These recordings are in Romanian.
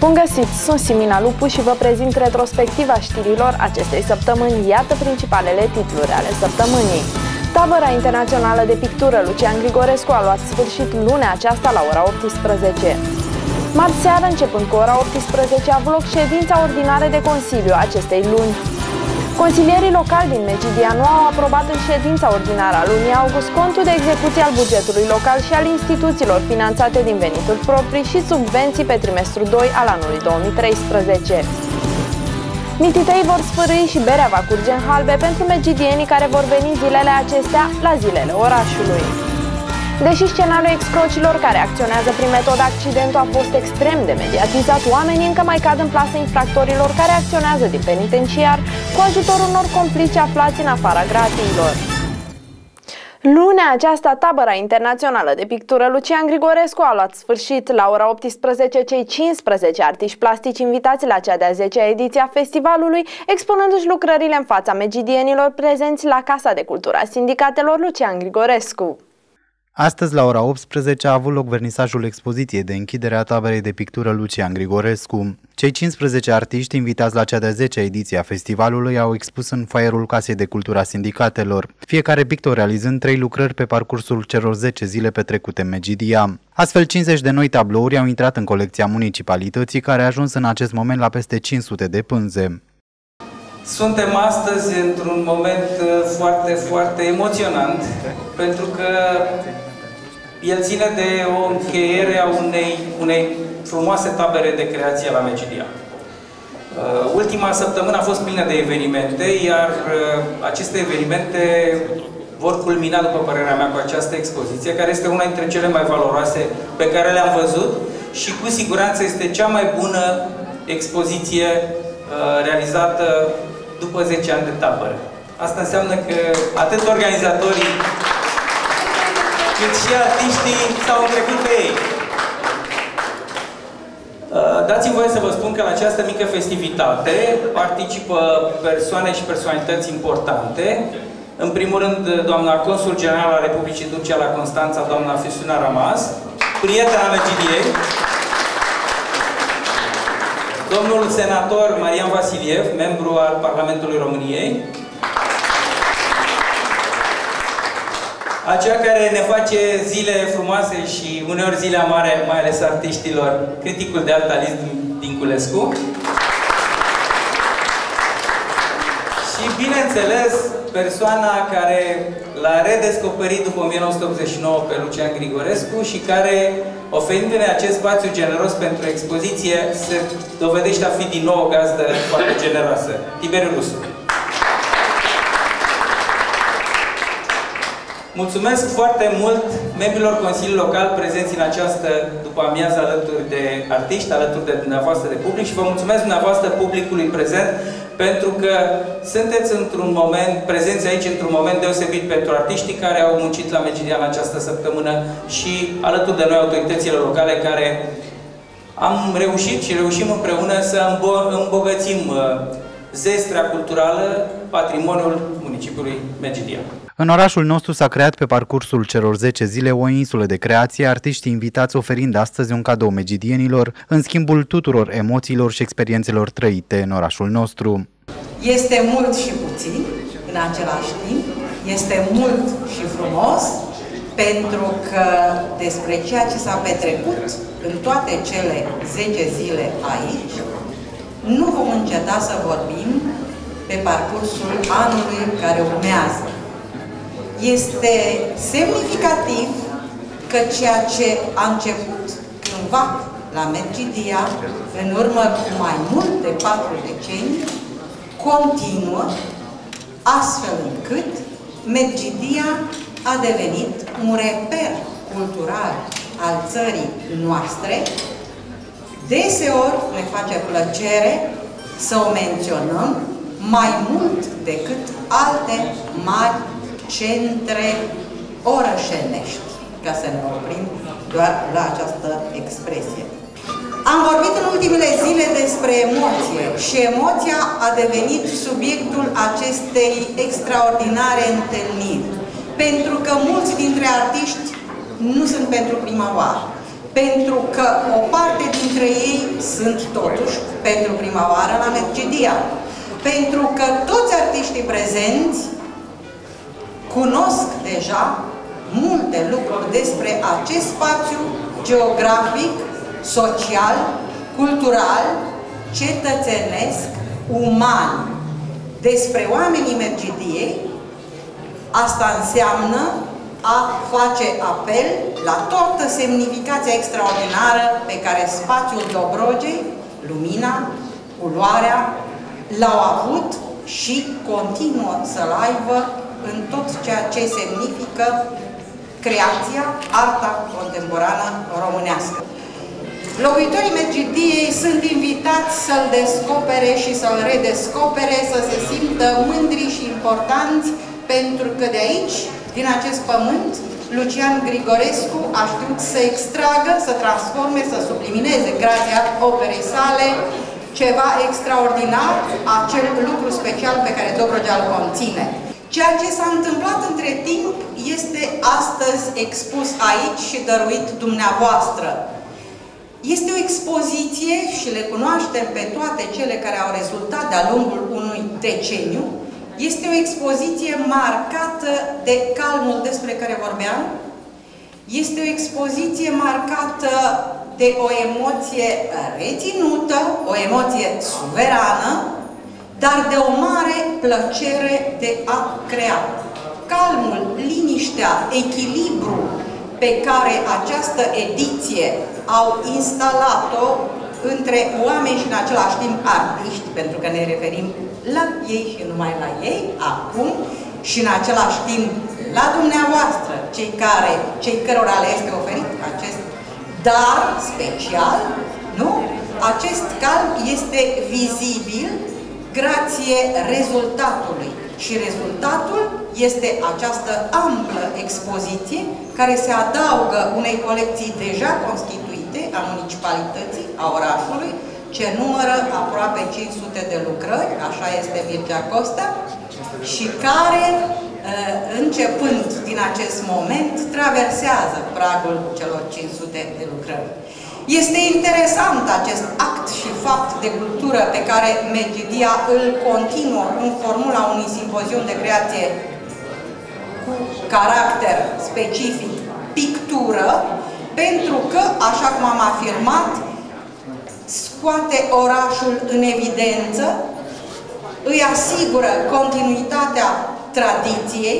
Bun găsit! Sunt Simina Lupu și vă prezint retrospectiva știrilor acestei săptămâni. Iată principalele titluri ale săptămânii. Tabăra internațională de pictură Lucian Grigorescu a luat sfârșit lunea aceasta la ora 18. Marți seară, începând cu ora 18, a avut loc ședința ordinară de Consiliu acestei luni. Consilierii locali din Medgidia nu au aprobat în ședința ordinară a lunii august contul de execuție al bugetului local și al instituțiilor finanțate din venituri proprii și subvenții pe trimestrul 2 al anului 2013. Mititei vor sfârâi și berea va curge în halbe pentru medgidienii care vor veni zilele acestea la zilele orașului. Deși scenariul excrocilor care acționează prin metoda accidentul a fost extrem de mediatizat, oamenii încă mai cad în plasă infractorilor care acționează din penitenciar cu ajutorul unor complici aflați în afara gratiilor. Lunea aceasta, tabăra internațională de pictură Lucian Grigorescu a luat sfârșit. La ora 18, cei 15 artiști plastici invitați la cea de-a 10-a ediție a festivalului, expunându-și lucrările în fața medgidienilor prezenți la Casa de Cultură a Sindicatelor Lucian Grigorescu. Astăzi, la ora 18, a avut loc vernisajul expoziției de închidere a taberei de pictură Lucian Grigorescu. Cei 15 artiști invitați la cea de-a 10-a ediție a festivalului au expus în foaierul Casei de Cultură a Sindicatelor, fiecare pictor realizând 3 lucrări pe parcursul celor 10 zile petrecute în Medgidia. Astfel, 50 de noi tablouri au intrat în colecția municipalității, care a ajuns în acest moment la peste 500 de pânze. Suntem astăzi într-un moment foarte emoționant, pentru că el ține de o încheiere a unei frumoase tabere de creație la Medgidia. Ultima săptămână a fost plină de evenimente, iar aceste evenimente vor culmina, după părerea mea, cu această expoziție, care este una dintre cele mai valoroase pe care le-am văzut și cu siguranță este cea mai bună expoziție realizată după 10 ani de tabără. Asta înseamnă că atât organizatorii cât și artiștii s-au întrecut pe ei. Dați-mi voie să vă spun că la această mică festivitate participă persoane și personalități importante. În primul rând, doamna Consul General al Republicii Turcia la Constanța, doamna Füsunea Ramaz, prietena Medgidiei, domnul senator Marian Vasiliev, membru al Parlamentului României, aceea care ne face zile frumoase și uneori zile amare, mai ales artiștilor, criticul de alt Alice Dinculescu. Și, bineînțeles, persoana care l-a redescoperit după 1989 pe Lucian Grigorescu și care, oferindu-ne acest spațiu generos pentru expoziție, se dovedește a fi din nou o gazdă foarte generoasă. Tiberiu Rusu. Mulțumesc foarte mult membrilor Consiliului Local prezenți în această după-amiază alături de artiști, alături de dumneavoastră de public și vă mulțumesc dumneavoastră publicului prezent pentru că sunteți într-un moment, prezenți aici într-un moment deosebit pentru artiștii care au muncit la Medgidia în această săptămână și alături de noi autoritățile locale care am reușit și reușim împreună să îmbogățim zestrea culturală, patrimoniul municipiului Medgidia. În orașul nostru s-a creat pe parcursul celor 10 zile o insulă de creație, artiștii invitați oferind astăzi un cadou medgidienilor în schimbul tuturor emoțiilor și experiențelor trăite în orașul nostru. Este mult și puțin în același timp, este mult și frumos, pentru că despre ceea ce s-a petrecut în toate cele 10 zile aici, nu vom înceta să vorbim pe parcursul anului care urmează. Este semnificativ că ceea ce a început cândva la Medgidia, în urmă cu mai mult de 4 decenii, continuă astfel încât Medgidia a devenit un reper cultural al țării noastre. Deseori ne face plăcere să o menționăm mai mult decât alte mari centre orășenești, ca să ne oprim doar la această expresie. Am vorbit în ultimele zile despre emoție și emoția a devenit subiectul acestei extraordinare întâlniri, pentru că mulți dintre artiști nu sunt pentru prima oară. pentru că o parte dintre ei sunt totuși pentru prima oară la Medgidia. Pentru că toți artiștii prezenți cunosc deja multe lucruri despre acest spațiu geografic, social, cultural, cetățenesc, uman. Despre oamenii Medgidiei, asta înseamnă a face apel la toată semnificația extraordinară pe care spațiul Dobrogei, lumina, culoarea, l-au avut și continuă să-l aibă în tot ceea ce semnifică creația, arta contemporană românească. Locuitorii Medgidiei sunt invitați să-l descopere și să-l redescopere, să se simtă mândri și importanți, pentru că de aici, din acest pământ, Lucian Grigorescu a știut să extragă, să transforme, să sublimineze, grație operei sale, ceva extraordinar, acel lucru special pe care Dobrogea îl conține. Ceea ce s-a întâmplat între timp este astăzi expus aici și dăruit dumneavoastră. Este o expoziție și le cunoaștem pe toate cele care au rezultat de-a lungul unui deceniu. Este o expoziție marcată de calmul despre care vorbeam. Este o expoziție marcată de o emoție reținută, o emoție suverană, dar de o mare plăcere de a crea. Calmul, liniștea, echilibru pe care această ediție au instalat-o între oameni și în același timp artiști, pentru că ne referim la ei și numai la ei, acum, și în același timp la dumneavoastră, cei cărora le este oferit acest dar special, nu? Acest calm este vizibil grație rezultatului. Și rezultatul este această amplă expoziție care se adaugă unei colecții deja constituite a municipalității, a orașului, ce numără aproape 500 de lucrări, așa este Mircea Costa, și care, începând din acest moment, traversează pragul celor 500 de lucrări. Este interesant acest act și fapt de cultură pe care Medgidia îl continuă în formula unui simpozion de creație cu caracter specific, pictură, pentru că, așa cum am afirmat, scoate orașul în evidență, îi asigură continuitatea tradiției,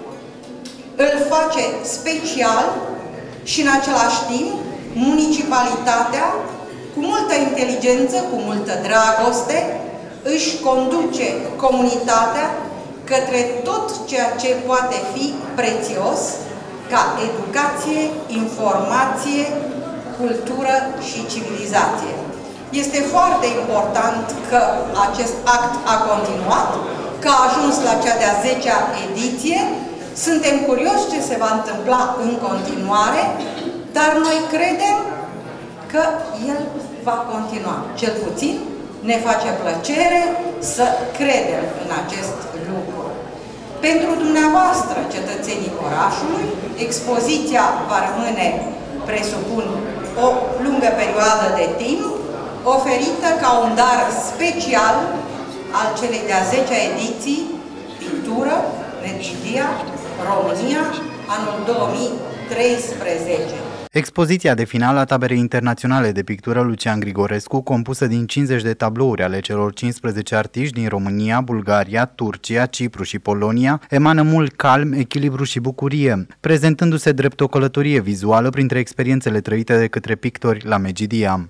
îl face special și în același timp municipalitatea, cu multă inteligență, cu multă dragoste, își conduce comunitatea către tot ceea ce poate fi prețios ca educație, informație, cultură și civilizație. Este foarte important că acest act a continuat, că a ajuns la cea de-a 10-a ediție. Suntem curioși ce se va întâmpla în continuare, dar noi credem că el va continua. Cel puțin ne face plăcere să credem în acest lucru. Pentru dumneavoastră, cetățenii orașului, expoziția va rămâne, presupun, o lungă perioadă de timp, oferită ca un dar special al celei de-a 10-a ediții, pictură, Medgidia, România, anul 2013. Expoziția de final a Taberei Internaționale de Pictură Lucian Grigorescu, compusă din 50 de tablouri ale celor 15 artiști din România, Bulgaria, Turcia, Cipru și Polonia, emană mult calm, echilibru și bucurie, prezentându-se drept o călătorie vizuală printre experiențele trăite de către pictori la Medgidia.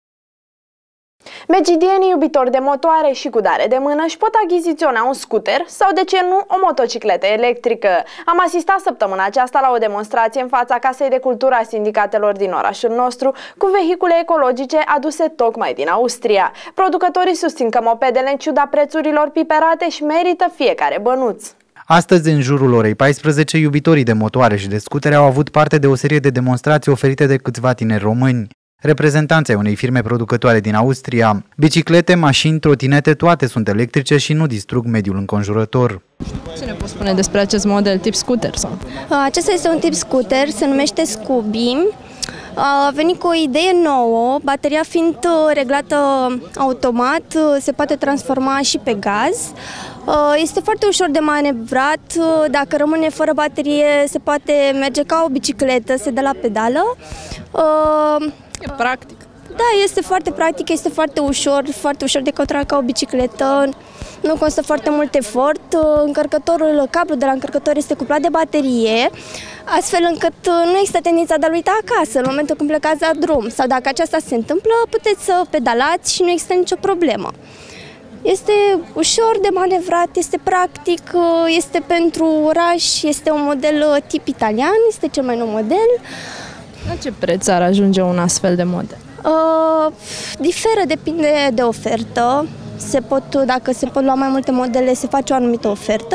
Medgidienii iubitori de motoare și cu dare de mână își pot achiziționa un scooter sau, de ce nu, o motocicletă electrică. Am asistat săptămâna aceasta la o demonstrație în fața Casei de Cultură a sindicatelor din orașul nostru cu vehicule ecologice aduse tocmai din Austria. Producătorii susțin că mopedele, în ciuda prețurilor piperate, își merită fiecare bănuț. Astăzi, în jurul orei 14, iubitorii de motoare și de scutere au avut parte de o serie de demonstrații oferite de câțiva tineri români. Reprezentanții unei firme producătoare din Austria. Biciclete, mașini, trotinete, toate sunt electrice și nu distrug mediul înconjurător. Ce ne poți spune despre acest model tip scooter? Sau? Acesta este un tip scooter, se numește Scooby. A venit cu o idee nouă, bateria fiind reglată automat, se poate transforma și pe gaz. Este foarte ușor de manevrat, dacă rămâne fără baterie se poate merge ca o bicicletă, se dă la pedală. E practic. Da, este foarte practic, este foarte ușor de controlat ca o bicicletă, nu costă foarte mult efort, cablul de la încărcător este cuplat de baterie, astfel încât nu există tendința de a-l uita acasă în momentul când plecați la drum, sau dacă aceasta se întâmplă, puteți să pedalați și nu există nicio problemă. Este ușor de manevrat, este practic, este pentru oraș, este un model tip italian, este cel mai nou model. La ce preț ar ajunge un astfel de model? Diferă, depinde de ofertă. Dacă se pot lua mai multe modele, se face o anumită ofertă.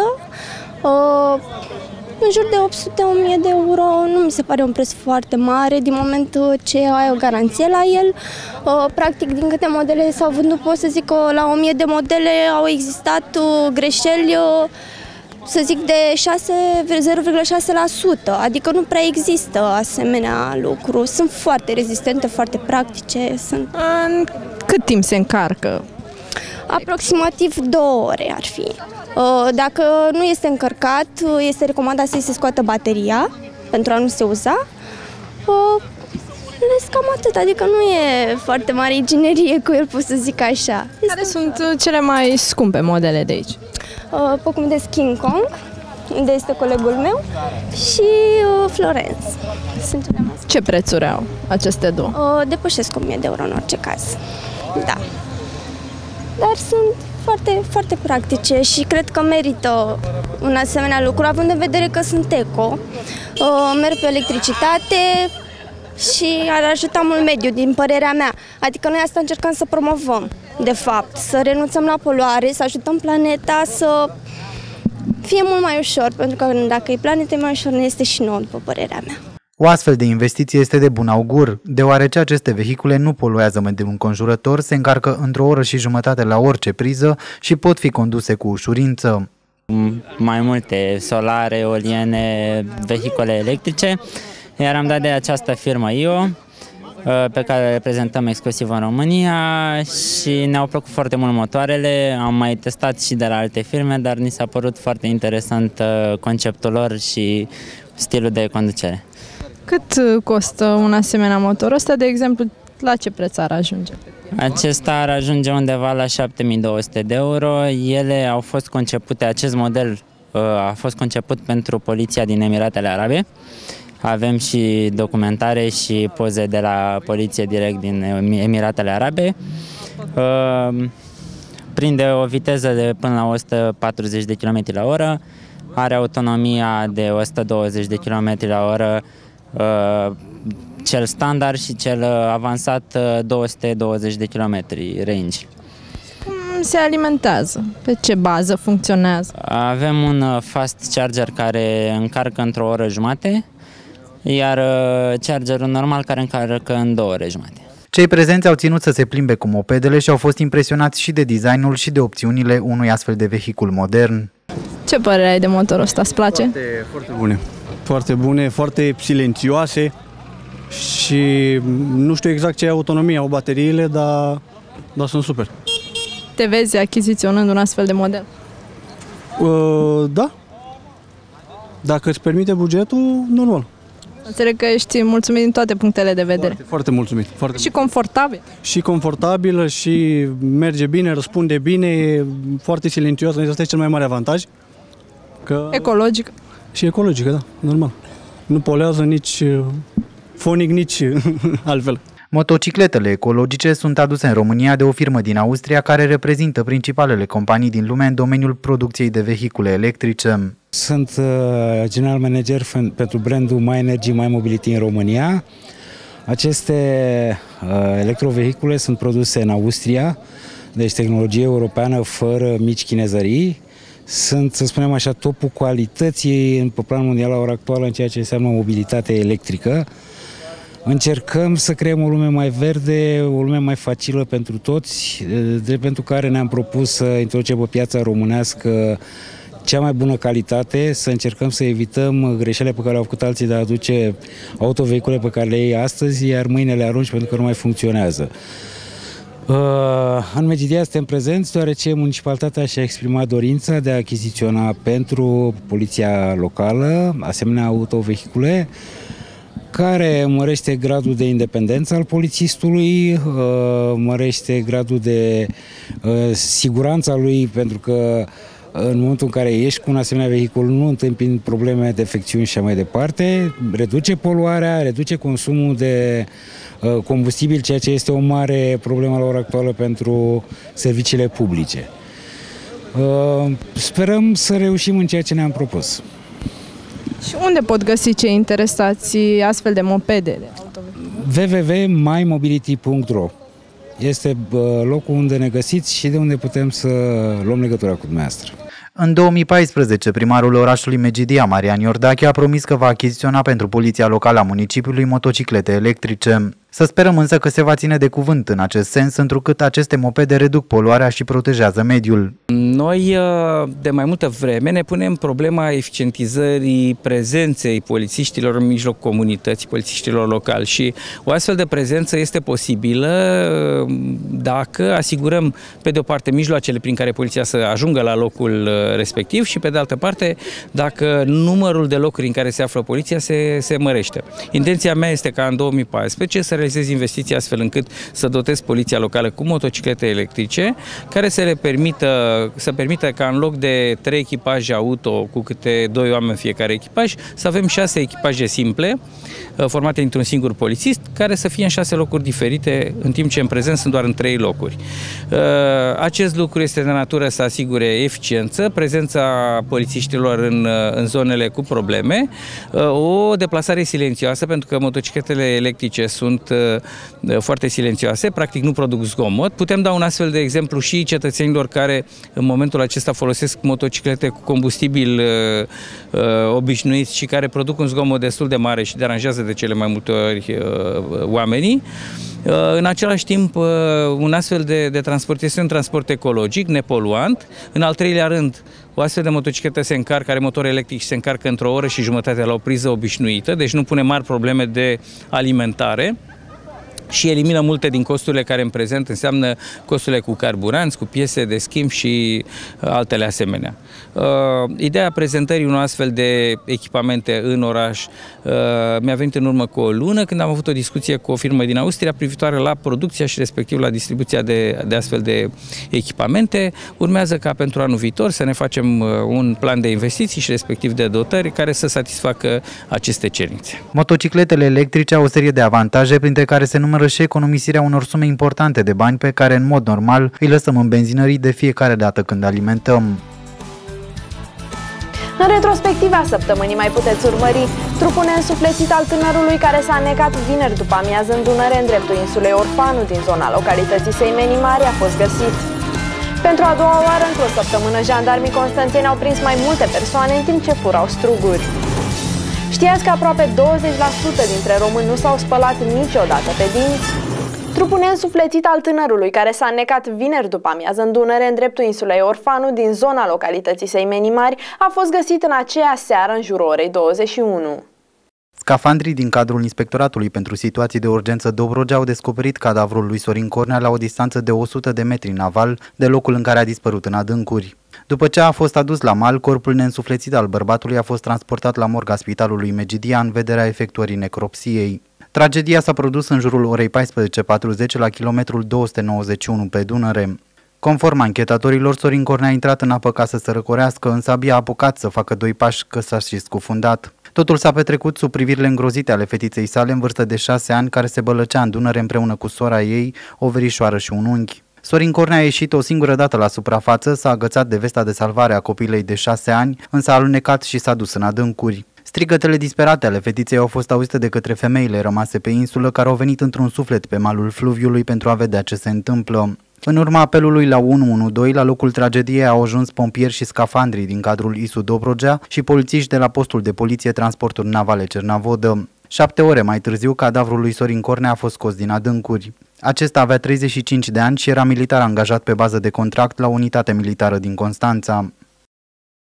În jur de 800-1000 de euro nu mi se pare un preț foarte mare, din moment ce ai o garanție la el. Practic, din câte modele s-au vândut, pot să zic că la 1000 de modele au existat greșeli, să zic, de 0,6%, adică nu prea există asemenea lucru. Sunt foarte rezistente, foarte practice. În cât timp se încarcă? Aproximativ 2 ore ar fi. Dacă nu este încărcat, este recomandat să-i se scoată bateria pentru a nu se uza. Cam atât, adică nu e foarte mare inginerie cu el, pot să zic așa. Care sunt cele mai scumpe modele de aici? Pocum de King Kong, unde este colegul meu, și Florence. Sunt cele mai scumpe. Ce prețuri au aceste două? Depășesc 1000 de euro în orice caz. Da. Dar sunt foarte, foarte practice și cred că merită un asemenea lucru, având în vedere că sunt eco, merg pe electricitate și ar ajuta mult mediul, din părerea mea. Adică noi asta încercăm să promovăm, de fapt, să renunțăm la poluare, să ajutăm planeta să fie mult mai ușor, pentru că dacă e planeta mai ușor, ne este și nouă, după părerea mea. O astfel de investiție este de bun augur, deoarece aceste vehicule nu poluează mediul înconjurător, se încarcă într-o oră și jumătate la orice priză și pot fi conduse cu ușurință. Mai multe solare, eoliene, vehicule electrice, iar am dat de această firmă IO, pe care le reprezentăm exclusiv în România și ne-au plăcut foarte mult motoarele, am mai testat și de la alte firme, dar ni s-a părut foarte interesant conceptul lor și stilul de conducere. Cât costă un asemenea motor? Ăsta, de exemplu, la ce preț ar ajunge? Acesta ar ajunge undeva la 7200 de euro. Ele au fost concepute, acest model a fost conceput pentru poliția din Emiratele Arabe. Avem și documentare și poze de la poliție direct din Emiratele Arabe. Prinde o viteză de până la 140 de km la oră, are autonomia de 120 de km la oră, cel standard și cel avansat 220 de km range. Cum se alimentează? Pe ce bază funcționează? Avem un fast charger care încarcă într-o oră jumate, iar chargerul normal care încarcă în 2 ore jumate. Cei prezenți au ținut să se plimbe cu mopedele și au fost impresionați și de designul și de opțiunile unui astfel de vehicul modern. Ce părere ai de motorul ăsta? Îți place? Foarte bune. Foarte bune, foarte silențioase și nu știu exact ce autonomie au bateriile, dar sunt super. Te vezi achiziționând un astfel de model? Da. Dacă îți permite bugetul, normal. Înțeleg că ești mulțumit din toate punctele de vedere. Foarte mulțumit. Și confortabil. Și confortabilă și merge bine, răspunde bine, e foarte silențioasă. Asta e cel mai mare avantaj. Ecologică. Și ecologică, da, normal. Nu poluează nici fonic, nici altfel. Motocicletele ecologice sunt aduse în România de o firmă din Austria care reprezintă principalele companii din lume în domeniul producției de vehicule electrice. Sunt general manager pentru brandul My Energy, My Mobility în România. Aceste electrovehicule sunt produse în Austria, deci tehnologie europeană fără mici chinezării. Sunt, să spunem așa, topul calității pe plan mondial la ora actuală în ceea ce înseamnă mobilitate electrică. Încercăm să creăm o lume mai verde, o lume mai facilă pentru toți, pentru care ne-am propus să introducem pe piața românească cea mai bună calitate, să încercăm să evităm greșelile pe care au făcut alții de a aduce autovehicule pe care le iei astăzi, iar mâine le arunci pentru că nu mai funcționează. În Medgidia suntem prezenți deoarece municipalitatea și-a exprimat dorința de a achiziționa pentru poliția locală asemenea autovehicule care mărește gradul de independență al polițistului, mărește gradul de siguranța lui, pentru că în momentul în care ești cu un asemenea vehicul nu întâmpini probleme, defecțiuni și așa mai departe, reduce poluarea, reduce consumul de combustibil, ceea ce este o mare problemă la ora actuală pentru serviciile publice. Sperăm să reușim în ceea ce ne-am propus. Și unde pot găsi cei interesați astfel de mopede? www.mymobility.ro este locul unde ne găsiți și de unde putem să luăm legătura cu dumneavoastră. În 2014, primarul orașului Medgidia, Marian Iordache, a promis că va achiziționa pentru poliția locală a municipiului motociclete electrice. Să sperăm însă că se va ține de cuvânt în acest sens, întrucât aceste mopede reduc poluarea și protejează mediul. Noi de mai multă vreme ne punem problema eficientizării prezenței polițiștilor în mijlocul comunității, polițiștilor locali, și o astfel de prezență este posibilă dacă asigurăm pe de o parte mijloacele prin care poliția să ajungă la locul respectiv și pe de altă parte dacă numărul de locuri în care se află poliția se mărește. Intenția mea este ca în 2014 să realizez investiții astfel încât să dotez poliția locală cu motociclete electrice care să permită ca în loc de 3 echipaje auto cu câte 2 oameni fiecare echipaj, să avem 6 echipaje simple formate dintr-un singur polițist, care să fie în 6 locuri diferite, în timp ce în prezent sunt doar în 3 locuri. Acest lucru este de natură să asigure eficiență, prezența polițiștilor în zonele cu probleme, o deplasare silențioasă, pentru că motocicletele electrice sunt foarte silențioase, practic nu produc zgomot. Putem da un astfel de exemplu și cetățenilor care în momentul acesta folosesc motociclete cu combustibil obișnuiți și care produc un zgomot destul de mare și deranjează de cele mai multe ori oamenii. În același timp, un astfel de transport este un transport ecologic, nepoluant. În al treilea rând, o astfel de motocicletă se încarcă, are motor electric și se încarcă într-o oră și jumătate la o priză obișnuită, deci nu pune mari probleme de alimentare și elimină multe din costurile care în prezent înseamnă costurile cu carburanți, cu piese de schimb și altele asemenea. Ideea prezentării unor astfel de echipamente în oraș mi-a venit în urmă cu o lună, când am avut o discuție cu o firmă din Austria privitoare la producția și respectiv la distribuția de astfel de echipamente. Urmează ca pentru anul viitor să ne facem un plan de investiții și respectiv de dotări care să satisfacă aceste cerințe. Motocicletele electrice au o serie de avantaje, printre care se numără și economisirea unor sume importante de bani pe care în mod normal îi lăsăm în benzinării de fiecare dată când alimentăm. În retrospectiva săptămânii mai puteți urmări trupul neînsuflețit al tânărului care s-a necat vineri după amiază în Dunăre, în dreptul insulei Orfanu din zona localității Seimeni Mari, a fost găsit. Pentru a doua oară într-o săptămână, jandarmii constanțeni au prins mai multe persoane în timp ce furau struguri. Știați că aproape 20% dintre români nu s-au spălat niciodată pe dinți? Trupul neînsuflețit al tânărului care s-a înnecat vineri după amiază în Dunăre, în dreptul insulei Orfanu din zona localității Seimeni Mari, a fost găsit în aceea seară în jurul orei 21. Scafandrii din cadrul Inspectoratului pentru Situații de Urgență Dobrogea au descoperit cadavrul lui Sorin Cornea la o distanță de 100 de metri în aval de locul în care a dispărut în adâncuri. După ce a fost adus la mal, corpul neînsuflețit al bărbatului a fost transportat la morga Spitalului Medgidia în vederea efectuării necropsiei. Tragedia s-a produs în jurul orei 14:40 la kilometrul 291 pe Dunăre. Conform anchetatorilor, Sorin Cornea a intrat în apă ca să se răcorească, însă abia a apucat să facă 2 pași că s-a și scufundat. Totul s-a petrecut sub privirile îngrozite ale fetiței sale în vârstă de 6 ani, care se bălăcea în Dunăre împreună cu sora ei, o verișoară și un unchi. Sorin Cornea a ieșit o singură dată la suprafață, s-a agățat de vesta de salvare a copilei de 6 ani, însă a alunecat și s-a dus în adâncuri. Strigătele disperate ale fetiței au fost auzite de către femeile rămase pe insulă, care au venit într-un suflet pe malul fluviului pentru a vedea ce se întâmplă. În urma apelului la 112, la locul tragediei au ajuns pompieri și scafandrii din cadrul ISU Dobrogea și polițiști de la postul de poliție Transporturi Navale Cernavodă. 7 ore mai târziu, cadavrul lui Sorin Cornea a fost scos din adâncuri. Acesta avea 35 de ani și era militar angajat pe bază de contract la o unitate militară din Constanța.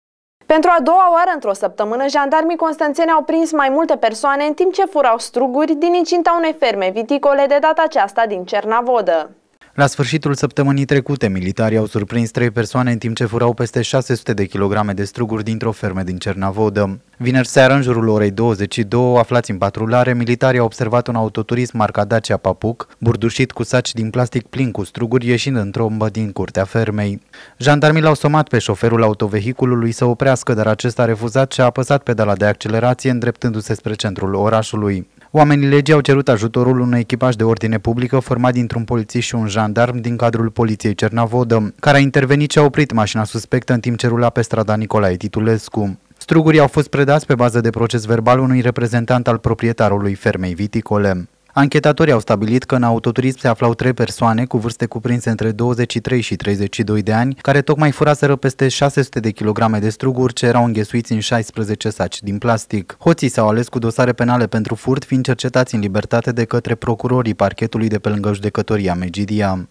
Pentru a doua oară într-o săptămână, jandarmii constanțeni au prins mai multe persoane în timp ce furau struguri din incinta unei ferme viticole, de data aceasta din Cernavodă. La sfârșitul săptămânii trecute, militarii au surprins 3 persoane în timp ce furau peste 600 de kilograme de struguri dintr-o fermă din Cernavodă. Vineri seară, în jurul orei 22, aflați în patrulare, militarii au observat un autoturism marca Dacia Papuc, burdușit cu saci din plastic plin cu struguri, ieșind în trombă din curtea fermei. Jandarmii l-au somat pe șoferul autovehiculului să oprească, dar acesta a refuzat și a apăsat pedala de accelerație, îndreptându-se spre centrul orașului. Oamenii legii au cerut ajutorul unui echipaj de ordine publică format dintr-un polițist și un jandarm din cadrul Poliției Cernavodă, care a intervenit și a oprit mașina suspectă în timp ce rula pe strada Nicolae Titulescu. Strugurii au fost predați pe bază de proces verbal unui reprezentant al proprietarului fermei viticole. Anchetatorii au stabilit că în autoturism se aflau 3 persoane cu vârste cuprinse între 23 și 32 de ani, care tocmai furaseră peste 600 de kilograme de struguri ce erau înghesuiți în 16 saci din plastic. Hoții s-au ales cu dosare penale pentru furt, fiind cercetați în libertate de către procurorii parchetului de pe lângă judecătoria Megidia.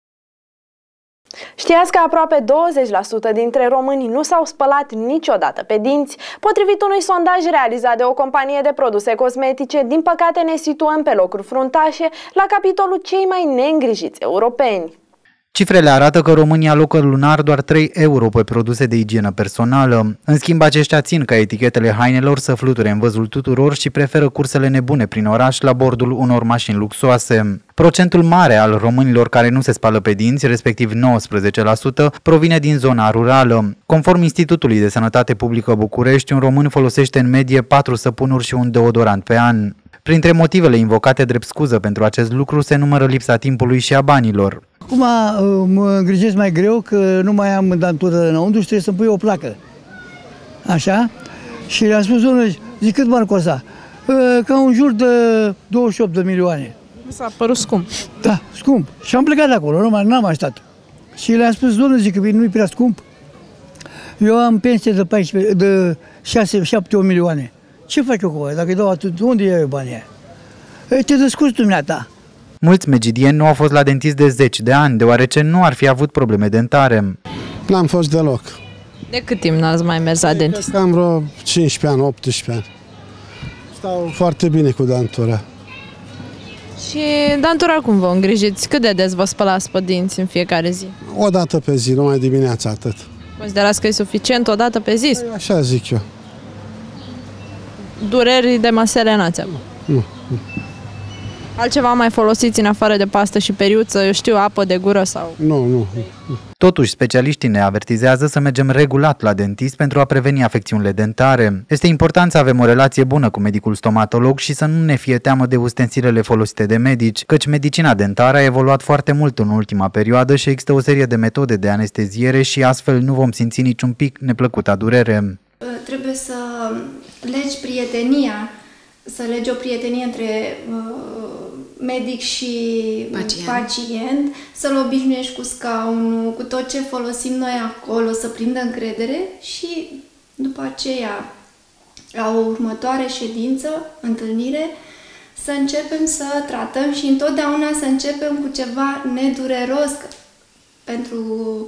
Știați că aproape 20% dintre români nu s-au spălat niciodată pe dinți? Potrivit unui sondaj realizat de o companie de produse cosmetice, din păcate ne situăm pe locuri fruntașe la capitolul cei mai neîngrijiți europeni. Cifrele arată că România alocă lunar doar 3 euro pe produse de igienă personală. În schimb, aceștia țin ca etichetele hainelor să fluture în văzul tuturor și preferă cursele nebune prin oraș la bordul unor mașini luxoase. Procentul mare al românilor care nu se spală pe dinți, respectiv 19%, provine din zona rurală. Conform Institutului de Sănătate Publică București, un român folosește în medie 4 săpunuri și un deodorant pe an. Printre motivele invocate drept scuză pentru acest lucru se numără lipsa timpului și a banilor. Acum mă îngrijesc mai greu că nu mai am dantură înăuntru și trebuie să-mi pui o placă. Așa? Și le-am spus unul, zic, cât bani costa? Ca în jur de 28 de milioane. Mi s-a părut scump. Da, scump. Și am plecat de acolo, n-am mai stat. Și le-am spus, domnule, zic că nu-i prea scump. Eu am pensie de 6-7 milioane. Ce fac eu cu aia? Dacă îi dau atât, unde iau eu banii aia? Te descurci dumneata. Mulți megidieni nu au fost la dentist de 10 de ani, deoarece nu ar fi avut probleme dentare. N-am fost deloc. De cât timp n-ați mai mers la dentist? Cam vreo 15 ani, 18 ani. Stau foarte bine cu dantura. Și dantura cum vă îngrijiți? Cât de des vă spălați pe dinți în fiecare zi? O dată pe zi, numai dimineața, atât. Considerați că e suficient o dată pe zi? Așa zic eu. Dureri de măsele n-ați avut? Nu. Altceva mai folosiți în afară de pastă și periuță, eu știu, apă de gură sau... Nu. Totuși, specialiștii ne avertizează să mergem regulat la dentist pentru a preveni afecțiunile dentare. Este important să avem o relație bună cu medicul stomatolog și să nu ne fie teamă de ustensilele folosite de medici, căci medicina dentară a evoluat foarte mult în ultima perioadă și există o serie de metode de anesteziere și astfel nu vom simți niciun pic neplăcuta durere. Trebuie să legi prietenia, să legi o prietenie între medic și pacient, să-l obișnuiești cu scaunul, cu tot ce folosim noi acolo, să prindă încredere și după aceea, la o următoare ședință, întâlnire, să începem să tratăm și întotdeauna să începem cu ceva nedureros pentru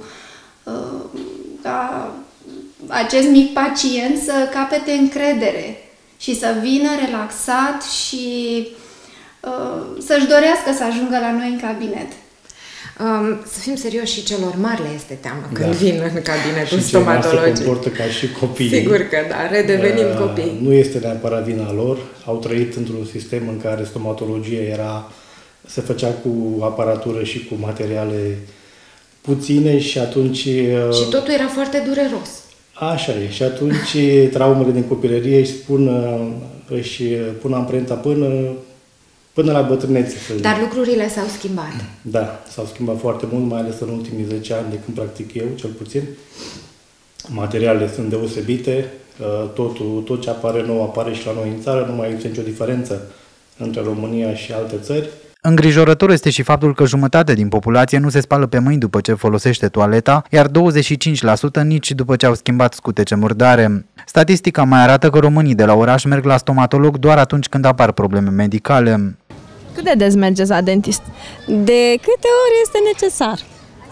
ca acest mic pacient să capete încredere și să vină relaxat și să-și dorească să ajungă la noi în cabinet. Să fim serioși, și celor mari le este teamă când vin în cabinetul stomatologic. Se comportă ca și copiii. Sigur că da, redevenim copii. Nu este neapărat vina lor. Au trăit într-un sistem în care stomatologia se făcea cu aparatură și cu materiale puține și atunci... Și totul era foarte dureros. Așa e. Și atunci traumele din copilărie își pun amprenta până la bătrânețe. Dar lucrurile s-au schimbat. Da, s-au schimbat foarte mult, mai ales în ultimii 10 ani de când practic eu, cel puțin. Materialele sunt deosebite, tot ce apare nou apare și la noi în țară, nu mai există nicio diferență între România și alte țări. Îngrijorător este și faptul că jumătate din populație nu se spală pe mâini după ce folosește toaleta, iar 25% nici după ce au schimbat scutece murdare. Statistica mai arată că românii de la oraș merg la stomatolog doar atunci când apar probleme medicale. Cât de des mergeți la dentist? De câte ori este necesar.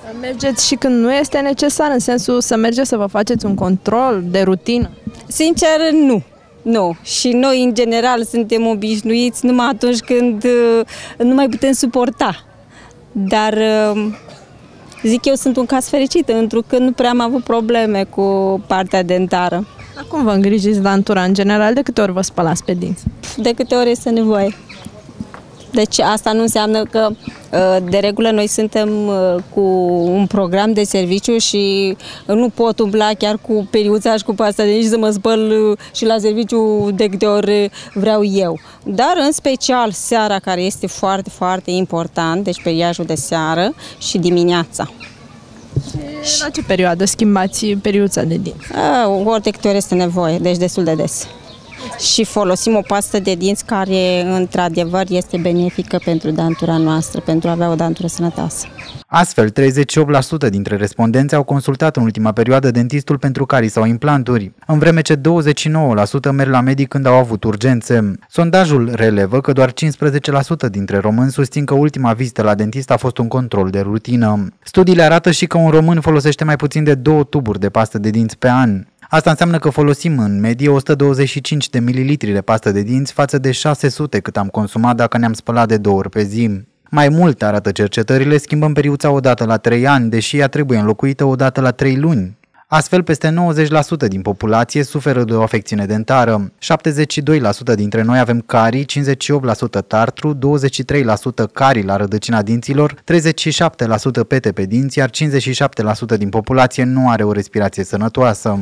Mergeți și când nu este necesar, în sensul să mergeți să vă faceți un control de rutină? Sincer, nu. Nu. Și noi, în general, suntem obișnuiți numai atunci când nu mai putem suporta. Dar, zic eu, sunt un caz fericit, pentru că nu prea am avut probleme cu partea dentară. Cum vă îngrijiți dantura în general? De câte ori vă spălați pe dinți? De câte ori este nevoie. Deci asta nu înseamnă că, de regulă, noi suntem cu un program de serviciu și nu pot umbla chiar cu periuța și cu pasta de dinți să mă spăl și la serviciu de câte ori vreau eu. Dar, în special, seara, care este foarte, foarte important, deci periajul de seară și dimineața. Și la ce perioadă schimbați periuța de dinți? Ori de câte ori este nevoie, deci destul de des. Și folosim o pastă de dinți care, într-adevăr, este benefică pentru dantura noastră, pentru a avea o dantură sănătoasă. Astfel, 38% dintre respondenți au consultat în ultima perioadă dentistul pentru carii sau implanturi, în vreme ce 29% merg la medic când au avut urgențe. Sondajul relevă că doar 15% dintre români susțin că ultima vizită la dentist a fost un control de rutină. Studiile arată și că un român folosește mai puțin de 2 tuburi de pastă de dinți pe an. Asta înseamnă că folosim în medie 125 de mililitri de pastă de dinți față de 600 cât am consumat dacă ne-am spălat de 2 ori pe zi. Mai mult, arată cercetările, schimbăm periuța odată la 3 ani, deși ea trebuie înlocuită odată la 3 luni. Astfel, peste 90% din populație suferă de o afecțiune dentară, 72% dintre noi avem carii, 58% tartru, 23% carii la rădăcina dinților, 37% pete pe dinți, iar 57% din populație nu are o respirație sănătoasă.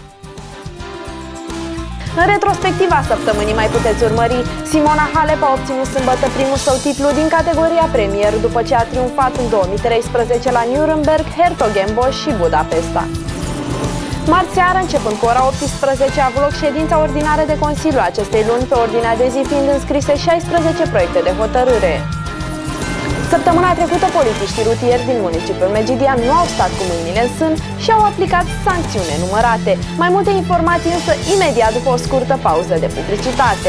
În retrospectiva săptămânii mai puteți urmări, Simona Halep a obținut sâmbătă primul său titlu din categoria Premier după ce a triumfat în 2013 la Nuremberg, Hertogenbosch și Budapesta. Marți seară, începând cu ora 18, a avut loc ședința ordinară de Consiliu acestei luni, pe ordinea de zi fiind înscrise 16 proiecte de hotărâre. Săptămâna trecută, polițiștii rutieri din municipiul Megidia nu au stat cu mâinile în sân și au aplicat sancțiuni nenumărate. Mai multe informații însă imediat după o scurtă pauză de publicitate.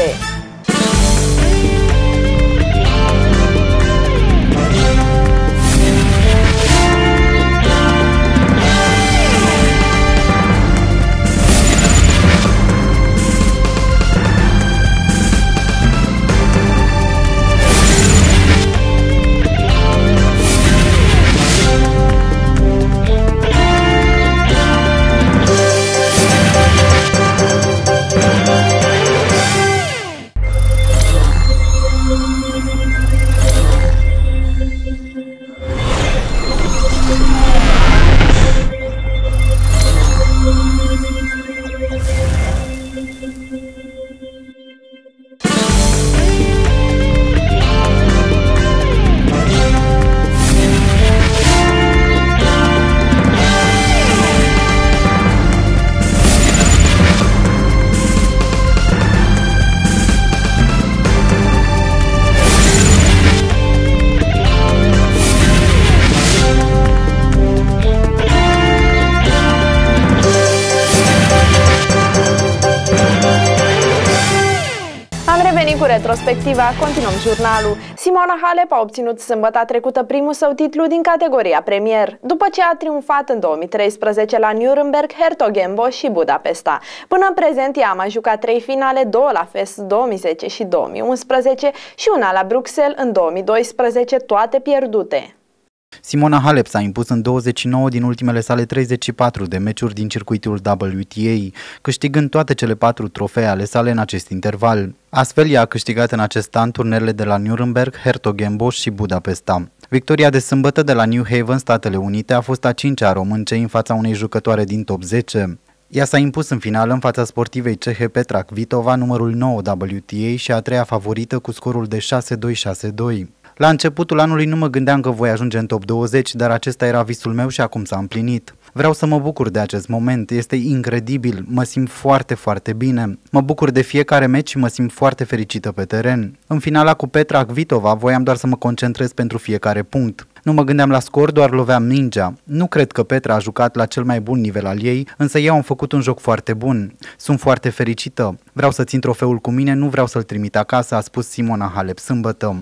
Cu retrospectiva, continuăm jurnalul. Simona Halep a obținut sâmbătă trecută primul său titlu din categoria Premier, după ce a triumfat în 2013 la Nuremberg, Hertogenbosch și Budapesta. Până în prezent, ea a mai jucat 3 finale, 2 la FES 2010 și 2011 și una la Bruxelles în 2012, toate pierdute. Simona Halep s-a impus în 29 din ultimele sale 34 de meciuri din circuitul WTA, câștigând toate cele 4 trofee ale sale în acest interval. Astfel, ea a câștigat în acest an turnele de la Nuremberg, Hertogenbosch și Budapesta. Victoria de sâmbătă de la New Haven, Statele Unite, a fost a 5-a româncei în fața unei jucătoare din top 10. Ea s-a impus în finală în fața sportivei cehe Petra Kvitova, numărul 9 WTA și a 3-a favorită cu scorul de 6-2-6-2. La începutul anului nu mă gândeam că voi ajunge în top 20, dar acesta era visul meu și acum s-a împlinit. Vreau să mă bucur de acest moment, este incredibil, mă simt foarte, foarte bine. Mă bucur de fiecare meci și mă simt foarte fericită pe teren. În finala cu Petra Kvitova voiam doar să mă concentrez pentru fiecare punct. Nu mă gândeam la scor, doar loveam mingea. Nu cred că Petra a jucat la cel mai bun nivel al ei, însă eu am făcut un joc foarte bun. Sunt foarte fericită. Vreau să țin trofeul cu mine, nu vreau să-l trimit acasă, a spus Simona Halep sâmbătă.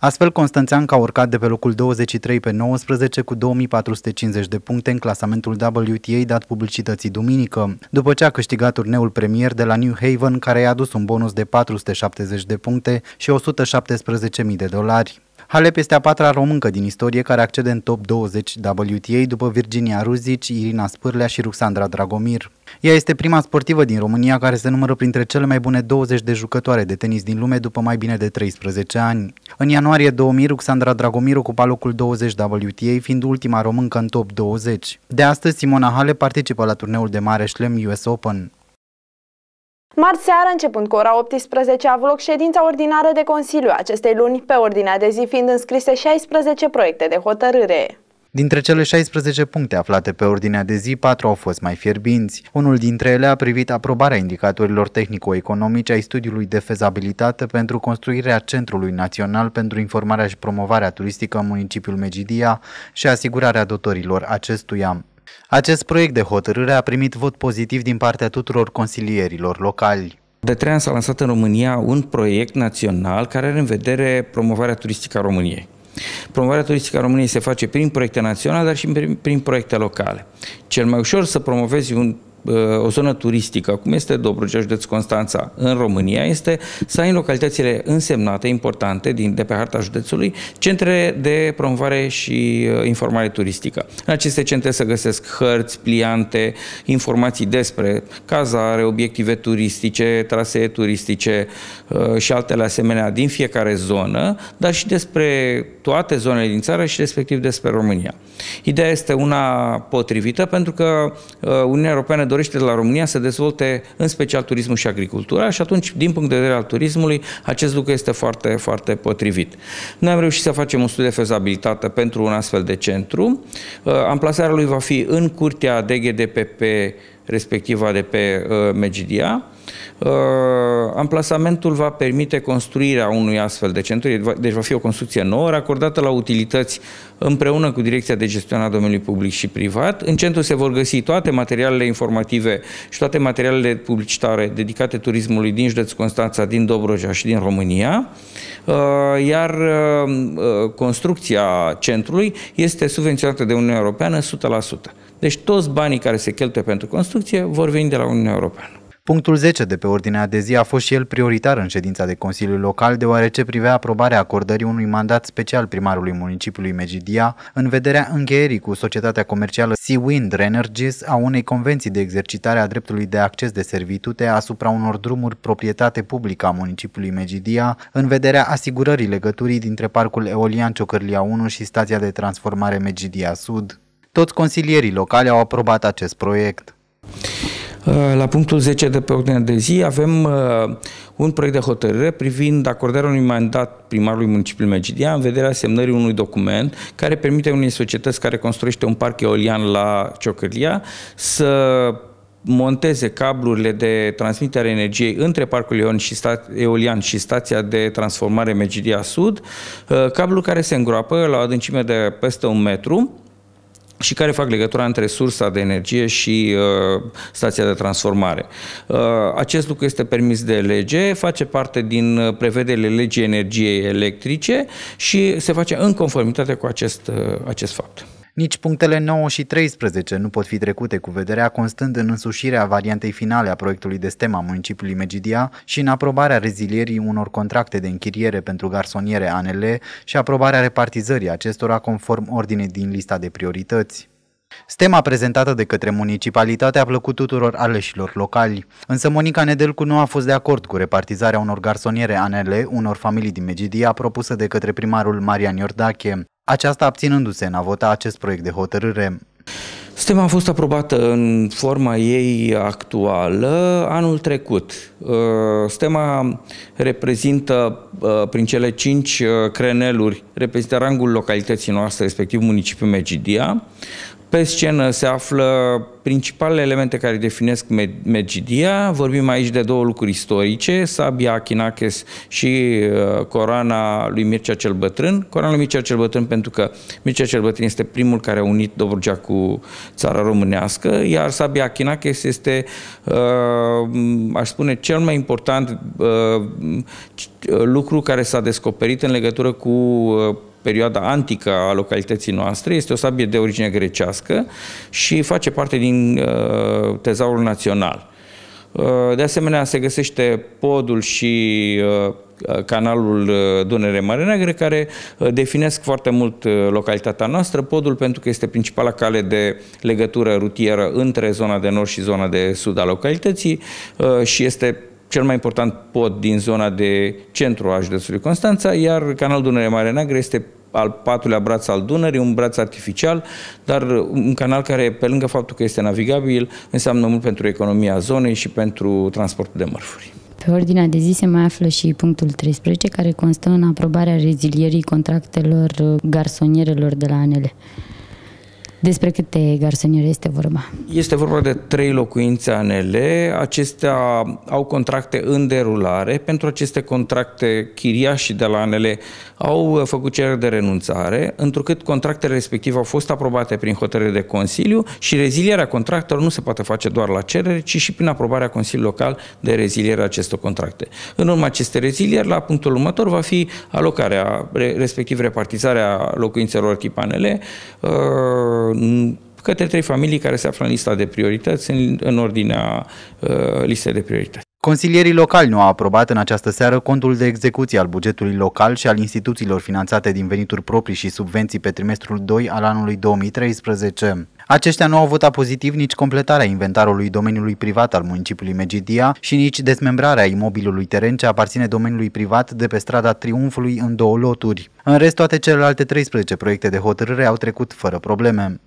Astfel, Constanțeanca a urcat de pe locul 23 pe 19 cu 2450 de puncte în clasamentul WTA dat publicității duminică, după ce a câștigat turneul premier de la New Haven, care i-a adus un bonus de 470 de puncte și $117.000. Halep este a patra româncă din istorie care accede în top 20 WTA după Virginia Ruzici, Irina Spârlea și Ruxandra Dragomir. Ea este prima sportivă din România care se numără printre cele mai bune 20 de jucătoare de tenis din lume după mai bine de 13 ani. În ianuarie 2000, Ruxandra Dragomir ocupa locul 20 WTA, fiind ultima româncă în top 20. De astăzi, Simona Halep participă la turneul de mare șlem US Open. Marți seară, începând cu ora 18, a avut loc ședința ordinară de Consiliu acestei luni, pe ordinea de zi fiind înscrise 16 proiecte de hotărâre. Dintre cele 16 puncte aflate pe ordinea de zi, 4 au fost mai fierbinți. Unul dintre ele a privit aprobarea indicatorilor tehnico-economice ai studiului de fezabilitate pentru construirea Centrului Național pentru Informarea și Promovarea Turistică în municipiul Megidia și asigurarea dotărilor acestuia. Acest proiect de hotărâre a primit vot pozitiv din partea tuturor consilierilor locali. De 3 ani s-a lansat în România un proiect național care are în vedere promovarea turistică a României. Promovarea turistică a României se face prin proiecte naționale, dar și prin proiecte locale. Cel mai ușor să promovezi o zonă turistică, cum este Dobrogea, județul Constanța, în România, este să ai în localitățile însemnate, importante, de pe harta județului, centre de promovare și informare turistică. În aceste centre se găsesc hărți, pliante, informații despre cazare, obiective turistice, trasee turistice și altele asemenea din fiecare zonă, dar și despre toate zonele din țară și respectiv despre România. Ideea este una potrivită pentru că Uniunea Europeană dorește de la România să dezvolte în special turismul și agricultura și atunci, din punct de vedere al turismului, acest lucru este foarte, foarte potrivit. Noi am reușit să facem un studiu de fezabilitate pentru un astfel de centru. Amplasarea lui va fi în curtea DGDPP, respectiva de pe Megidia. Amplasamentul va permite construirea unui astfel de centru, deci va fi o construcție nouă, racordată la utilități împreună cu Direcția de Gestionare a Domeniului Public și Privat. În centru se vor găsi toate materialele informative și toate materialele publicitare dedicate turismului din județul Constanța, din Dobrogea și din România, iar construcția centrului este subvenționată de Uniunea Europeană 100%. Deci toți banii care se cheltuie pentru construcție vor veni de la Uniunea Europeană. Punctul 10 de pe ordinea de zi a fost și el prioritar în ședința de Consiliu Local, deoarece privea aprobarea acordării unui mandat special primarului municipiului Megidia în vederea încheierii cu societatea comercială Sea Wind Energies a unei convenții de exercitare a dreptului de acces de servitute asupra unor drumuri proprietate publică a municipiului Megidia în vederea asigurării legăturii dintre parcul eolian Ciocârlia 1 și stația de transformare Megidia Sud. Toți consilierii locali au aprobat acest proiect. La punctul 10 de pe ordinea de zi avem un proiect de hotărâre privind acordarea unui mandat primarului municipiului Megidia în vederea semnării unui document care permite unei societăți care construiește un parc eolian la Ciocârlia să monteze cablurile de transmitere a energiei între parcul eolian și stația de transformare Megidia Sud, cablu care se îngroapă la o adâncime de peste 1 metru, și care fac legătura între sursa de energie și stația de transformare. Acest lucru este permis de lege, face parte din prevederile legii energiei electrice și se face în conformitate cu acest fapt. Nici punctele 9 și 13 nu pot fi trecute cu vederea, constând în însușirea variantei finale a proiectului de STEM a municipiului Megidia și în aprobarea rezilierii unor contracte de închiriere pentru garsoniere ANL și aprobarea repartizării acestora conform ordinei din lista de priorități. Stema prezentată de către municipalitate a plăcut tuturor aleșilor locali, însă Monica Nedelcu nu a fost de acord cu repartizarea unor garsoniere ANL unor familii din Megidia propusă de către primarul Marian Iordache, aceasta abținându-se în a vota acest proiect de hotărâre. Stema a fost aprobată în forma ei actuală anul trecut. Stema reprezintă, prin cele 5 creneluri, reprezintă rangul localității noastre, respectiv municipiul Megidia. Pe scenă se află principalele elemente care definesc Megidia. Vorbim aici de 2 lucruri istorice, sabia Achinaches și coroana lui Mircea cel Bătrân. Coroana lui Mircea cel Bătrân pentru că Mircea cel Bătrân este primul care a unit Dobrogea cu țara românească, iar sabia Achinaches este, aș spune, cel mai important lucru care s-a descoperit în legătură cu perioada antică a localității noastre. Este o sabie de origine grecească și face parte din tezaurul național. De asemenea, se găsește podul și canalul Dunăre-Mare Neagră, care definesc foarte mult localitatea noastră. Podul pentru că este principala cale de legătură rutieră între zona de nord și zona de sud a localității și este cel mai important pod din zona de centru a județului Constanța, iar canalul Dunăre-Mare Neagră este al 4-lea braț al Dunării, un braț artificial, dar un canal care, pe lângă faptul că este navigabil, înseamnă mult pentru economia zonei și pentru transportul de mărfuri. Pe ordinea de zi se mai află și punctul 13, care constă în aprobarea rezilierii contractelor garsonierelor de la ANL. Despre câte garsoniere este vorba? Este vorba de 3 locuințe ANL. Acestea au contracte în derulare. Pentru aceste contracte, chiriașii de la ANL au făcut cerere de renunțare, întrucât contractele respective au fost aprobate prin hotărâre de Consiliu și rezilierea contractelor nu se poate face doar la cerere, ci și prin aprobarea Consiliului Local de reziliere a acestor contracte. În urma acestei rezilieri, la punctul următor, va fi alocarea, respectiv repartizarea locuințelor tip ANL, către 3 familii care se află în lista de priorități, în ordinea listei de priorități. Consilierii locali nu au aprobat în această seară contul de execuție al bugetului local și al instituțiilor finanțate din venituri proprii și subvenții pe trimestrul 2 al anului 2013. Aceștia nu au votat pozitiv nici completarea inventarului domeniului privat al municipiului Megidia și nici dezmembrarea imobilului teren ce aparține domeniului privat de pe strada Triumfului în 2 loturi. În rest, toate celelalte 13 proiecte de hotărâre au trecut fără probleme.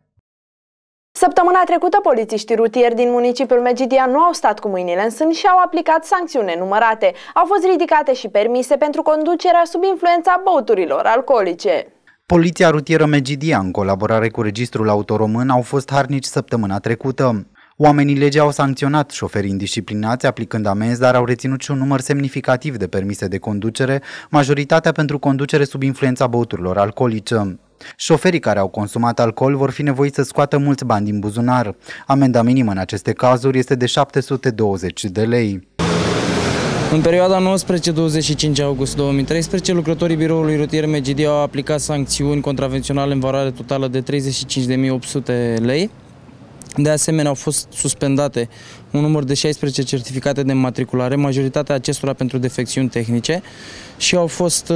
Săptămâna trecută, polițiștii rutieri din municipiul Megidia nu au stat cu mâinile în sân și au aplicat sancțiuni nenumărate. Au fost ridicate și permise pentru conducerea sub influența băuturilor alcoolice. Poliția rutieră Megidia, în colaborare cu Registrul Auto Român, au fost harnici săptămâna trecută. Oamenii legii au sancționat șoferii indisciplinați aplicând amenzi, dar au reținut și un număr semnificativ de permise de conducere, majoritatea pentru conducere sub influența băuturilor alcoolice. Șoferii care au consumat alcool vor fi nevoiți să scoată mulți bani din buzunar. Amenda minimă în aceste cazuri este de 720 de lei. În perioada 19-25 august 2013, lucrătorii biroului rutier Megidia au aplicat sancțiuni contravenționale în valoare totală de 35.800 lei. De asemenea, au fost suspendate un număr de 16 certificate de înmatriculare, majoritatea acestora pentru defecțiuni tehnice, și au fost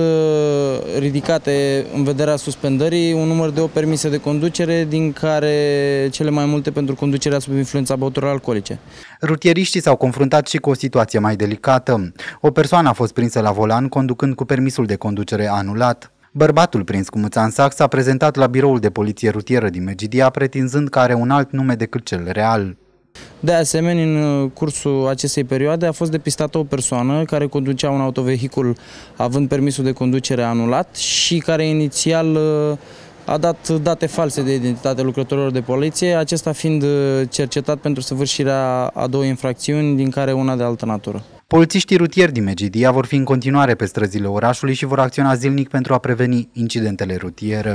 ridicate în vederea suspendării un număr de 8 permise de conducere, din care cele mai multe pentru conducerea sub influența băuturilor alcoolice. Rutieriștii s-au confruntat și cu o situație mai delicată. O persoană a fost prinsă la volan conducând cu permisul de conducere anulat. Bărbatul prins cu mâța în sac s-a prezentat la biroul de poliție rutieră din Megidia pretinzând că are un alt nume decât cel real. De asemenea, în cursul acestei perioade a fost depistată o persoană care conducea un autovehicul având permisul de conducere anulat și care inițial a dat date false de identitate lucrătorilor de poliție, acesta fiind cercetat pentru săvârșirea a 2 infracțiuni, din care una de altă natură. Polițiștii rutieri din Megidia vor fi în continuare pe străzile orașului și vor acționa zilnic pentru a preveni incidentele rutiere.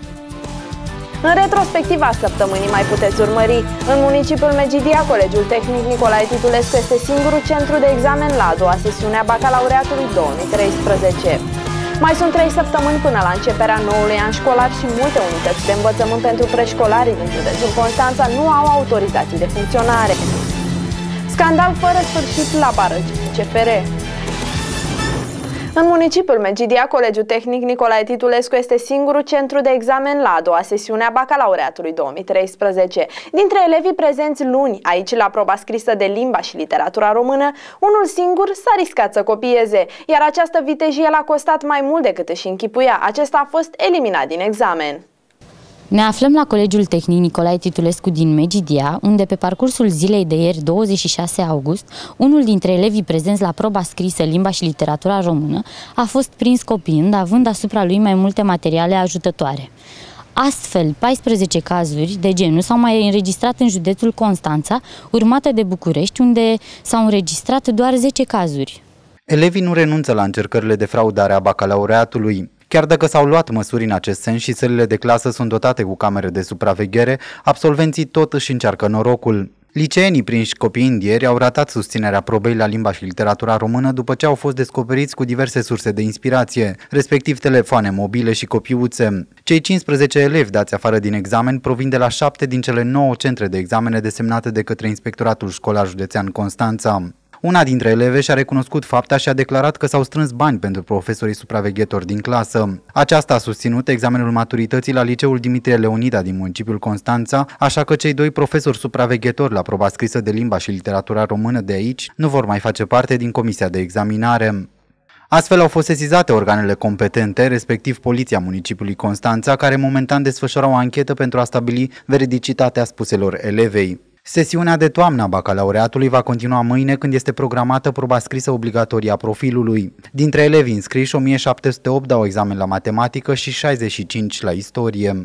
În retrospectiva săptămânii mai puteți urmări. În municipiul Megidia, Colegiul Tehnic Nicolae Titulescu este singurul centru de examen la a 2-a sesiune a bacalaureatului 2013. Mai sunt 3 săptămâni până la începerea noului an școlar și multe unități de învățământ pentru preșcolarii din județul Constanța nu au autorizații de funcționare. Scandal fără sfârșit la barăgi CFR. În municipiul Megidia, Colegiul Tehnic Nicolae Titulescu este singurul centru de examen la a 2-a sesiune a bacalaureatului 2013. Dintre elevii prezenți luni aici la proba scrisă de limba și literatura română, unul singur s-a riscat să copieze, iar această vitejie l-a costat mai mult decât își închipuia. Acesta a fost eliminat din examen. Ne aflăm la Colegiul Tehnic Nicolae Titulescu din Megidia, unde pe parcursul zilei de ieri, 26 august, unul dintre elevii prezenți la proba scrisă limba și literatura română a fost prins copiind, având asupra lui mai multe materiale ajutătoare. Astfel, 14 cazuri de genul s-au mai înregistrat în județul Constanța, urmată de București, unde s-au înregistrat doar 10 cazuri. Elevii nu renunță la încercările de fraudare a bacalaureatului. Chiar dacă s-au luat măsuri în acest sens și sălile de clasă sunt dotate cu camere de supraveghere, absolvenții tot își încearcă norocul. Liceenii prinși copiind ieri au ratat susținerea probei la limba și literatura română după ce au fost descoperiți cu diverse surse de inspirație, respectiv telefoane mobile și copiuțe. Cei 15 elevi dați afară din examen provin de la 7 din cele 9 centre de examene desemnate de către Inspectoratul Școlar Județean Constanța. Una dintre eleve și-a recunoscut fapta și a declarat că s-au strâns bani pentru profesorii supraveghetori din clasă. Aceasta a susținut examenul maturității la Liceul Dimitrie Leonida din municipiul Constanța, așa că cei 2 profesori supraveghetori la proba scrisă de limba și literatura română de aici nu vor mai face parte din comisia de examinare. Astfel au fost sesizate organele competente, respectiv Poliția Municipiului Constanța, care momentan desfășoară o anchetă pentru a stabili veridicitatea spuselor elevei. Sesiunea de toamnă a bacalaureatului va continua mâine, când este programată proba scrisă obligatorie a profilului. Dintre elevii înscriși, 1708 dau examen la matematică și 65 la istorie.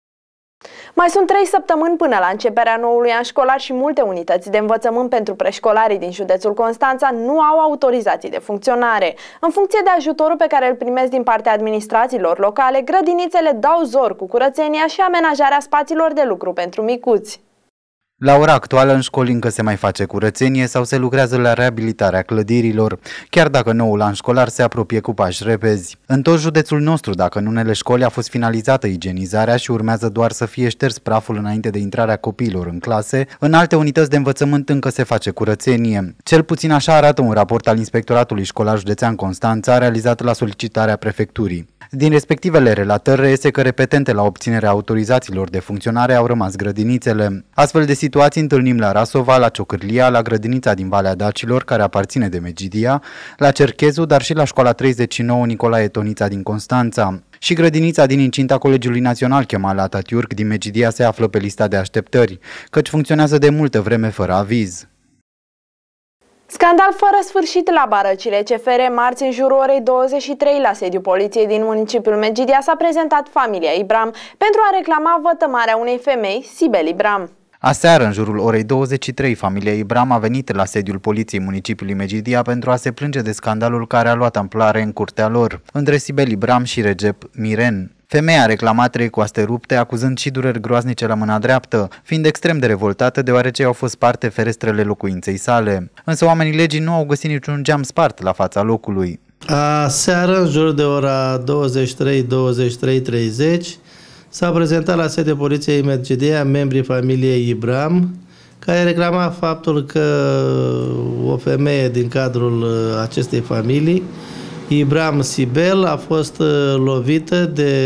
Mai sunt 3 săptămâni până la începerea noului an școlar și multe unități de învățământ pentru preșcolarii din județul Constanța nu au autorizații de funcționare. În funcție de ajutorul pe care îl primesc din partea administrațiilor locale, grădinițele dau zor cu curățenia și amenajarea spațiilor de lucru pentru micuți. La ora actuală, în școli încă se mai face curățenie sau se lucrează la reabilitarea clădirilor, chiar dacă noul an școlar se apropie cu pași repezi. În tot județul nostru, dacă în unele școli a fost finalizată igienizarea și urmează doar să fie șters praful înainte de intrarea copiilor în clase, în alte unități de învățământ încă se face curățenie. Cel puțin așa arată un raport al Inspectoratului Școlar Județean Constanța, realizat la solicitarea prefecturii. Din respectivele relatări reiese că repetente la obținerea autorizațiilor de funcționare au rămas grădinițele. Astfel de situații întâlnim la Rasova, la Ciocârlia, la grădinița din Valea Dacilor, care aparține de Megidia, la Cerchezu, dar și la școala 39 Nicolae Tonița din Constanța. Și grădinița din incinta Colegiului Național Kemal Atatürk din Megidia se află pe lista de așteptări, căci funcționează de multă vreme fără aviz. Scandal fără sfârșit la Barăcile CFR. Marți, în jurul orei 23, la sediul poliției din municipiul Megidia, s-a prezentat familia Ibram pentru a reclama vătămarea unei femei, Sibel Ibram. Aseară, în jurul orei 23, familia Ibram a venit la sediul poliției municipiului Megidia pentru a se plânge de scandalul care a luat amploare în curtea lor, între Sibel Ibram și Recep Miren. Femeia a reclamat 3 coaste rupte, acuzând și dureri groaznice la mâna dreaptă, fiind extrem de revoltată deoarece au fost sparte ferestrele locuinței sale. Însă oamenii legii nu au găsit niciun geam spart la fața locului. Aseară, în jur de ora 23:30, s-a prezentat la sediul poliției Megidia membrii familiei Ibram, care reclama faptul că o femeie din cadrul acestei familii, Ibram Sibel, a fost lovită de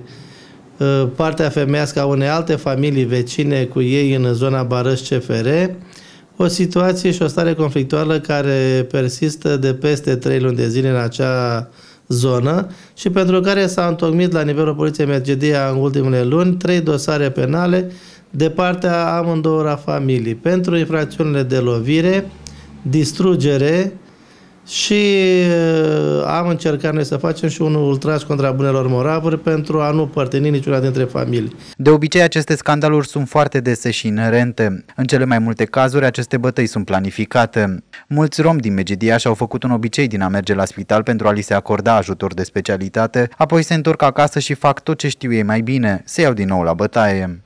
partea femeiască a unei alte familii vecine cu ei în zona Barăș CFR, o situație și o stare conflictuală care persistă de peste 3 luni de zile în acea zonă și pentru care s-a întocmit la nivelul poliției Megidia în ultimele luni 3 dosare penale de partea amândouă familii pentru infracțiunile de lovire, distrugere și am încercat noi să facem și un ultraj contra bunelor moravuri pentru a nu părtini niciuna dintre familii. De obicei, aceste scandaluri sunt foarte dese și inerente. În cele mai multe cazuri, aceste bătăi sunt planificate. Mulți romi din Megidia și-au făcut un obicei din a merge la spital pentru a li se acorda ajutor de specialitate, apoi se întorc acasă și fac tot ce știu ei mai bine, se iau din nou la bătaie.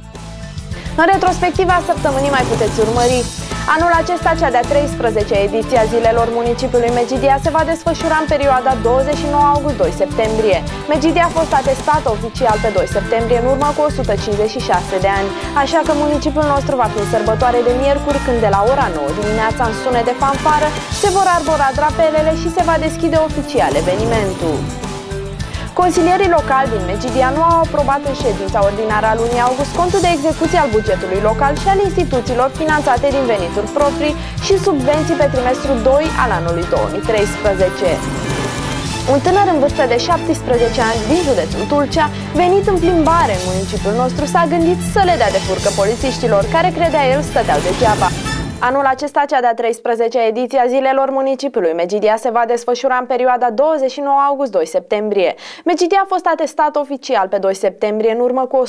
În retrospectiva săptămânii mai puteți urmări. Anul acesta, cea de-a 13-a ediție a Zilelor municipiului Megidia se va desfășura în perioada 29 august-2 septembrie. Megidia a fost atestată oficial pe 2 septembrie în urmă cu 156 de ani, așa că municipiul nostru va fi în sărbătoare de miercuri, când de la ora 9 dimineața, în sunet de fanfară, se vor arbora drapelele și se va deschide oficial evenimentul. Consilierii locali din Megidia nu au aprobat în ședința ordinară a lunii august contul de execuție al bugetului local și al instituțiilor finanțate din venituri proprii și subvenții pe trimestrul 2 al anului 2013. Un tânăr în vârstă de 17 ani din județul Tulcea, venit în plimbare în municipiul nostru, s-a gândit să le dea de furcă polițiștilor, care, credea el, stăteau degeaba. Anul acesta, cea de-a 13-a ediție a Zilelor Municipiului Medgidia se va desfășura în perioada 29 august-2 septembrie. Medgidia a fost atestat oficial pe 2 septembrie în urmă cu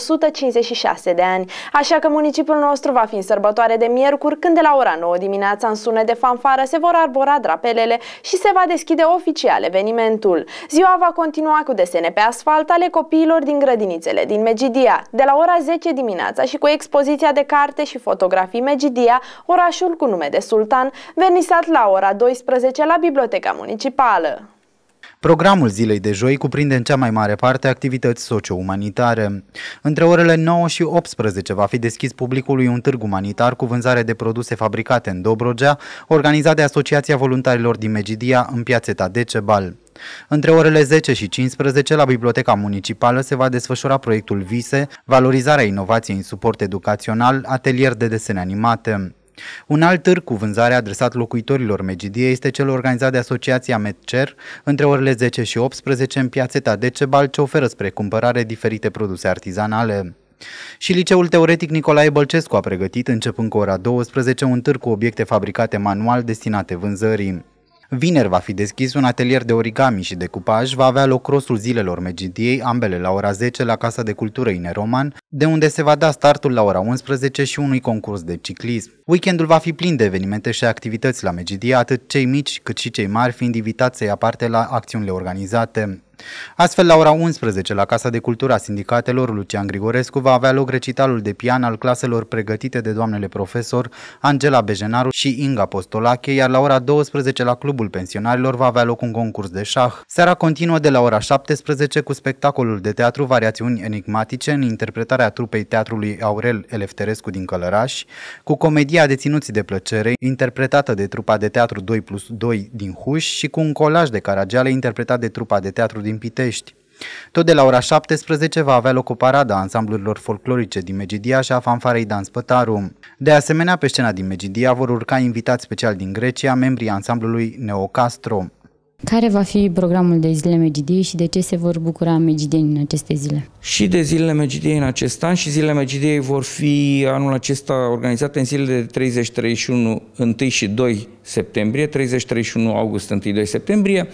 156 de ani, așa că municipiul nostru va fi în sărbătoare de miercuri, când de la ora 9 dimineața în sunet de fanfară se vor arbora drapelele și se va deschide oficial evenimentul. Ziua va continua cu desene pe asfalt ale copiilor din grădinițele din Medgidia, de la ora 10 dimineața și cu expoziția de carte și fotografii Medgidia, orașul cu nume de sultan, vernisat la ora 12 la Biblioteca Municipală. Programul zilei de joi cuprinde în cea mai mare parte activități socio-umanitare. Între orele 9 și 18 va fi deschis publicului un târg umanitar cu vânzare de produse fabricate în Dobrogea, organizat de Asociația Voluntarilor din Medgidia în Piațeta Decebal. Între orele 10 și 15 la Biblioteca Municipală se va desfășura proiectul Vise, valorizarea inovației în suport educațional, atelier de desene animate. Un alt târg cu vânzare adresat locuitorilor Medgidiei este cel organizat de Asociația Medcer între orele 10 și 18 în Piațeta Decebal, ce oferă spre cumpărare diferite produse artizanale. Și Liceul Teoretic Nicolae Bălcescu a pregătit, începând cu ora 12, un târg cu obiecte fabricate manual destinate vânzării. Vineri va fi deschis un atelier de origami și decupaj, va avea loc crossul Zilelor Medgidiei, ambele la ora 10 la Casa de Cultură Ineroman, de unde se va da startul la ora 11 și unui concurs de ciclism. Weekendul va fi plin de evenimente și activități la Medgidia, atât cei mici cât și cei mari fiind invitați să ia parte la acțiunile organizate. Astfel, la ora 11, la Casa de Cultură a Sindicatelor Lucian Grigorescu, va avea loc recitalul de pian al claselor pregătite de doamnele profesor Angela Bejenaru și Inga Postolache, iar la ora 12, la Clubul Pensionarilor, va avea loc un concurs de șah. Seara continuă de la ora 17 cu spectacolul de teatru Variațiuni enigmatice în interpretarea trupei teatrului Aurel Elefterescu din Călăraș, cu comedia Deținuți de plăcere, interpretată de trupa de teatru 2+2 din Huș și cu un colaj de Caragiale interpretat de trupa de teatru din Pitești. Tot de la ora 17 va avea loc o paradă a ansamblurilor folclorice din Medgidia și a fanfarei Dan Spătaru. De asemenea, pe scena din Medgidia vor urca invitați special din Grecia, membrii ansamblului Neocastro. Care va fi programul de Zilele Medgidiei și de ce se vor bucura medgidienii în aceste zile? Și de Zilele Medgidiei în acest an, și Zilele Medgidiei vor fi anul acesta organizate în zilele de 30-31, 1 și 2 septembrie, 30-31 august, 1-2 septembrie.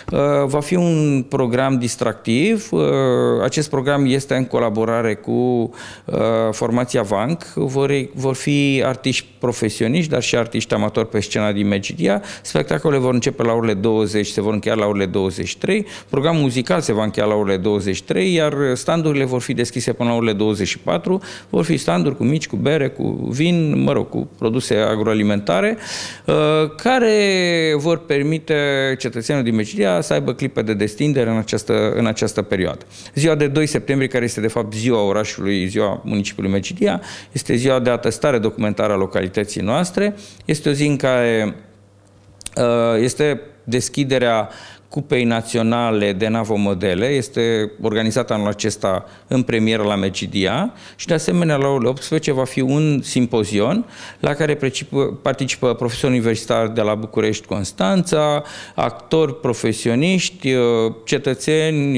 Va fi un program distractiv. Acest program este în colaborare cu formația VANC. Vor fi artiști profesioniști, dar și artiști amatori pe scena din Medgidia. Spectacolele vor începe la orele 20, se vor încheia la orele 23. Programul muzical se va încheia la orele 23, iar standurile vor fi deschise până la orele 24. Vor fi standuri cu mici, cu bere, cu vin, mă rog, cu produse agroalimentare, care vor permite cetățenilor din Medgidia să aibă clipe de destindere în această perioadă. Ziua de 2 septembrie, care este de fapt ziua orașului, ziua municipiului Medgidia, este ziua de atestare documentară a localității noastre. Este o zi în care este deschiderea Cupei Naționale de Navomodele, este organizată anul acesta în premieră la Medgidia și de asemenea la orele 18 va fi un simpozion la care participă profesori universitari de la București, Constanța, actori profesioniști, cetățeni,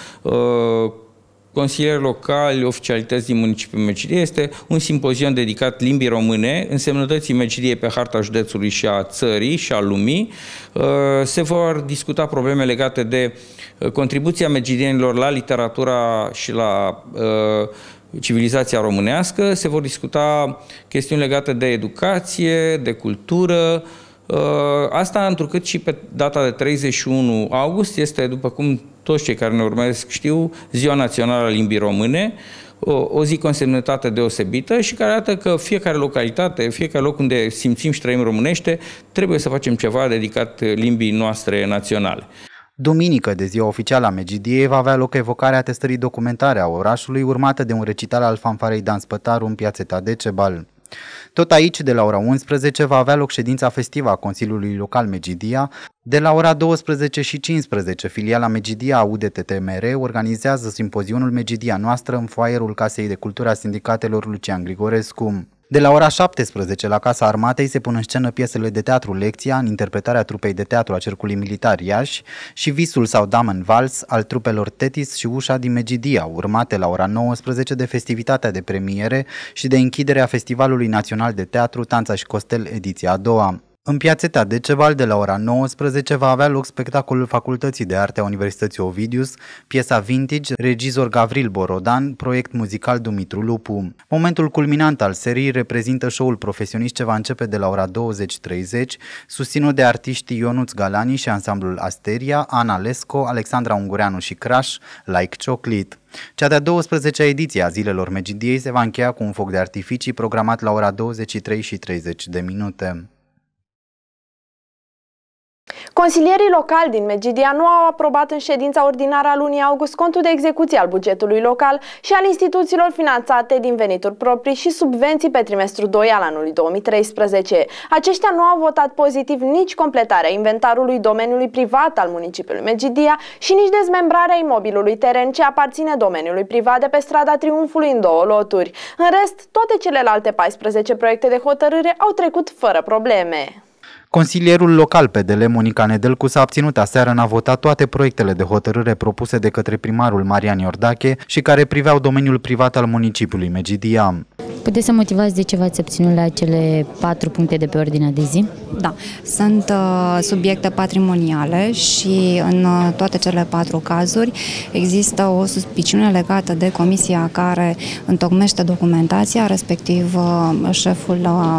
consilieri locali, oficialități din municipiul Medgidia. Este un simpozion dedicat limbii române, însemnătății Medgidiei pe harta județului și a țării și a lumii. Se vor discuta probleme legate de contribuția medgidienilor la literatura și la civilizația românească. Se vor discuta chestiuni legate de educație, de cultură. Asta întrucât și pe data de 31 august este, după cum toți cei care ne urmăresc știu, Ziua Națională a Limbii Române, o zi cu însemnătate deosebită și care arată că fiecare localitate, fiecare loc unde simțim și trăim românește, trebuie să facem ceva dedicat limbii noastre naționale. Duminică, de ziua oficială a Medgidiei, va avea loc evocarea testării documentare a orașului, urmată de un recital al fanfarei Dan Spătaru în Piațeta Decebal. Tot aici, de la ora 11, va avea loc ședința festivă a Consiliului Local Medgidia. De la ora 12 și 15, filiala Medgidia a UDTTMR organizează simpozionul Medgidia Noastră în foaierul Casei de Cultură a Sindicatelor Lucian Grigorescu. De la ora 17 la Casa Armatei se pun în scenă piesele de teatru Lecția în interpretarea trupei de teatru a Cercului Militar Iași și Visul sau Damen Vals al trupelor Tetis și Ușa din Megidia, urmate la ora 19 de festivitatea de premiere și de închidere a Festivalului Național de Teatru Tanța și Costel ediția a doua. În Piațeta Deceval, de la ora 19, va avea loc spectacolul Facultății de Arte a Universității Ovidius, piesa Vintage, regizor Gavril Borodan, proiect muzical Dumitru Lupu. Momentul culminant al seriei reprezintă show-ul profesionist ce va începe de la ora 20:30, susținut de artiștii Ionuț Galani și ansamblul Asteria, Ana Lesco, Alexandra Ungureanu și Crash, Like Chocolate. Cea de-a 12-a ediție a Zilelor Megidiei se va încheia cu un foc de artificii programat la ora 23:30. Consilierii locali din Megidia nu au aprobat în ședința ordinară a lunii august contul de execuție al bugetului local și al instituțiilor finanțate din venituri proprii și subvenții pe trimestrul 2 al anului 2013. Aceștia nu au votat pozitiv nici completarea inventarului domeniului privat al municipiului Megidia și nici dezmembrarea imobilului teren ce aparține domeniului privat de pe strada Triumfului în 2 loturi. În rest, toate celelalte 14 proiecte de hotărâre au trecut fără probleme. Consilierul local PDL, Monica Nedelcu, s-a abținut aseară în a vota toate proiectele de hotărâre propuse de către primarul Marian Iordache și care priveau domeniul privat al municipiului Megidia. Puteți să motivați de ce v-ați abținut la cele 4 puncte de pe ordinea de zi? Da, sunt subiecte patrimoniale și în toate cele 4 cazuri există o suspiciune legată de comisia care întocmește documentația, respectiv șeful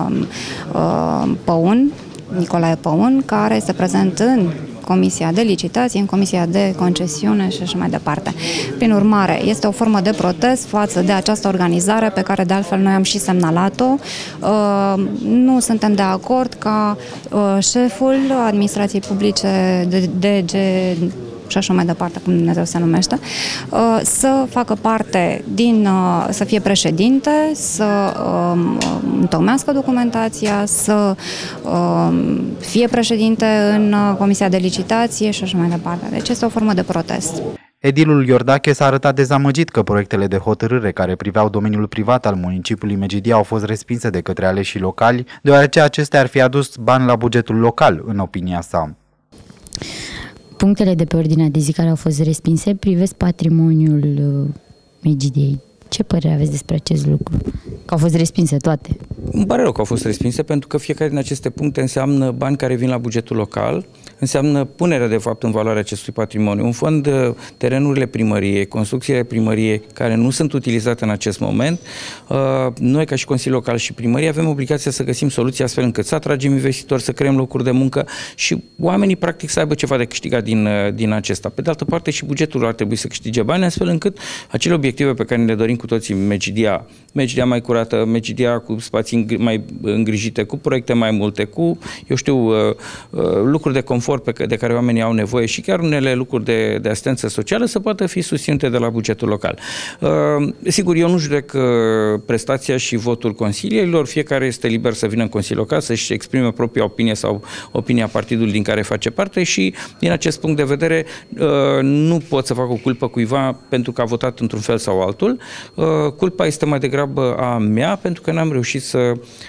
Păun, Nicolae Păun, care este prezent în Comisia de Licitație, în Comisia de Concesiune și așa mai departe. Prin urmare, este o formă de protest față de această organizare pe care de altfel noi am și semnalat-o. Nu suntem de acord ca șeful administrației publice de DG și așa mai departe, cum Dumnezeu se numește, să facă parte să fie președinte, să întocmească documentația, să fie președinte în Comisia de Licitație și așa mai departe. Deci este o formă de protest. Edilul Iordache s-a arătat dezamăgit că proiectele de hotărâre care priveau domeniul privat al municipiului Megidia au fost respinse de către aleșii locali, deoarece acestea ar fi adus bani la bugetul local, în opinia sa. Punctele de pe ordinea de zi care au fost respinse privesc patrimoniul Megidiei. Ce părere aveți despre acest lucru? Că au fost respinse toate. Îmi pare rău că au fost respinse, pentru că fiecare din aceste puncte înseamnă bani care vin la bugetul local, înseamnă punerea de fapt în valoare acestui patrimoniu. În fond, terenurile primăriei, construcțiile primăriei care nu sunt utilizate în acest moment, noi ca și Consiliul Local și primărie avem obligația să găsim soluții astfel încât să atragem investitori, să creăm locuri de muncă și oamenii practic să aibă ceva de câștigat din acesta. Pe de altă parte și bugetul ar trebui să câștige bani astfel încât acele obiective pe care le dorim cu toții, Megidia mai curată, Megidia cu spații mai îngrijite, cu proiecte mai multe, cu, eu știu, lucruri de confort de care oamenii au nevoie și chiar unele lucruri de asistență socială să poată fi susținute de la bugetul local. Sigur, eu nu judec prestația și votul consilierilor, fiecare este liber să vină în Consiliul Local, să-și exprime propria opinie sau opinia partidului din care face parte și din acest punct de vedere nu pot să fac o culpă cuiva pentru că a votat într-un fel sau altul. Culpa este mai degrabă a mea pentru că n-am reușit să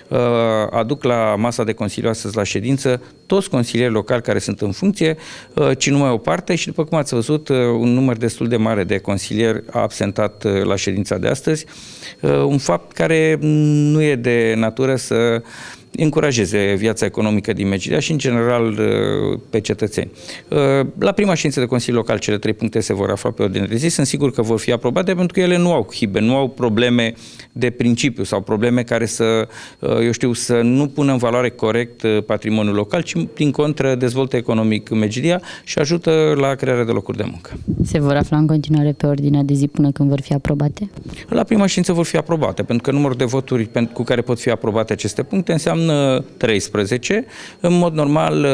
aduc la masa de consiliu astăzi la ședință toți consilierii locali care sunt în funcție, ci numai o parte și după cum ați văzut, un număr destul de mare de consilieri a absentat la ședința de astăzi, un fapt care nu e de natură să încurajeze viața economică din Megidia și, în general, pe cetățeni. La prima ședință de Consiliu Local, cele 3 puncte se vor afla pe ordine de zi. Sunt sigur că vor fi aprobate pentru că ele nu au hibe, nu au probleme de principiu sau probleme care să, eu știu, să nu pună în valoare corect patrimoniul local, ci, din contră, dezvoltă economic Megidia și ajută la crearea de locuri de muncă. Se vor afla în continuare pe ordinea de zi până când vor fi aprobate? La prima ședință vor fi aprobate, pentru că numărul de voturi cu care pot fi aprobate aceste puncte înseamnă 13. În mod normal,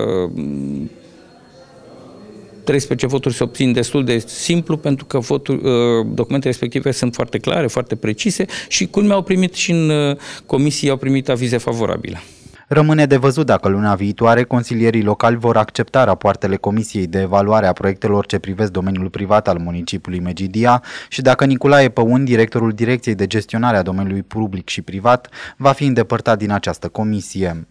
13 voturi se obțin destul de simplu pentru că documentele respective sunt foarte clare, foarte precise și culmea au primit și în comisie au primit avize favorabile. Rămâne de văzut dacă luna viitoare consilierii locali vor accepta rapoartele Comisiei de Evaluare a proiectelor ce privesc domeniul privat al municipiului Megidia și dacă Nicolae Păun, directorul Direcției de Gestionare a Domeniului Public și Privat, va fi îndepărtat din această comisie.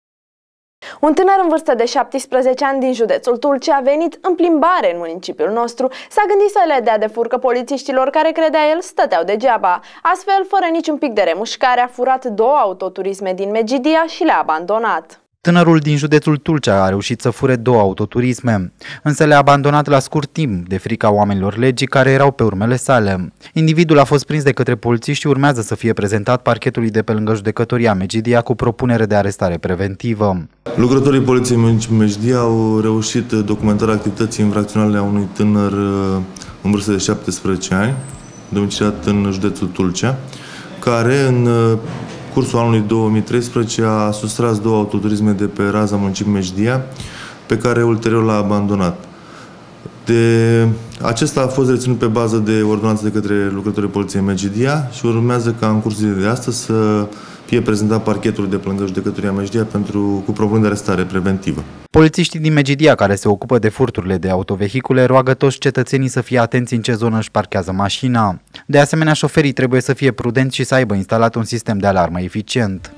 Un tânăr în vârstă de 17 ani din județul Tulcea a venit în plimbare în municipiul nostru. S-a gândit să le dea de furcă polițiștilor care, credea el, stăteau degeaba. Astfel, fără niciun pic de remușcare, a furat 2 autoturisme din Megidia și le-a abandonat. Tânărul din județul Tulcea a reușit să fure 2 autoturisme, însă le-a abandonat la scurt timp de frica oamenilor legii care erau pe urmele sale. Individul a fost prins de către polițiști și urmează să fie prezentat parchetului de pe lângă judecătoria Megidia cu propunere de arestare preventivă. Lucrătorii Poliției Megidia au reușit documentarea activității infracționale a unui tânăr în vârstă de 17 ani, domiciliat în județul Tulcea, care în cursul anului 2013 a sustras 2 autoturisme de pe raza municipiului Megidia, pe care ulterior l-a abandonat. Acesta a fost reținut pe bază de ordonanță de către lucrătorii Poliției Megidia și urmează ca în cursul de astăzi să fie prezentat parchetul de pe lângă judecătoria Megidia cu propunere de arestare preventivă. Polițiștii din Megidia care se ocupă de furturile de autovehicule roagă toți cetățenii să fie atenți în ce zonă își parchează mașina. De asemenea, șoferii trebuie să fie prudenți și să aibă instalat un sistem de alarmă eficient.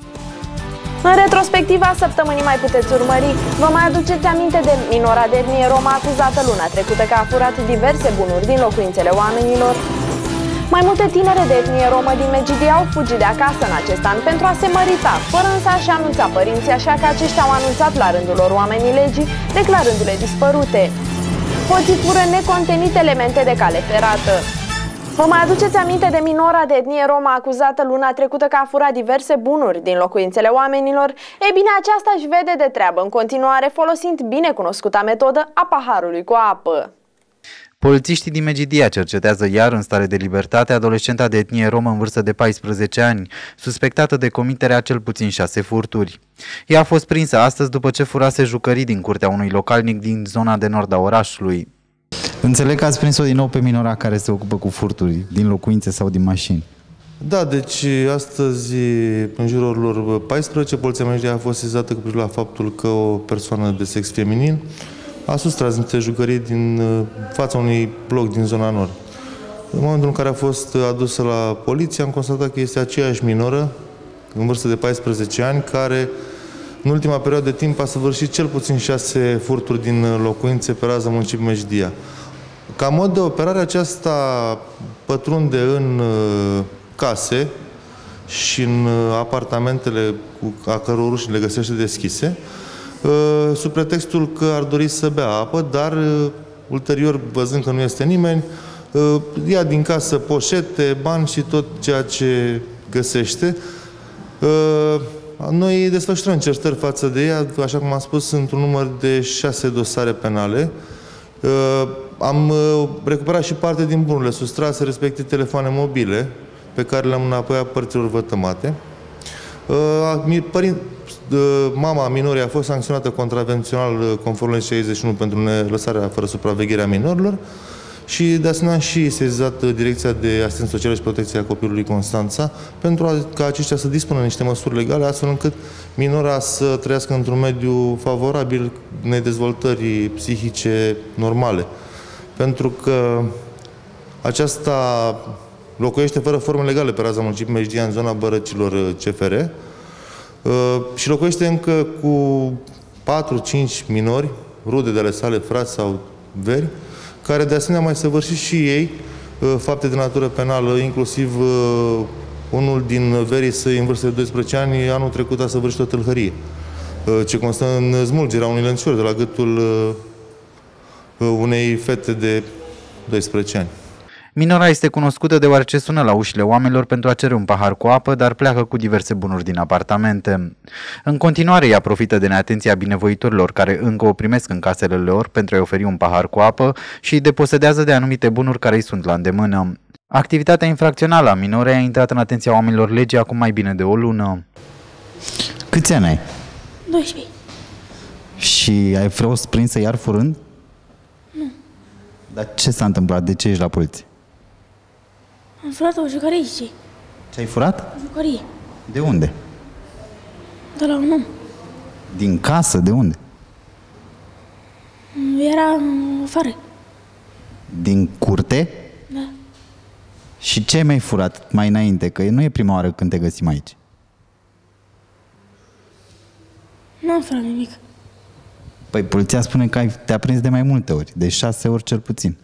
În retrospectiva săptămânii mai puteți urmări. Vă mai aduceți aminte de minora de etnie romă acuzată luna trecută că a furat diverse bunuri din locuințele oamenilor? Mai multe tinere de etnie romă din Megidia au fugit de acasă în acest an pentru a se mărita, fără însă a-și anunța părinții, așa că aceștia au anunțat la rândul lor oamenii legii, declarându-le dispărute. Hoții fură necontenite elemente de cale ferată. Vă mai aduceți aminte de minora de etnie romă acuzată luna trecută că a furat diverse bunuri din locuințele oamenilor? Ei bine, aceasta își vede de treabă în continuare, folosind binecunoscuta metodă a paharului cu apă. Polițiștii din Megidia cercetează iar în stare de libertate adolescenta de etnie romă în vârstă de 14 ani, suspectată de comiterea cel puțin 6 furturi. Ea a fost prinsă astăzi după ce furase jucării din curtea unui localnic din zona de nord a orașului. Înțeleg că ați prins-o din nou pe minora care se ocupă cu furturi din locuințe sau din mașini. Da, deci astăzi, în jurul orilor 14, Poliția Megidia a fost sesizată cu privire la faptul că o persoană de sex feminin a sustras niște jucării din fața unui bloc din zona nord. În momentul în care a fost adusă la poliție, am constatat că este aceeași minoră, în vârstă de 14 ani, care în ultima perioadă de timp a săvârșit cel puțin 6 furturi din locuințe pe raza municipiului Megidia. Ca mod de operare, aceasta pătrunde în case și în apartamentele a căror uși le găsește deschise, sub pretextul că ar dori să bea apă, dar ulterior, văzând că nu este nimeni, ia din casă poșete, bani și tot ceea ce găsește. Noi desfășurăm cercetări față de ea, așa cum am spus, într-un număr de 6 dosare penale. Am recuperat și parte din bunurile sustrase, respectiv telefoane mobile, pe care le-am înapoiat părților vătămate. Mama minorii a fost sancționată contravențional conform legii 61 pentru nelăsarea fără supraveghere a minorilor și de asemenea și sesizat Direcția de Asistență Socială și Protecție a Copilului Constanța pentru ca aceștia să dispună niște măsuri legale astfel încât minora să trăiască într-un mediu favorabil unei dezvoltări psihice normale. Pentru că aceasta locuiește fără forme legale pe raza municipiului Megidia în zona Bărăcilor CFR și locuiește încă cu 4-5 minori, rude de ale sale, frați sau veri, care de asemenea mai săvârșit și ei fapte de natură penală, inclusiv unul din verii săi în vârstă de 12 ani, anul trecut a săvârșit o tâlhărie, ce constă în smulgerea unui lănțior de la gâtul unei fete de 12 ani. Minora este cunoscută deoarece sună la ușile oamenilor pentru a cere un pahar cu apă, dar pleacă cu diverse bunuri din apartamente. În continuare, ea profită de neatenția binevoitorilor care încă o primesc în casele lor pentru a-i oferi un pahar cu apă și îi deposedează de anumite bunuri care îi sunt la îndemână. Activitatea infracțională a minorei a intrat în atenția oamenilor legii acum mai bine de o lună. Câți ani ai? 12. Și ai fost prinsă iar furând? Nu. Dar ce s-a întâmplat? De ce ești la poliție? Am furat o jucărie și... Ce ai furat? O jucărie. De unde? De la un om. Din casă? De unde? Era afară. Din curte? Da. Și ce mi-ai furat mai înainte? Că nu e prima oară când te găsim aici. Nu am furat nimic. Păi poliția spune că te-a prins de mai multe ori, de 6 ori cel puțin.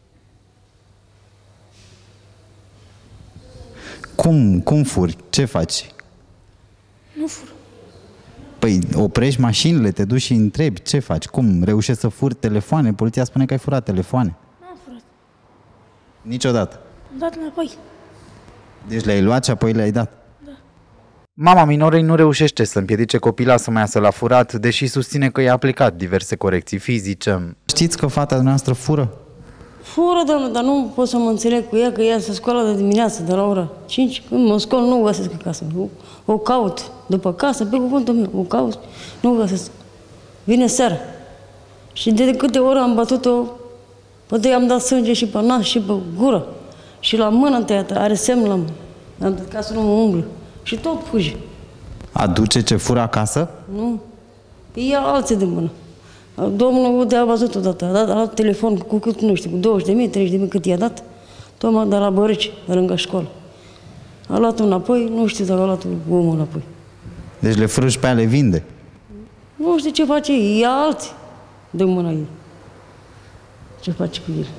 Cum furi? Ce faci? Nu fur. Păi oprești mașinile, te duci și întrebi, ce faci? Cum? Reușești să furi telefoane? Poliția spune că ai furat telefoane. Nu am furat. Niciodată. Am dat înapoi. Deci le-ai luat și apoi le-ai dat? Da. Mama minorei nu reușește să împiedice copila să mai iasă la furat, deși susține că i-a aplicat diverse corecții fizice. Știți că fata noastră fură? Fură, doamne, dar nu pot să mă înțeleg cu ea, că ea se scoală de dimineață, de la ora 5, când mă scol, nu o găsesc acasă. O caut după casă, pe cuvântul meu, o caut, nu o găsesc. Vine seara. Și de câte ori am bătut-o, poate i-am dat sânge și pe nas și pe gură. Și la mână întâiată, are semn la mână. Am dat ca să nu mă umblă. Și tot fuge. Aduce ce fură acasă? Nu. Ia alții de mână. Domnul de-a văzut odată, a dat telefon cu cât, nu știu, cu 20.000, 30.000 cât i-a dat, tocmai de la Bărici, de lângă școală. A luat-o înapoi, nu știu dacă a luat omul înapoi. Deci le fură și pe aia le vinde? Nu știu ce face ei, ia alții de mâna ei. Ce face cu el?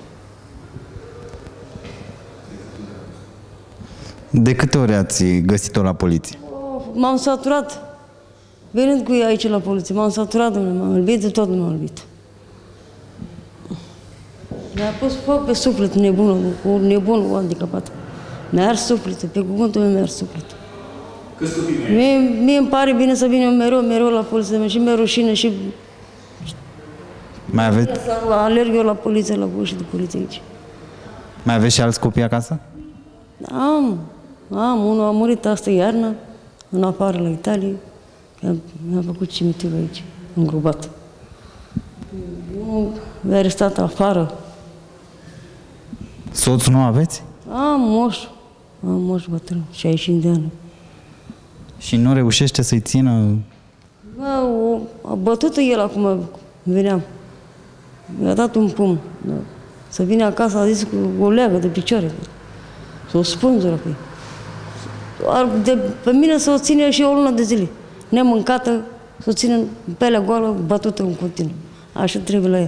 De câte ori ați găsit-o la poliție? M-am saturat. Venind cu ea aici la poliție, m-am saturat, domnule, m-am iubit, de tot nu m-am iubit. Mi-a pus foc pe suflet nebunul, handicapat. Mi-a ars sufletul, pe cuvântul meu mi-a ars sufletul. Câți copii mai ai? Mie îmi pare bine să vin mereu la poliție, și mi-e rușine și... Mai aveți? Alerg eu la poliție, la uși de poliție aici. Mai aveți și alți copii acasă? Am. Unul a murit astă iarnă, în afară la Italia. Mi-a făcut cimitirul aici, îngropat. Unul mi-a arestat afară. Soțul nu aveți? Am moș bătrân, 60 de ani. Și nu reușește să-i țină? A bătut el acum, veneam. Mi-a dat un pumn. Da. Să vină acasă, a zis că o leagă de picioare. Să o spânzură pe ei. Pe mine să o ține și o lună de zile. Nemâncată, să o țină în pelea goală, bătută în continuu. Așa trebuie la ea.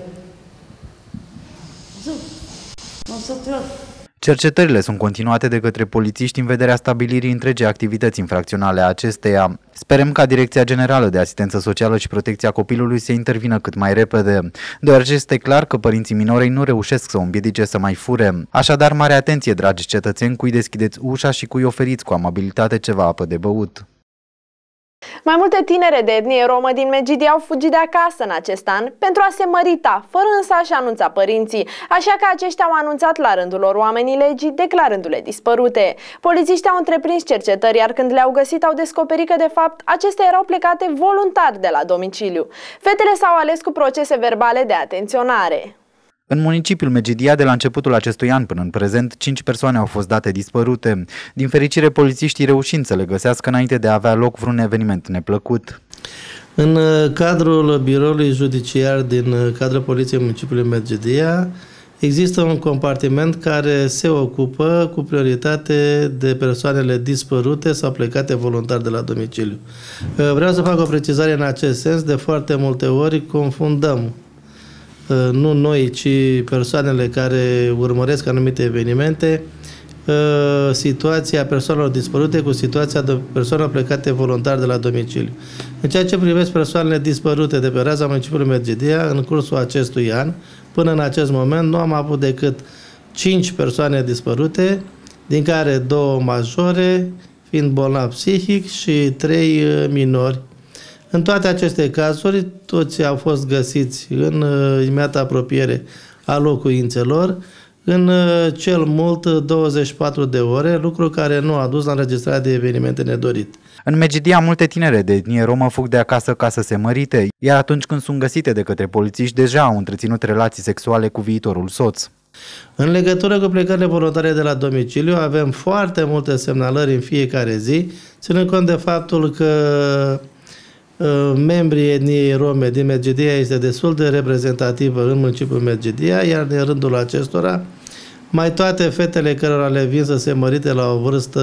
M-am săturat. Cercetările sunt continuate de către polițiști în vederea stabilirii întregii activități infracționale a acesteia. Sperăm ca Direcția Generală de Asistență Socială și Protecția Copilului să intervină cât mai repede, deoarece este clar că părinții minorei nu reușesc să o împiedice să mai fure. Așadar, mare atenție, dragi cetățeni, cui deschideți ușa și cui oferiți cu amabilitate ceva apă de băut. Mai multe tinere de etnie romă din Medgidia au fugit de acasă în acest an pentru a se mărita, fără însă a-și anunța părinții, așa că aceștia au anunțat la rândul lor oamenii legii, declarându-le dispărute. Polițiștii au întreprins cercetări, iar când le-au găsit au descoperit că de fapt acestea erau plecate voluntar de la domiciliu. Fetele s-au ales cu procese verbale de atenționare. În municipiul Medgidia, de la începutul acestui an până în prezent, 5 persoane au fost date dispărute. Din fericire, polițiștii reușind să le găsească înainte de a avea loc vreun eveniment neplăcut. În cadrul biroului judiciar din cadrul Poliției Municipiului Medgidia există un compartiment care se ocupă cu prioritate de persoanele dispărute sau plecate voluntar de la domiciliu. Vreau să fac o precizare în acest sens. De foarte multe ori confundăm, nu noi, ci persoanele care urmăresc anumite evenimente, situația persoanelor dispărute cu situația de persoane plecate voluntar de la domiciliu. În ceea ce privește persoanele dispărute de pe raza municipiului Medgidia, în cursul acestui an, până în acest moment, nu am avut decât 5 persoane dispărute, din care 2 majore, fiind bolnavi psihic, și 3 minori. În toate aceste cazuri, toți au fost găsiți în imediată apropiere a locuințelor, în cel mult 24 de ore, lucru care nu a dus la înregistrarea de evenimente nedorite. În Medgidia, multe tinere de etnie romă fug de acasă ca să se mărite, iar atunci când sunt găsite de către polițiști, deja au întreținut relații sexuale cu viitorul soț. În legătură cu plecările voluntare de la domiciliu, avem foarte multe semnalări în fiecare zi, ținând cont de faptul că membrii etniei rome din Medgidia este destul de reprezentativă în municipiul Medgidia, iar din rândul acestora, mai toate fetele cărora le vin să se mărite la o vârstă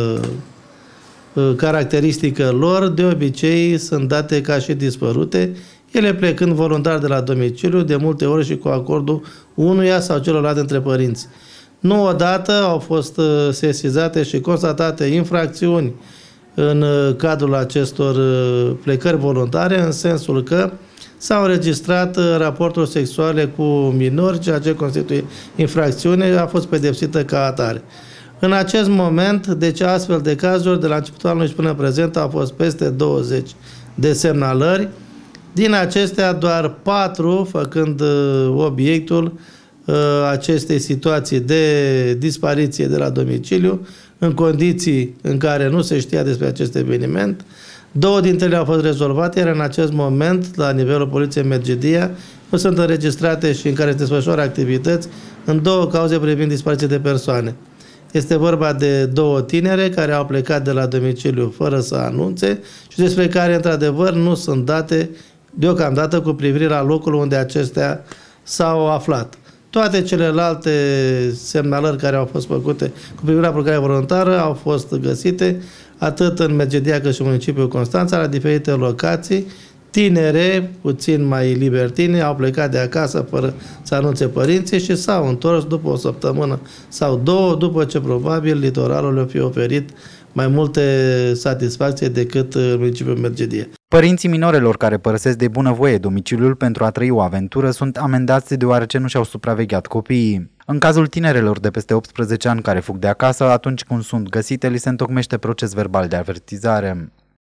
caracteristică lor, de obicei sunt date ca și dispărute, ele plecând voluntar de la domiciliu, de multe ori și cu acordul unuia sau celorlalți dintre părinți. Nu odată au fost sesizate și constatate infracțiuni în cadrul acestor plecări voluntare, în sensul că s-au înregistrat raporturi sexuale cu minori, ceea ce constituie infracțiune, a fost pedepsită ca atare. În acest moment, deci astfel de cazuri, de la începutul anului și până prezent, au fost peste 20 de semnalări. Din acestea, doar 4 făcând obiectul acestei situații de dispariție de la domiciliu, în condiții în care nu se știa despre acest eveniment. 2 dintre ele au fost rezolvate, iar în acest moment, la nivelul Poliției Medgidia, nu sunt înregistrate și în care se desfășoară activități în 2 cauze privind dispariție de persoane. Este vorba de 2 tinere care au plecat de la domiciliu fără să anunțe și despre care, într-adevăr, nu sunt date deocamdată cu privire la locul unde acestea s-au aflat. Toate celelalte semnalări care au fost făcute cu privire la plecarea voluntară au fost găsite atât în Medgidia cât și în municipiul Constanța, la diferite locații. Tinere, puțin mai libertine, au plecat de acasă fără să anunțe părinții și s-au întors după o săptămână sau 2, după ce probabil litoralul le-a fi oferit mai multe satisfacții decât municipiul Medgidia. Părinții minorelor care părăsesc de bunăvoie domiciliul pentru a trăi o aventură sunt amendați deoarece nu și-au supravegheat copiii. În cazul tinerelor de peste 18 ani care fug de acasă, atunci când sunt găsite, li se întocmește proces verbal de avertizare.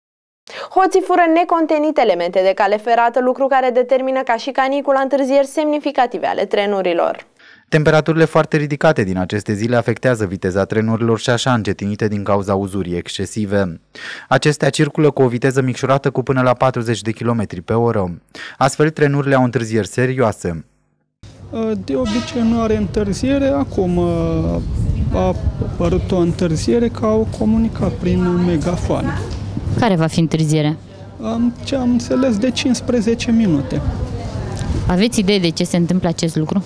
Hoții fură necontenit elemente de cale ferată, lucru care determină ca și canicula întârzieri semnificative ale trenurilor. Temperaturile foarte ridicate din aceste zile afectează viteza trenurilor și așa încetinite din cauza uzurii excesive. Acestea circulă cu o viteză micșorată cu până la 40 de km pe oră. Astfel, trenurile au întârzieri serioase. De obicei nu are întârziere, acum a apărut o întârziere că au comunicat prin megafoane. Care va fi întârzierea? Ce am înțeles, de 15 minute. Aveți idee de ce se întâmplă acest lucru?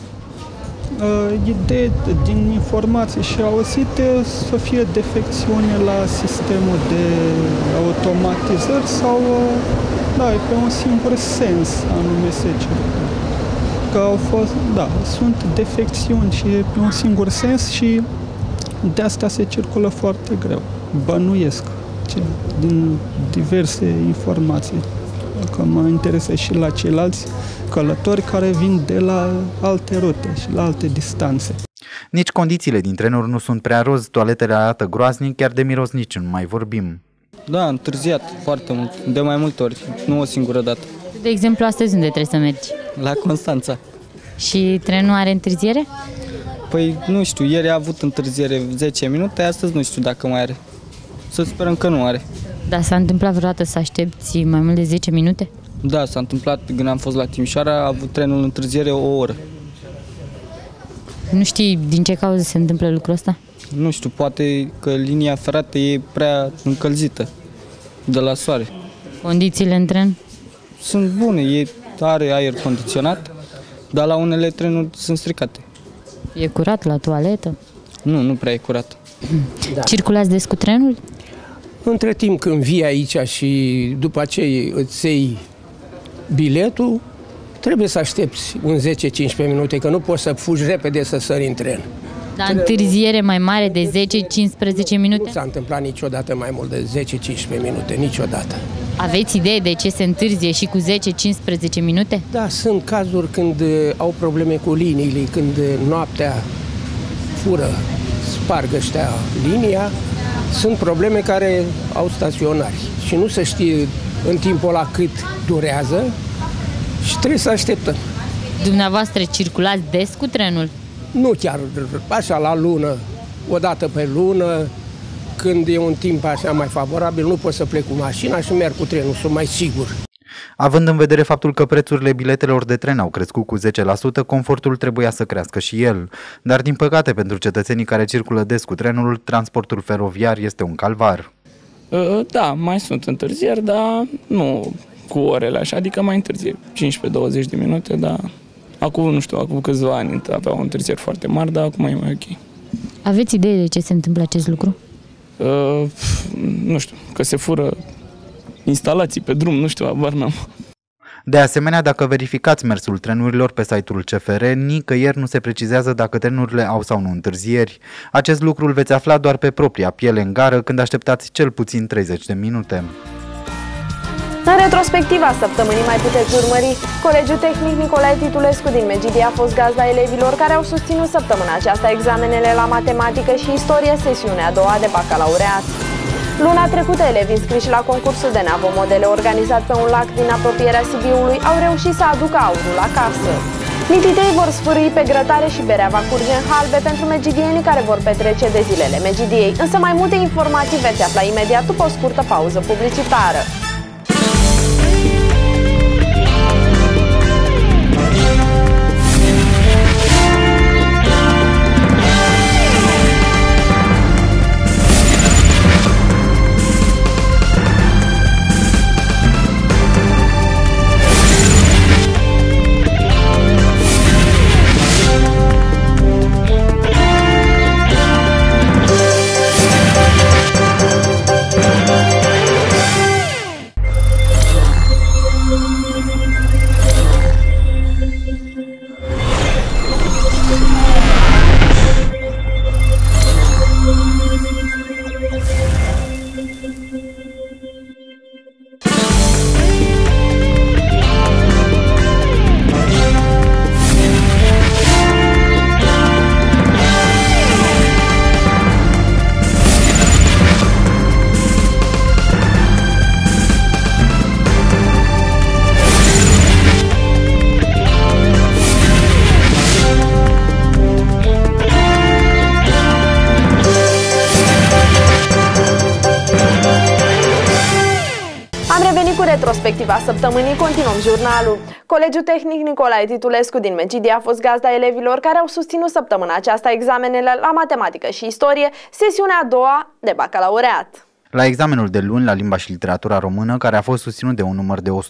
Idee din informații și auzite să fie defecțiune la sistemul de automatizări sau da, pe un singur sens anume se circulă. Că au fost, da, sunt defecțiuni și pe un singur sens și de asta se circulă foarte greu. Bănuiesc din diverse informații, că mă interesează și la ceilalți călători care vin de la alte rute și la alte distanțe. Nici condițiile din trenuri nu sunt prea roz, toaletele arată groaznic, chiar de miros nici nu mai vorbim. Da, întârziat foarte mult, de mai multe ori, nu o singură dată. De exemplu, astăzi unde trebuie să mergi? La Constanța. Și trenul are întârziere? Păi nu știu, ieri a avut întârziere 10 minute, astăzi nu știu dacă mai are. Să sperăm că nu are. Da, s-a întâmplat vreodată să aștepți mai mult de 10 minute? Da, s-a întâmplat când am fost la Timișoara, a avut trenul întârziere o oră. Nu știi din ce cauză se întâmplă lucrul ăsta? Nu știu, poate că linia ferată e prea încălzită de la soare. Condițiile în tren? Sunt bune, are aer condiționat, dar la unele trenuri sunt stricate. E curat la toaletă? Nu prea e curat. Da. Circulați des cu trenul? Între timp când vii aici și după aceea îți iei biletul, trebuie să aștepți un 10-15 minute, că nu poți să fugi repede să sări în tren. Dar întârziere mai mare de 10-15 minute? Nu s-a întâmplat niciodată mai mult de 10-15 minute, niciodată. Aveți idee de ce se întârzie și cu 10-15 minute? Da, sunt cazuri când au probleme cu liniile, când noaptea fură, sparg ăștia linia. Sunt probleme care au staționari și nu se știe în timpul ăla cât durează și trebuie să așteptăm. Dumneavoastră circulați des cu trenul? Nu chiar așa la lună, o dată pe lună, când e un timp așa mai favorabil, nu pot să plec cu mașina și merg cu trenul, sunt mai sigur. Având în vedere faptul că prețurile biletelor de tren au crescut cu 10%, confortul trebuia să crească și el. Dar din păcate pentru cetățenii care circulă des cu trenul, transportul feroviar este un calvar. Da, mai sunt întârzieri, dar nu cu orele așa, adică mai întârzie 15-20 de minute, dar acum, nu știu, acum câțiva ani aveau o întârzieri foarte mari, dar acum e mai ok. Aveți idee de ce se întâmplă acest lucru? Nu știu, că se fură instalații pe drum, nu știu, abar n-am. De asemenea, dacă verificați mersul trenurilor pe site-ul CFR, nicăieri nu se precizează dacă trenurile au sau nu întârzieri. Acest lucru îl veți afla doar pe propria piele în gară când așteptați cel puțin 30 de minute. În retrospectiva săptămânii mai puteți urmări, Colegiul Tehnic Nicolae Titulescu din Megidia a fost gazda elevilor care au susținut săptămâna aceasta examenele la matematică și istorie, sesiunea a doua de bacalaureat. Luna trecută, elevii înscriși la concursul de navomodele organizat pe un lac din apropierea Sibiului au reușit să aducă aurul acasă. Mititei vor sfârâi pe grătare și berea va curge în halbe pentru megidienii care vor petrece de zilele Megidiei, însă mai multe informații veți afla imediat după o scurtă pauză publicitară. Retrospectiva săptămânii, continuăm jurnalul. Colegiul Tehnic Nicolae Titulescu din Megidia a fost gazda elevilor care au susținut săptămâna aceasta examenele la matematică și istorie, sesiunea a doua de bacalaureat. La examenul de luni la limba și literatura română, care a fost susținut de un număr de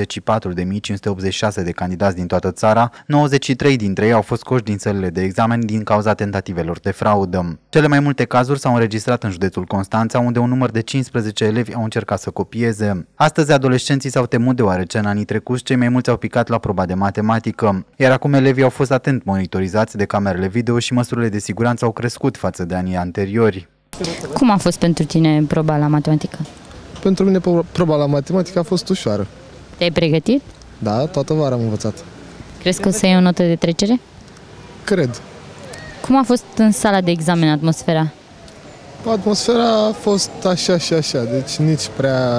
154.586 de candidați din toată țara, 93 dintre ei au fost scoși din sălile de examen din cauza tentativelor de fraudă. Cele mai multe cazuri s-au înregistrat în județul Constanța, unde un număr de 15 elevi au încercat să copieze. Astăzi, adolescenții s-au temut deoarece în anii trecuți cei mai mulți au picat la proba de matematică, iar acum elevii au fost atent monitorizați de camerele video și măsurile de siguranță au crescut față de anii anteriori. Cum a fost pentru tine proba la matematică? Pentru mine proba la matematică a fost ușoară. Te-ai pregătit? Da, toată vara am învățat. Crezi că o să iei o notă de trecere? Cred. Cum a fost în sala de examen atmosfera? Atmosfera a fost așa și așa, deci nici prea...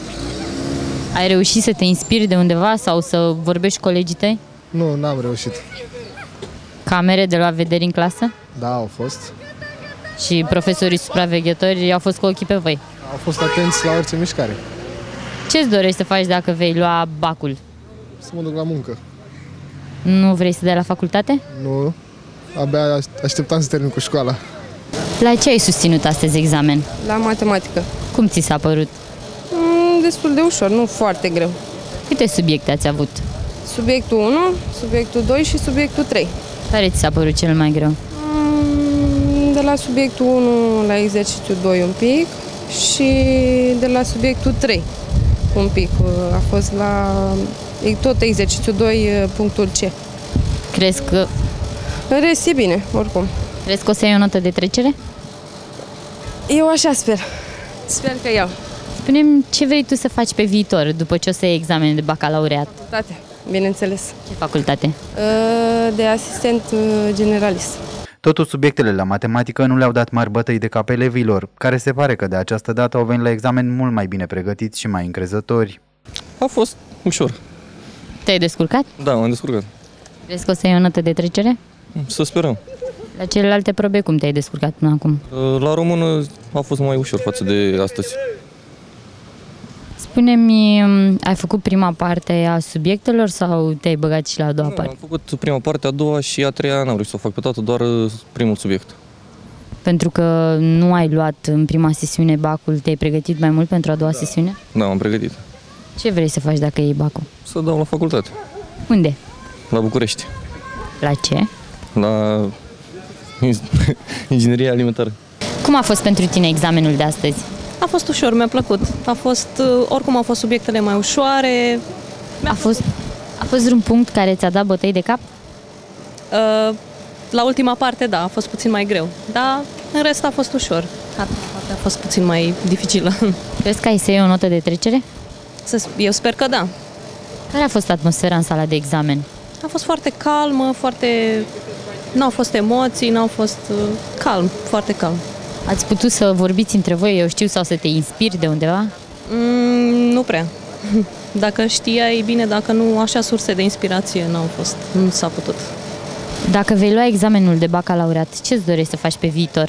Ai reușit să te inspiri de undeva sau să vorbești cu colegii tăi? Nu, n-am reușit. Camere de luat vederi în clasă? Da, au fost. Și profesorii supraveghetori au fost cu ochii pe voi? Au fost atenți la orice mișcare. Ce-ți dorești să faci dacă vei lua bacul? Să mă duc la muncă. Nu vrei să dai la facultate? Nu, abia așteptam să termin cu școala. La ce ai susținut astăzi examen? La matematică. Cum ți s-a părut? Destul de ușor, nu foarte greu. Câte subiecte ați avut? Subiectul 1, subiectul 2 și subiectul 3. Care ți s-a părut cel mai greu? De la subiectul 1 la exercițiul 2 un pic și de la subiectul 3 un pic. A fost la tot exercițiul 2 punctul C. Crezi că... În rest e bine, oricum. Crezi că o să iei o notă de trecere? Eu așa sper. Sper că iau. Spune-mi ce vrei tu să faci pe viitor după ce o să iei examen de bacalaureat? Facultate, bineînțeles. Ce facultate? De asistent generalist. Totuși, subiectele la matematică nu le-au dat mari bătăi de cap elevilor, care se pare că de această dată au venit la examen mult mai bine pregătiți și mai încrezători. A fost ușor. Te-ai descurcat? Da, m-am descurcat. Crezi că o să iei o notă de trecere? Să sperăm. La celelalte probe cum te-ai descurcat până acum? La română a fost mai ușor față de astăzi. Spune-mi, ai făcut prima parte a subiectelor sau te-ai băgat și la a doua parte? Am făcut prima parte, a doua și a treia n-am reușit să o fac pe toată, doar primul subiect. Pentru că nu ai luat în prima sesiune bacul, te-ai pregătit mai mult pentru a doua sesiune? Da, m-am pregătit. Ce vrei să faci dacă iei bacul? Să dau la facultate. Unde? La București. La ce? La ingineria alimentară. Cum a fost pentru tine examenul de astăzi? A fost ușor, mi-a plăcut. Oricum au fost subiectele mai ușoare. A fost vreun punct care ți-a dat bătăi de cap? La ultima parte, da, a fost puțin mai greu. Dar în rest a fost ușor. A fost puțin mai dificilă. Crezi că ai să iei o notă de trecere? Eu sper că da. Care a fost atmosfera în sala de examen? A fost foarte calmă, n-au fost emoții, n-au fost calm, foarte calm. Ați putut să vorbiți între voi, eu știu, sau să te inspiri de undeva? Nu prea. Dacă știai, bine, dacă nu, așa surse de inspirație nu s-a putut. Dacă vei lua examenul de bacalaureat, ce-ți dorești să faci pe viitor?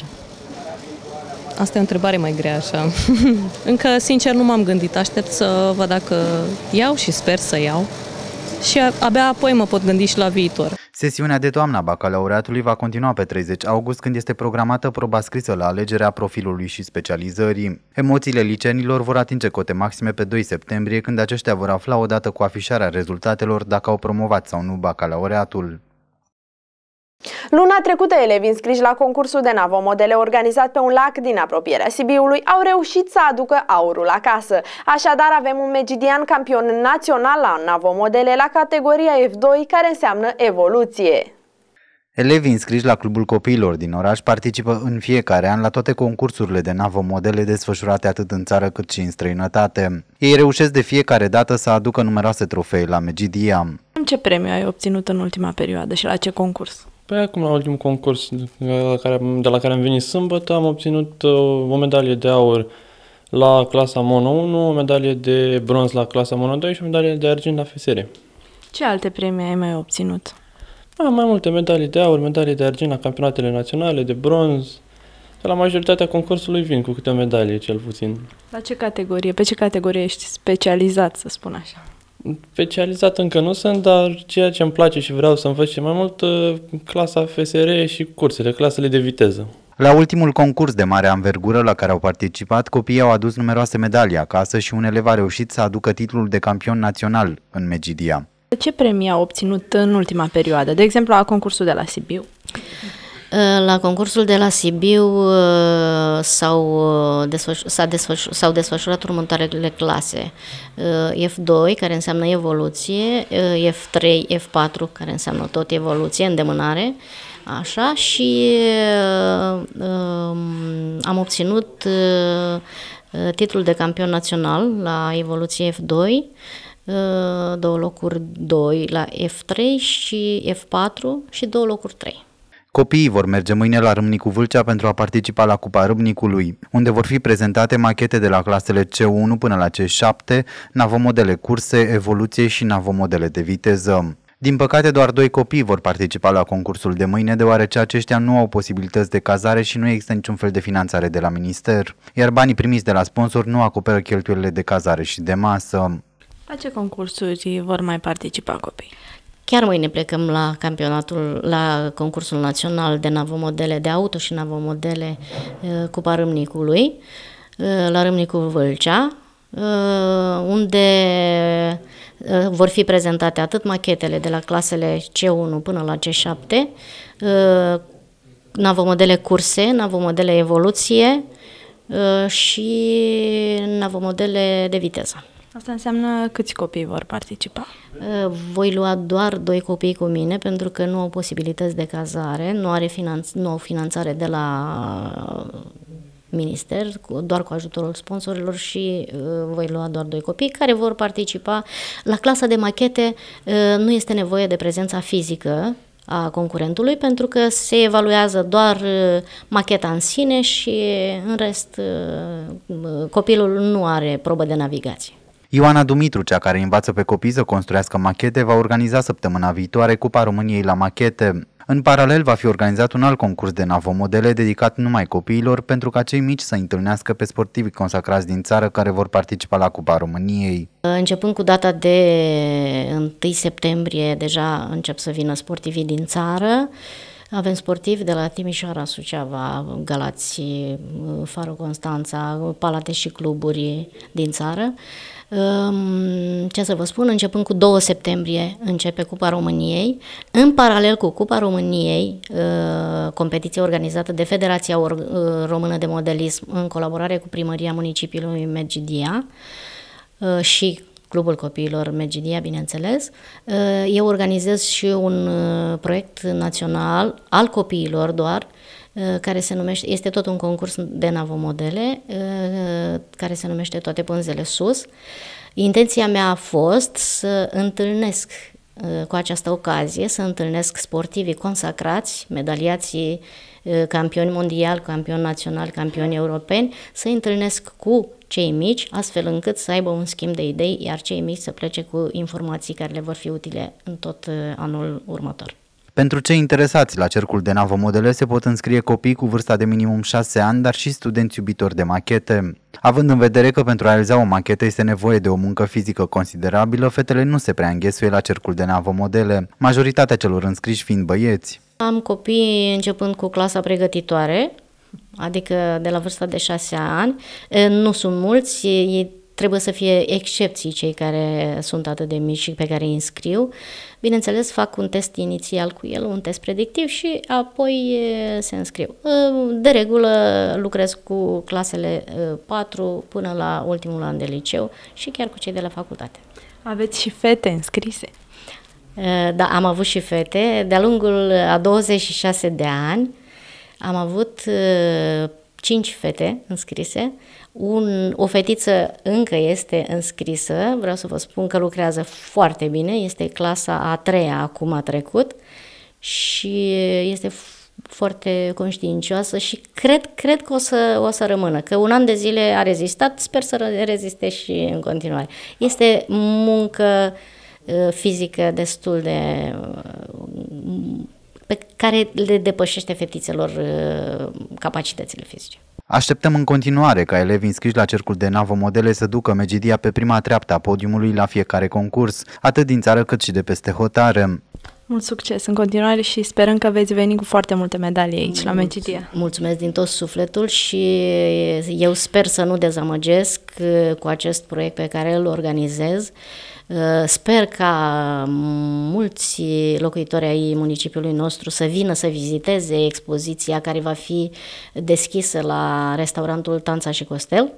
Asta e o întrebare mai grea, așa. Încă, sincer, nu m-am gândit. Aștept să văd dacă iau și sper să iau. Și abia apoi mă pot gândi și la viitor. Sesiunea de toamnă a bacalaureatului va continua pe 30 august, când este programată proba scrisă la alegerea profilului și specializării. Emoțiile licenilor vor atinge cote maxime pe 2 septembrie, când aceștia vor afla odată cu afișarea rezultatelor dacă au promovat sau nu bacalaureatul. Luna trecută, elevii înscriși la concursul de navomodele organizat pe un lac din apropierea Sibiului au reușit să aducă aurul acasă. Așadar, avem un megidian campion național la navomodele la categoria F2, care înseamnă evoluție. Elevii înscriși la Clubul Copiilor din oraș participă în fiecare an la toate concursurile de navomodele desfășurate atât în țară cât și în străinătate. Ei reușesc de fiecare dată să aducă numeroase trofee la Megidia. Ce premiu ai obținut în ultima perioadă și la ce concurs? Păi acum, la ultimul concurs de la care am venit sâmbătă, am obținut o medalie de aur la clasa Mono 1, o medalie de bronz la clasa Mono 2 și o medalie de argint la FSR. Ce alte premii ai mai obținut? Mai multe medalii de aur, medalii de argint la campionatele naționale, de bronz. La majoritatea concursului vin cu câte o medalie, cel puțin. La ce categorie? Pe ce categorie ești specializat, să spun așa? Specializat încă nu sunt, dar ceea ce îmi place și vreau să învăț mai mult, clasa FSR și cursele, clasele de viteză. La ultimul concurs de mare anvergură la care au participat, copiii au adus numeroase medalii acasă și un elev a reușit să aducă titlul de campion național în Megidia. Ce premii au obținut în ultima perioadă? De exemplu, la concursul de la Sibiu? La concursul de la Sibiu s-au desfășurat următoarele clase. F2, care înseamnă evoluție, F3, F4, care înseamnă tot evoluție, îndemânare, așa, și am obținut titlul de campion național la evoluție F2, 2 locuri 2 la F3 și F4 și 2 locuri 3. Copiii vor merge mâine la Râmnicu Vâlcea pentru a participa la Cupa Râmnicului, unde vor fi prezentate machete de la clasele C1 până la C7, navomodele curse, evoluție și navomodele de viteză. Din păcate, doar 2 copii vor participa la concursul de mâine, deoarece aceștia nu au posibilități de cazare și nu există niciun fel de finanțare de la minister, iar banii primiți de la sponsor nu acoperă cheltuielile de cazare și de masă. La ce concursuri vor mai participa copiii? Chiar mâine plecăm la concursul național de navomodele de auto și navomodele Cupa Râmnicului, la Râmnicu Vâlcea, unde vor fi prezentate atât machetele de la clasele C1 până la C7, navomodele curse, navomodele evoluție și navomodele de viteză. Asta înseamnă câți copii vor participa? Voi lua doar 2 copii cu mine, pentru că nu au posibilități de cazare, nu au finanțare de la minister, doar cu ajutorul sponsorilor, și voi lua doar 2 copii care vor participa. La clasa de machete nu este nevoie de prezența fizică a concurentului, pentru că se evaluează doar macheta în sine și în rest copilul nu are probă de navigație. Ioana Dumitru, cea care învață pe copii să construiască machete, va organiza săptămâna viitoare Cupa României la machete. În paralel va fi organizat un alt concurs de navomodele dedicat numai copiilor, pentru ca cei mici să întâlnească pe sportivii consacrați din țară care vor participa la Cupa României. Începând cu data de 1 septembrie, deja încep să vină sportivii din țară. Avem sportivi de la Timișoara, Suceava, Galați, Faro Constanța, palate și cluburi din țară. Ce să vă spun, începând cu 2 septembrie începe Cupa României. În paralel cu Cupa României, competiție organizată de Federația Română de Modelism în colaborare cu Primăria Municipiului Medgidia și Clubul Copiilor Medgidia, bineînțeles. Eu organizez și un proiect național al copiilor doar, care se numește, este tot un concurs de navomodele, care se numește Toate Pânzele Sus. Intenția mea a fost să întâlnesc cu această ocazie, să întâlnesc sportivii consacrați, medaliații, campioni mondiali, campioni naționali, campioni europeni, să întâlnesc cu cei mici, astfel încât să aibă un schimb de idei, iar cei mici să plece cu informații care le vor fi utile în tot anul următor. Pentru cei interesați la Cercul de Navomodele se pot înscrie copii cu vârsta de minimum 6 ani, dar și studenți iubitori de machete. Având în vedere că pentru a realiza o machetă este nevoie de o muncă fizică considerabilă, fetele nu se prea înghesuie la Cercul de Navomodele, majoritatea celor înscriși fiind băieți. Am copii începând cu clasa pregătitoare, adică de la vârsta de 6 ani. Nu sunt mulți, ei trebuie să fie excepții cei care sunt atât de mici și pe care îi înscriu. Bineînțeles, fac un test inițial cu el, un test predictiv și apoi se înscriu. De regulă lucrez cu clasele 4 până la ultimul an de liceu și chiar cu cei de la facultate. Aveți și fete înscrise? Da, am avut și fete. De-a lungul a 26 de ani am avut 5 fete înscrise. O fetiță încă este înscrisă, vreau să vă spun că lucrează foarte bine, este clasa a 3-a, acum a trecut și este foarte conștiincioasă și cred că o să rămână, că un an de zile a rezistat, sper să reziste și în continuare. Este muncă fizică destul de pe care le depășește fetițelor capacitățile fizice. Așteptăm în continuare ca elevii înscriși la Cercul de Navomodele să ducă Medgidia pe prima treaptă a podiumului la fiecare concurs, atât din țară cât și de peste hotare. Mult succes în continuare și sperăm că veți veni cu foarte multe medalii aici la Medgidia. Mulțumesc din tot sufletul și eu sper să nu dezamăgesc cu acest proiect pe care îl organizez. Sper ca mulți locuitori ai municipiului nostru să vină să viziteze expoziția care va fi deschisă la restaurantul Tanța și Costel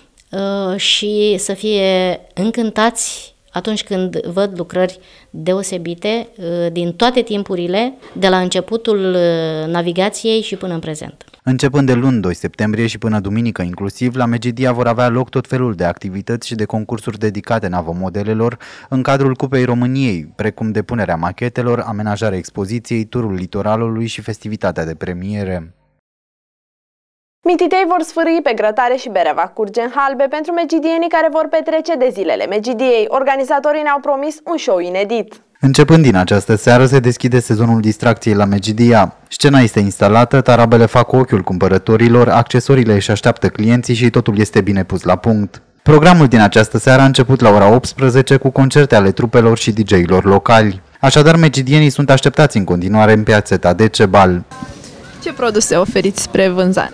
și să fie încântați atunci când văd lucrări deosebite din toate timpurile, de la începutul navigației și până în prezent. Începând de luni 2 septembrie și până duminică inclusiv, la Medgidia vor avea loc tot felul de activități și de concursuri dedicate navomodelelor în cadrul Cupei României, precum depunerea machetelor, amenajarea expoziției, turul litoralului și festivitatea de premiere. Mititei vor sfârâi pe grătare și berea va curge în halbe pentru medgidienii care vor petrece de zilele Medgidiei. Organizatorii ne-au promis un show inedit. Începând din această seară se deschide sezonul distracției la Medgidia. Scena este instalată, tarabele fac ochiul cumpărătorilor, accesoriile își așteaptă clienții și totul este bine pus la punct. Programul din această seară a început la ora 18 cu concerte ale trupelor și DJ-ilor locali. Așadar, medgidienii sunt așteptați în continuare în piațeta Decebal. Ce produse oferiți spre vânzare?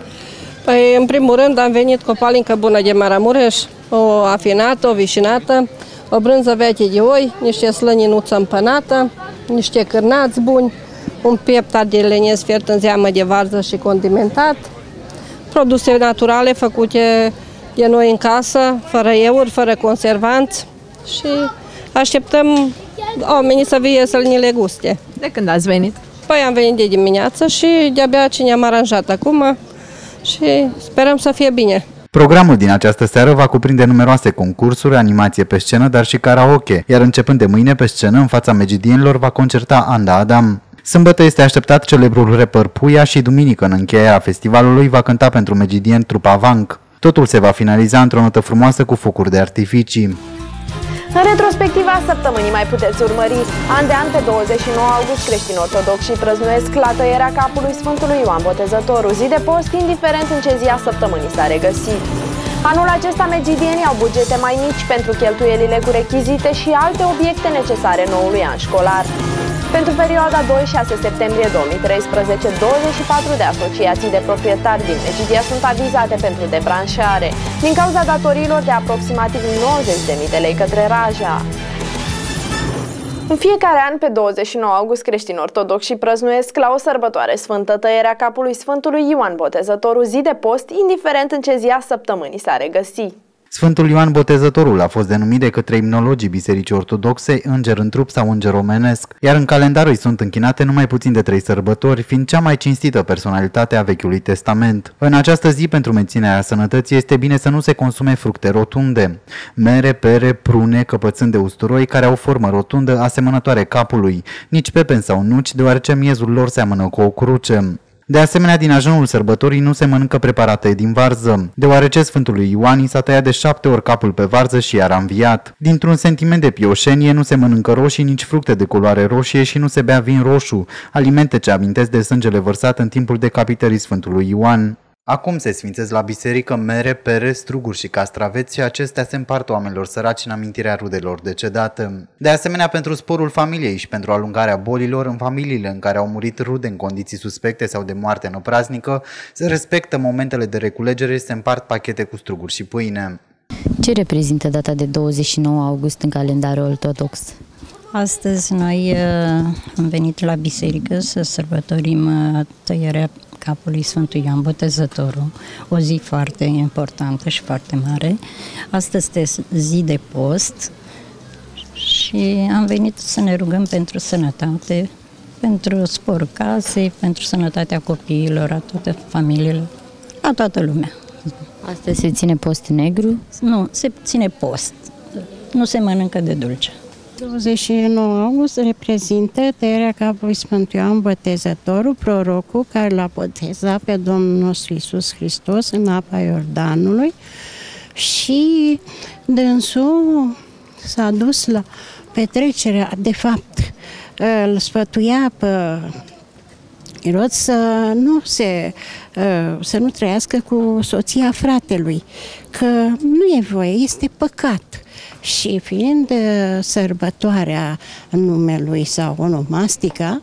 Păi, în primul rând, am venit cu o palincă bună de Maramureș, o afinată, o vișinată, o brânză veche de oi, niște slăninuță împănată, niște cârnați buni, un pieptar de lenez fiert în zeamă de varză și condimentat, produse naturale făcute de noi în casă, fără euri, fără conservanți și așteptăm oamenii să vie să ni le guste. De când ați venit? Păi am venit de dimineață și de-abia ce ne-am aranjat acum și sperăm să fie bine. Programul din această seară va cuprinde numeroase concursuri, animație pe scenă, dar și karaoke, iar începând de mâine pe scenă, în fața medgidienilor, va concerta Anda Adam. Sâmbătă este așteptat celebrul rapper Puia și duminică, în încheierea festivalului, va cânta pentru medgidien trupa Vanc. Totul se va finaliza într-o notă frumoasă cu focuri de artificii. În retrospectiva săptămânii mai puteți urmări. An de an, pe 29 august, creștini ortodoxi prăznuiesc la tăierea capului Sfântului Ioan Botezătorul, zi de post, indiferent în ce zi a săptămânii s-a regăsit. Anul acesta, medgidienii au bugete mai mici pentru cheltuielile cu rechizite și alte obiecte necesare noului an școlar. Pentru perioada 2-6 septembrie 2013, 24 de asociații de proprietari din Megidia sunt avizate pentru debranșare, din cauza datoriilor de aproximativ 90.000 de lei către Raja. În fiecare an, pe 29 august, creștini ortodoxi prăznuiesc la o sărbătoare sfântă tăierea capului Sfântului Ioan Botezătorul, zi de post, indiferent în ce zi a săptămânii s-a regăsi. Sfântul Ioan Botezătorul a fost denumit de către imnologii Bisericii Ortodoxe înger în trup sau înger omenesc, iar în calendar îi sunt închinate numai puțin de 3 sărbători, fiind cea mai cinstită personalitate a Vechiului Testament. În această zi, pentru menținerea sănătății, este bine să nu se consume fructe rotunde, mere, pere, prune, căpățâni de usturoi care au formă rotundă asemănătoare capului, nici pepeni sau nuci, deoarece miezul lor seamănă cu o cruce. De asemenea, din ajunul sărbătorii nu se mănâncă preparate din varză, deoarece Sfântului Ioan i s-a tăiat de 7 ori capul pe varză și iar a înviat. Dintr-un sentiment de pioșenie nu se mănâncă roșii, nici fructe de culoare roșie și nu se bea vin roșu, alimente ce amintesc de sângele vărsat în timpul decapitării Sfântului Ioan. Acum se sfințesc la biserică mere, pere, struguri și castraveți și acestea se împart oamenilor săraci în amintirea rudelor decedate. De asemenea, pentru sporul familiei și pentru alungarea bolilor, în familiile în care au murit rude în condiții suspecte sau de moarte năpraznică, se respectă momentele de reculegere și se împart pachete cu struguri și pâine. Ce reprezintă data de 29 august în calendarul ortodox? Astăzi noi am venit la biserică să sărbătorim tăierea capului Sfântului Ioan Botezătorul, o zi foarte importantă și foarte mare. Astăzi este zi de post și am venit să ne rugăm pentru sănătate, pentru sporul casei, pentru sănătatea copiilor, a toate familiile, a toată lumea. Astăzi se ține post negru? Nu, se ține post. Nu se mănâncă de dulce. 29 august reprezintă tăierea capului Sfântului Ioan Botezătorul, prorocul care l-a botezat pe Domnul nostru Iisus Hristos în apa Iordanului și dânsul s-a dus la petrecerea, de fapt, îl sfătuia pe Irod să nu trăiască cu soția fratelui, că nu e voie, este păcat. Și fiind sărbătoarea numelui sau onomastica,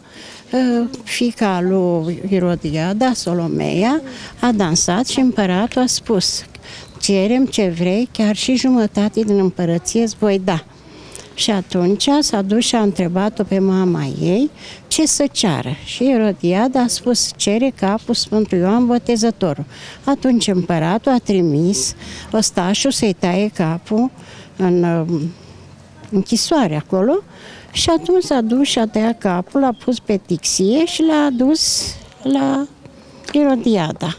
fiica lui Irodiada, Solomeia, a dansat și împăratul a spus: cerem ce vrei, chiar și jumătate din împărăție îți voi da. Și atunci s-a dus și a întrebat-o pe mama ei ce să ceară. Și Irodiada a spus: cere capul Sfântului Ioan Botezătorul. Atunci împăratul a trimis ostașul să-i taie capul în închisoare acolo și atunci s-a dus și a tăiat capul, l-a pus pe tixie și l-a adus la Irodiada.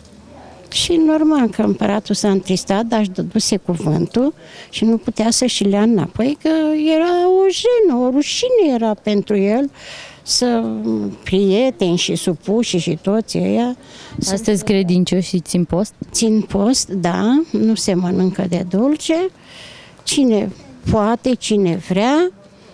Și normal că împăratul s-a întristat, dar își dăduse cuvântul și nu putea să-și lea înapoi, că era o jenă, o rușine era pentru el să prieteni și supuși și toți ăia. Astăzi credincioșii țin post? Țin post, da, nu se mănâncă de dulce. Cine poate, cine vrea,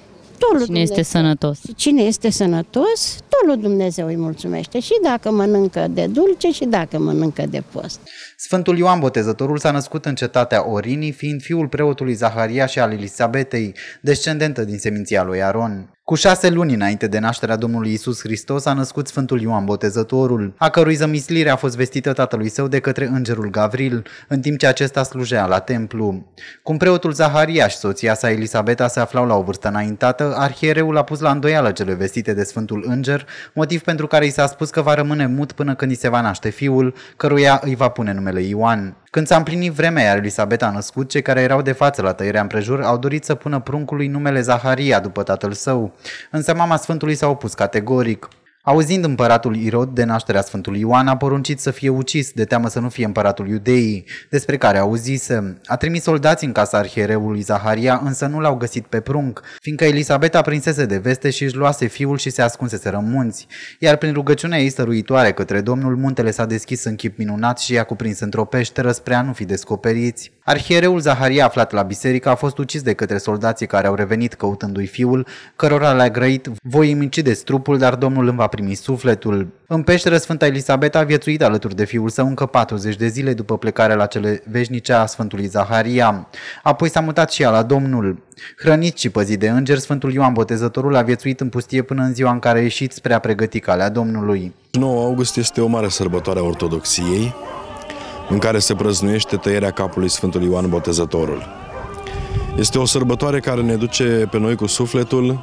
cine este sănătos. Cine este sănătos, tot lui Dumnezeu îi mulțumește. Și dacă mănâncă de dulce și dacă mănâncă de post. Sfântul Ioan Botezătorul s-a născut în cetatea Orinii, fiind fiul preotului Zaharia și al Elisabetei, descendentă din seminția lui Aron. Cu 6 luni înainte de nașterea Domnului Iisus Hristos a născut Sfântul Ioan Botezătorul, a cărui zămislire a fost vestită tatălui său de către îngerul Gavril, în timp ce acesta slujea la templu. Cum preotul Zaharia și soția sa Elisabeta se aflau la o vârstă înaintată, arhiereul a pus la îndoială cele vestite de Sfântul Înger, motiv pentru care i s-a spus că va rămâne mut până când îi se va naște fiul, căruia îi va pune numele Ioan. Când s-a împlinit vremea, iar Elisabeta a născut, cei care erau de față la tăierea împrejur au dorit să pună pruncului numele Zaharia după tatăl său, însă mama Sfântului s-a opus categoric. Auzind împăratul Irod de nașterea Sfântului Ioan, a poruncit să fie ucis, de teamă să nu fie împăratul Iudeii, despre care auzise. A trimis soldați în casa arhiereului Zaharia, însă nu l-au găsit pe prunc, fiindcă Elisabeta prinsese de veste și își luase fiul și se ascunsese în munți. Iar prin rugăciunea ei stăruitoare către Domnul, muntele s-a deschis în chip minunat și i-a cuprins într-o peșteră spre a nu fi descoperiți. Arhiereul Zaharia, aflat la biserică, a fost ucis de către soldații care au revenit căutându-i fiul, cărora le-a grăit: voi îmi ucideți trupul, dar Domnul îmi va primit sufletul. În peșteră, Sfânta Elisabeta a viețuit alături de fiul său încă 40 de zile după plecarea la cele veșnice a Sfântului Zaharia. Apoi s-a mutat și ea la Domnul. Hrănit și păzit de îngeri, Sfântul Ioan Botezătorul a viețuit în pustie până în ziua în care a ieșit spre a pregăti calea Domnului. 9 august este o mare sărbătoare a Ortodoxiei, în care se prăznuiește tăierea capului Sfântului Ioan Botezătorul. Este o sărbătoare care ne duce pe noi cu sufletul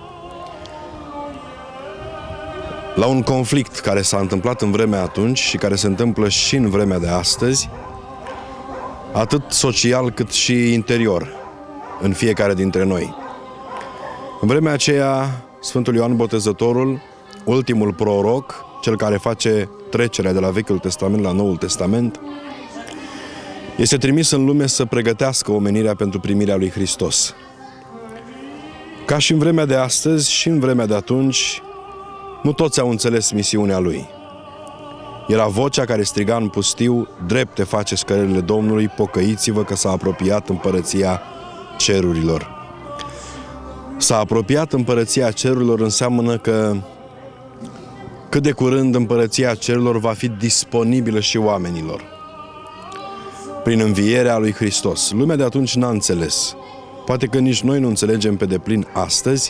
la un conflict care s-a întâmplat în vremea atunci și care se întâmplă și în vremea de astăzi, atât social cât și interior, în fiecare dintre noi. În vremea aceea, Sfântul Ioan Botezătorul, ultimul proroc, cel care face trecerea de la Vechiul Testament la Noul Testament, este trimis în lume să pregătească omenirea pentru primirea lui Hristos. Ca și în vremea de astăzi și în vremea de atunci, nu toți au înțeles misiunea lui. Era vocea care striga în pustiu: drepte faceți cărările Domnului, pocăiți-vă că s-a apropiat împărăția cerurilor. S-a apropiat împărăția cerurilor înseamnă că cât de curând împărăția cerurilor va fi disponibilă și oamenilor. Prin învierea lui Hristos. Lumea de atunci n-a înțeles. Poate că nici noi nu înțelegem pe deplin astăzi,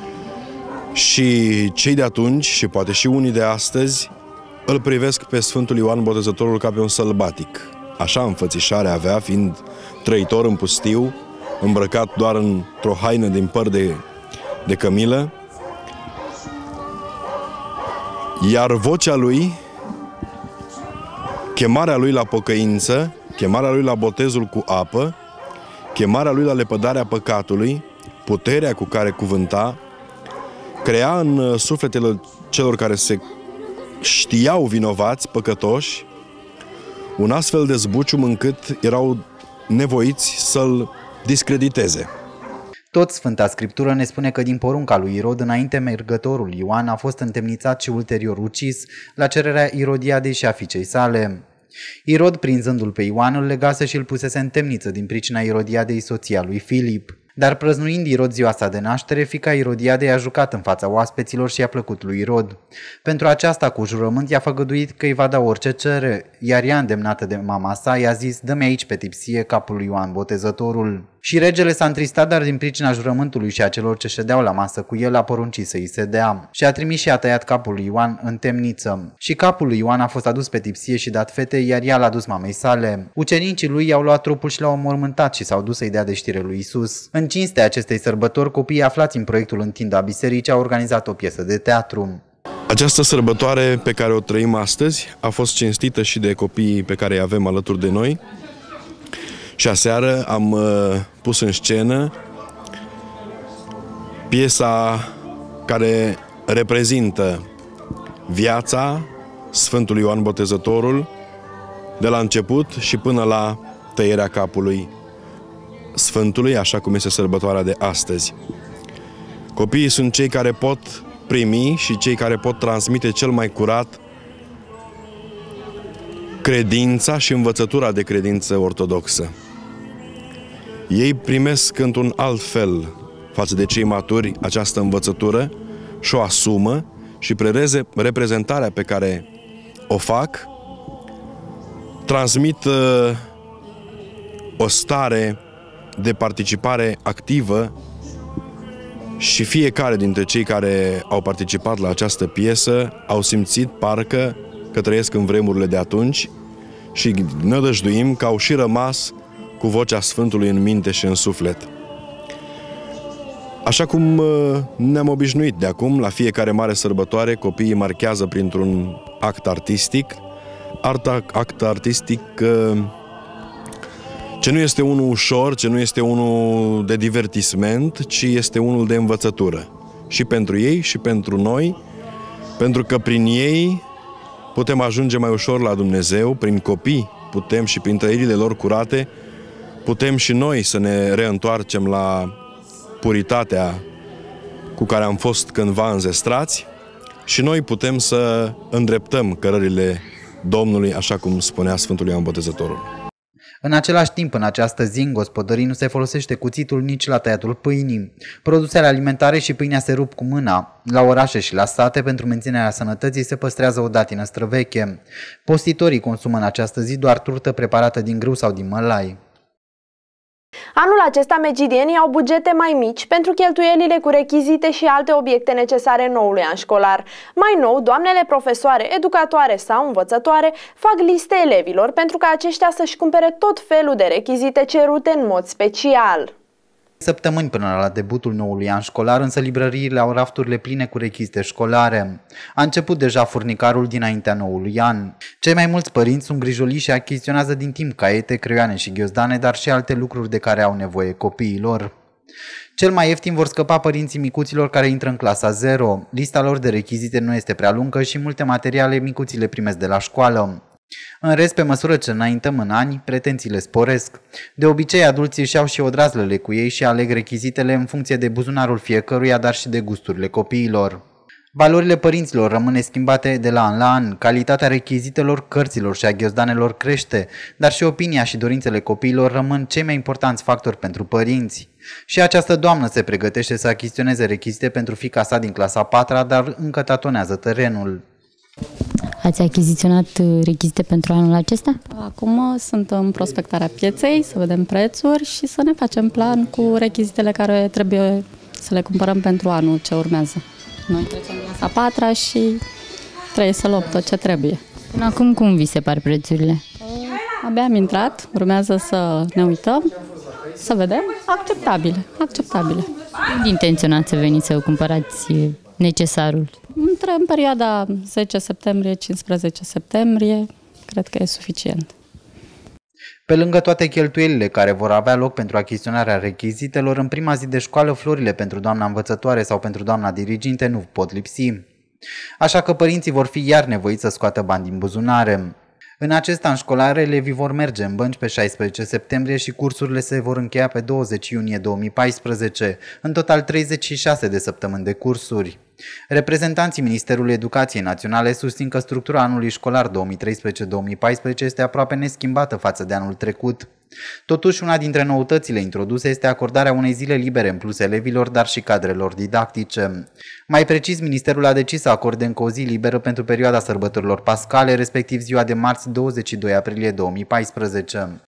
și cei de atunci, și poate și unii de astăzi, îl privesc pe Sfântul Ioan Botezătorul ca pe un sălbatic. Așa înfățișare avea, fiind trăitor în pustiu, îmbrăcat doar într-o haină din păr de cămilă. Iar vocea lui, chemarea lui la pocăință, chemarea lui la botezul cu apă, chemarea lui la lepădarea păcatului, puterea cu care cuvânta, crea în sufletele celor care se știau vinovați, păcătoși, un astfel de zbucium încât erau nevoiți să-l discrediteze. Tot Sfânta Scriptură ne spune că din porunca lui Irod, înainte mergătorul Ioan a fost întemnițat și ulterior ucis la cererea Irodiadei și a fiicei sale. Irod, prinzându-l pe Ioan, îl legase și îl pusese în temniță din pricina Irodiadei, soția lui Filip. Dar prăznuind Irod ziua sa de naștere, fiica Irodiadei a jucat în fața oaspeților și i-a plăcut lui Irod. Pentru aceasta, cu jurământ, i-a făgăduit că îi va da orice cere, iar ea, îndemnată de mama sa, i-a zis: dă-mi aici pe tipsie capul lui Ioan Botezătorul. Și regele s-a întristat, dar din pricina jurământului și a celor ce ședeau la masă cu el, a poruncit să îi se dea. Și a trimis și a tăiat capul lui Ioan în temniță. Și capul lui Ioan a fost adus pe tipsie și dat fetei, iar ea l-a dus mamei sale. Ucenicii lui i-au luat trupul și l-au înmormântat și s-au dus să-i dea de știre lui Isus. În cinstea acestei sărbători, copiii aflați în proiectul Întinda Bisericii au organizat o piesă de teatru. Această sărbătoare pe care o trăim astăzi a fost cinstită și de copiii pe care îi avem alături de noi. Și aseară am pus în scenă piesa care reprezintă viața Sfântului Ioan Botezătorul de la început și până la tăierea capului Sfântului, așa cum este sărbătoarea de astăzi. Copiii sunt cei care pot primi și cei care pot transmite cel mai curat credința și învățătura de credință ortodoxă. Ei primesc într-un alt fel față de cei maturi această învățătură și o asumă și reprezentarea pe care o fac transmit o stare de participare activă și fiecare dintre cei care au participat la această piesă au simțit parcă că trăiesc în vremurile de atunci și nădăjduim că au și rămas cu vocea Sfântului în minte și în suflet. Așa cum ne-am obișnuit de acum, la fiecare mare sărbătoare, copiii marchează printr-un act artistic, act artistic ce nu este unul ușor, ce nu este unul de divertisment, ci este unul de învățătură. Și pentru ei și pentru noi, pentru că prin ei putem ajunge mai ușor la Dumnezeu, prin copii putem și prin trăirile lor curate, putem și noi să ne reîntoarcem la puritatea cu care am fost cândva înzestrați și noi putem să îndreptăm cărările Domnului, așa cum spunea Sfântul Ioan Botezătorul. În același timp, în această zi, în gospodării nu se folosește cuțitul nici la tăiatul pâinii. Produsele alimentare și pâinea se rup cu mâna. La orașe și la sate, pentru menținerea sănătății, se păstrează o datină străveche. Postitorii consumă în această zi doar turtă preparată din grâu sau din mălai. Anul acesta megidienii au bugete mai mici pentru cheltuielile cu rechizite și alte obiecte necesare noului an școlar. Mai nou, doamnele profesoare, educatoare sau învățătoare fac liste elevilor pentru ca aceștia să-și cumpere tot felul de rechizite cerute în mod special. Săptămâni până la debutul noului an școlar, însă librăriile au rafturile pline cu rechizite școlare. A început deja furnicarul dinaintea noului an. Cei mai mulți părinți sunt grijoliși și achiziționează din timp caiete, creioane și ghiozdane, dar și alte lucruri de care au nevoie copiilor. Cel mai ieftin vor scăpa părinții micuților care intră în clasa 0. Lista lor de rechizite nu este prea lungă și multe materiale micuții le primesc de la școală. În rest, pe măsură ce înaintăm în ani, pretențiile sporesc. De obicei, adulții își iau și odrazlele cu ei și aleg rechizitele în funcție de buzunarul fiecăruia, dar și de gusturile copiilor. Valorile părinților rămân neschimbate de la an la an, calitatea rechizitelor, cărților și a ghiozdanelor crește, dar și opinia și dorințele copiilor rămân cei mai importanți factori pentru părinți. Și această doamnă se pregătește să achiziționeze rechizite pentru fiica sa din clasa 4-a, dar încă tatonează terenul. Ați achiziționat rechizite pentru anul acesta? Acum sunt în prospectarea pieței, să vedem prețuri și să ne facem plan cu rechizitele care trebuie să le cumpărăm pentru anul ce urmează. Noi trecem la clasa 4-a și trebuie să luăm tot ce trebuie. Până acum cum vi se par prețurile? Abia am intrat, urmează să ne uităm, să vedem, acceptabile. Când intenționați să veniți să cumpărați necesarul? În perioada 10 septembrie-15 septembrie, cred că e suficient. Pe lângă toate cheltuielile care vor avea loc pentru achiziționarea rechizitelor, în prima zi de școală florile pentru doamna învățătoare sau pentru doamna diriginte nu pot lipsi. Așa că părinții vor fi iar nevoiți să scoată bani din buzunare. În acest an școlar, elevii vor merge în bănci pe 16 septembrie și cursurile se vor încheia pe 20 iunie 2014, în total 36 de săptămâni de cursuri. Reprezentanții Ministerului Educației Naționale susțin că structura anului școlar 2013-2014 este aproape neschimbată față de anul trecut. Totuși, una dintre noutățile introduse este acordarea unei zile libere în plus elevilor, dar și cadrelor didactice. Mai precis, Ministerul a decis să acorde încă o zi liberă pentru perioada sărbătorilor pascale, respectiv ziua de marți 22 aprilie 2014.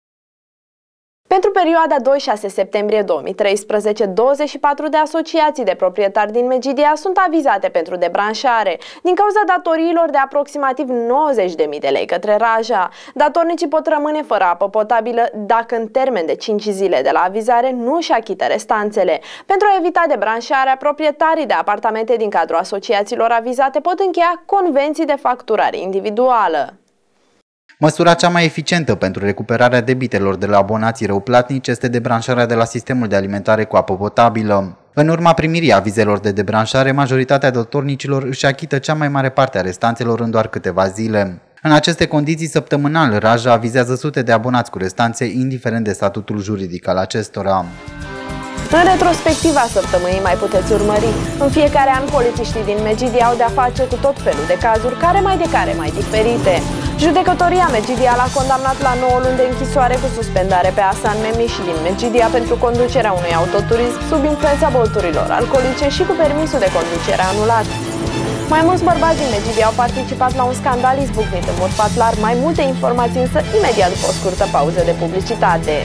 Pentru perioada 2-6 septembrie 2013, 24 de asociații de proprietari din Megidia sunt avizate pentru debranșare, din cauza datoriilor de aproximativ 90.000 de lei către Raja. Datornicii pot rămâne fără apă potabilă dacă în termen de 5 zile de la avizare nu își achită restanțele. Pentru a evita debranșarea, proprietarii de apartamente din cadrul asociațiilor avizate pot încheia convenții de facturare individuală. Măsura cea mai eficientă pentru recuperarea debitelor de la abonații răuplatnici este debranșarea de la sistemul de alimentare cu apă potabilă. În urma primirii avizelor de debranșare, majoritatea datornicilor își achită cea mai mare parte a restanțelor în doar câteva zile. În aceste condiții, săptămânal, Raja avizează sute de abonați cu restanțe, indiferent de statutul juridic al acestora. În retrospectiva săptămânii mai puteți urmări. În fiecare an, polițiștii din Megidia au de-a face cu tot felul de cazuri, care mai diferite. Judecătoria Megidia l-a condamnat la 9 luni de închisoare cu suspendare pe Hasan Memiș din Megidia pentru conducerea unui autoturism sub influența băuturilor alcoolice și cu permisul de conducere anulat. Mai mulți bărbați din Megidia au participat la un scandal izbucnit în mod fatlar. Mai multe informații însă imediat după o scurtă pauză de publicitate.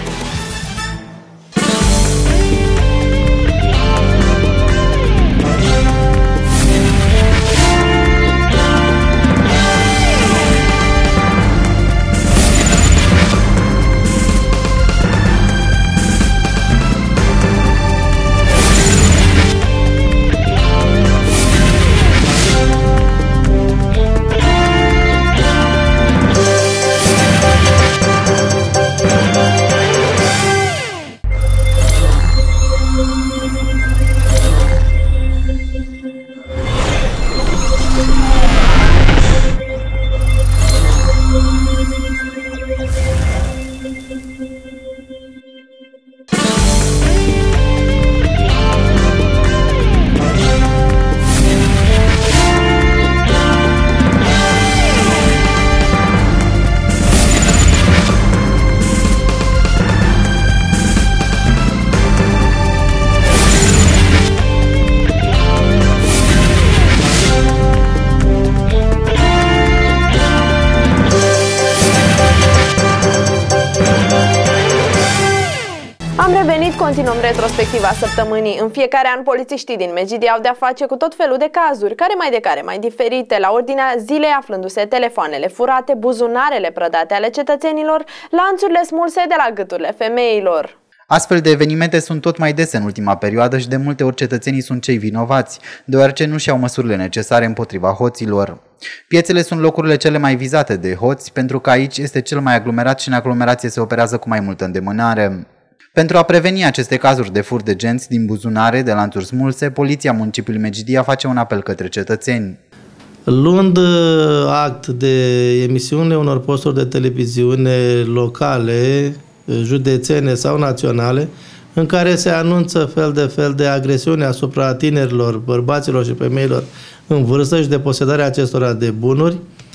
Continuăm retrospectiva săptămânii. În fiecare an, polițiștii din Medgidia au de-a face cu tot felul de cazuri, care mai diferite, la ordinea zilei aflându-se telefoanele furate, buzunarele prădate ale cetățenilor, lanțurile smulse de la gâturile femeilor. Astfel de evenimente sunt tot mai dese în ultima perioadă și de multe ori cetățenii sunt cei vinovați, deoarece nu și-au măsurile necesare împotriva hoților. Piețele sunt locurile cele mai vizate de hoți, pentru că aici este cel mai aglomerat și în aglomerație se operează cu mai multă îndemânare. Pentru a preveni aceste cazuri de furt de genți din buzunare, de lanțuri smulse, Poliția Municipiului Medgidia face un apel către cetățeni. Luând act de emisiune unor posturi de televiziune locale, județene sau naționale, în care se anunță fel de agresiune asupra tinerilor, bărbaților și femeilor în vârstă și de posedarea acestora de bunuri,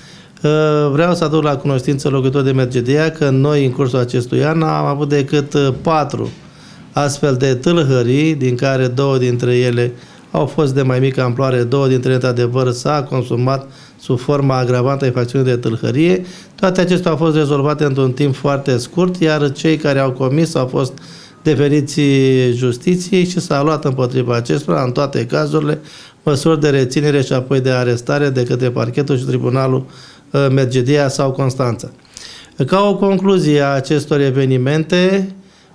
vreau să aduc la cunoștință locuitorii de Medgidia că noi, în cursul acestui an, am avut decât 4 astfel de tâlhării, din care 2 dintre ele au fost de mai mică amploare, 2 dintre ele, într-adevăr, s-a consumat sub forma agravantă a infracțiunii de tâlhărie. Toate acestea au fost rezolvate într-un timp foarte scurt, iar cei care au comis au fost deferiți justiției și s-a luat împotriva acestora, în toate cazurile, măsuri de reținere și apoi de arestare de către parchetul și tribunalul Medgidia sau Constanța. Ca o concluzie a acestor evenimente,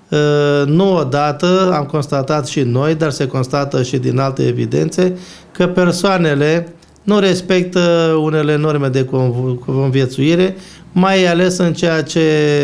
nu odată am constatat și noi, dar se constată și din alte evidențe, că persoanele nu respectă unele norme de conviețuire, mai ales în ceea ce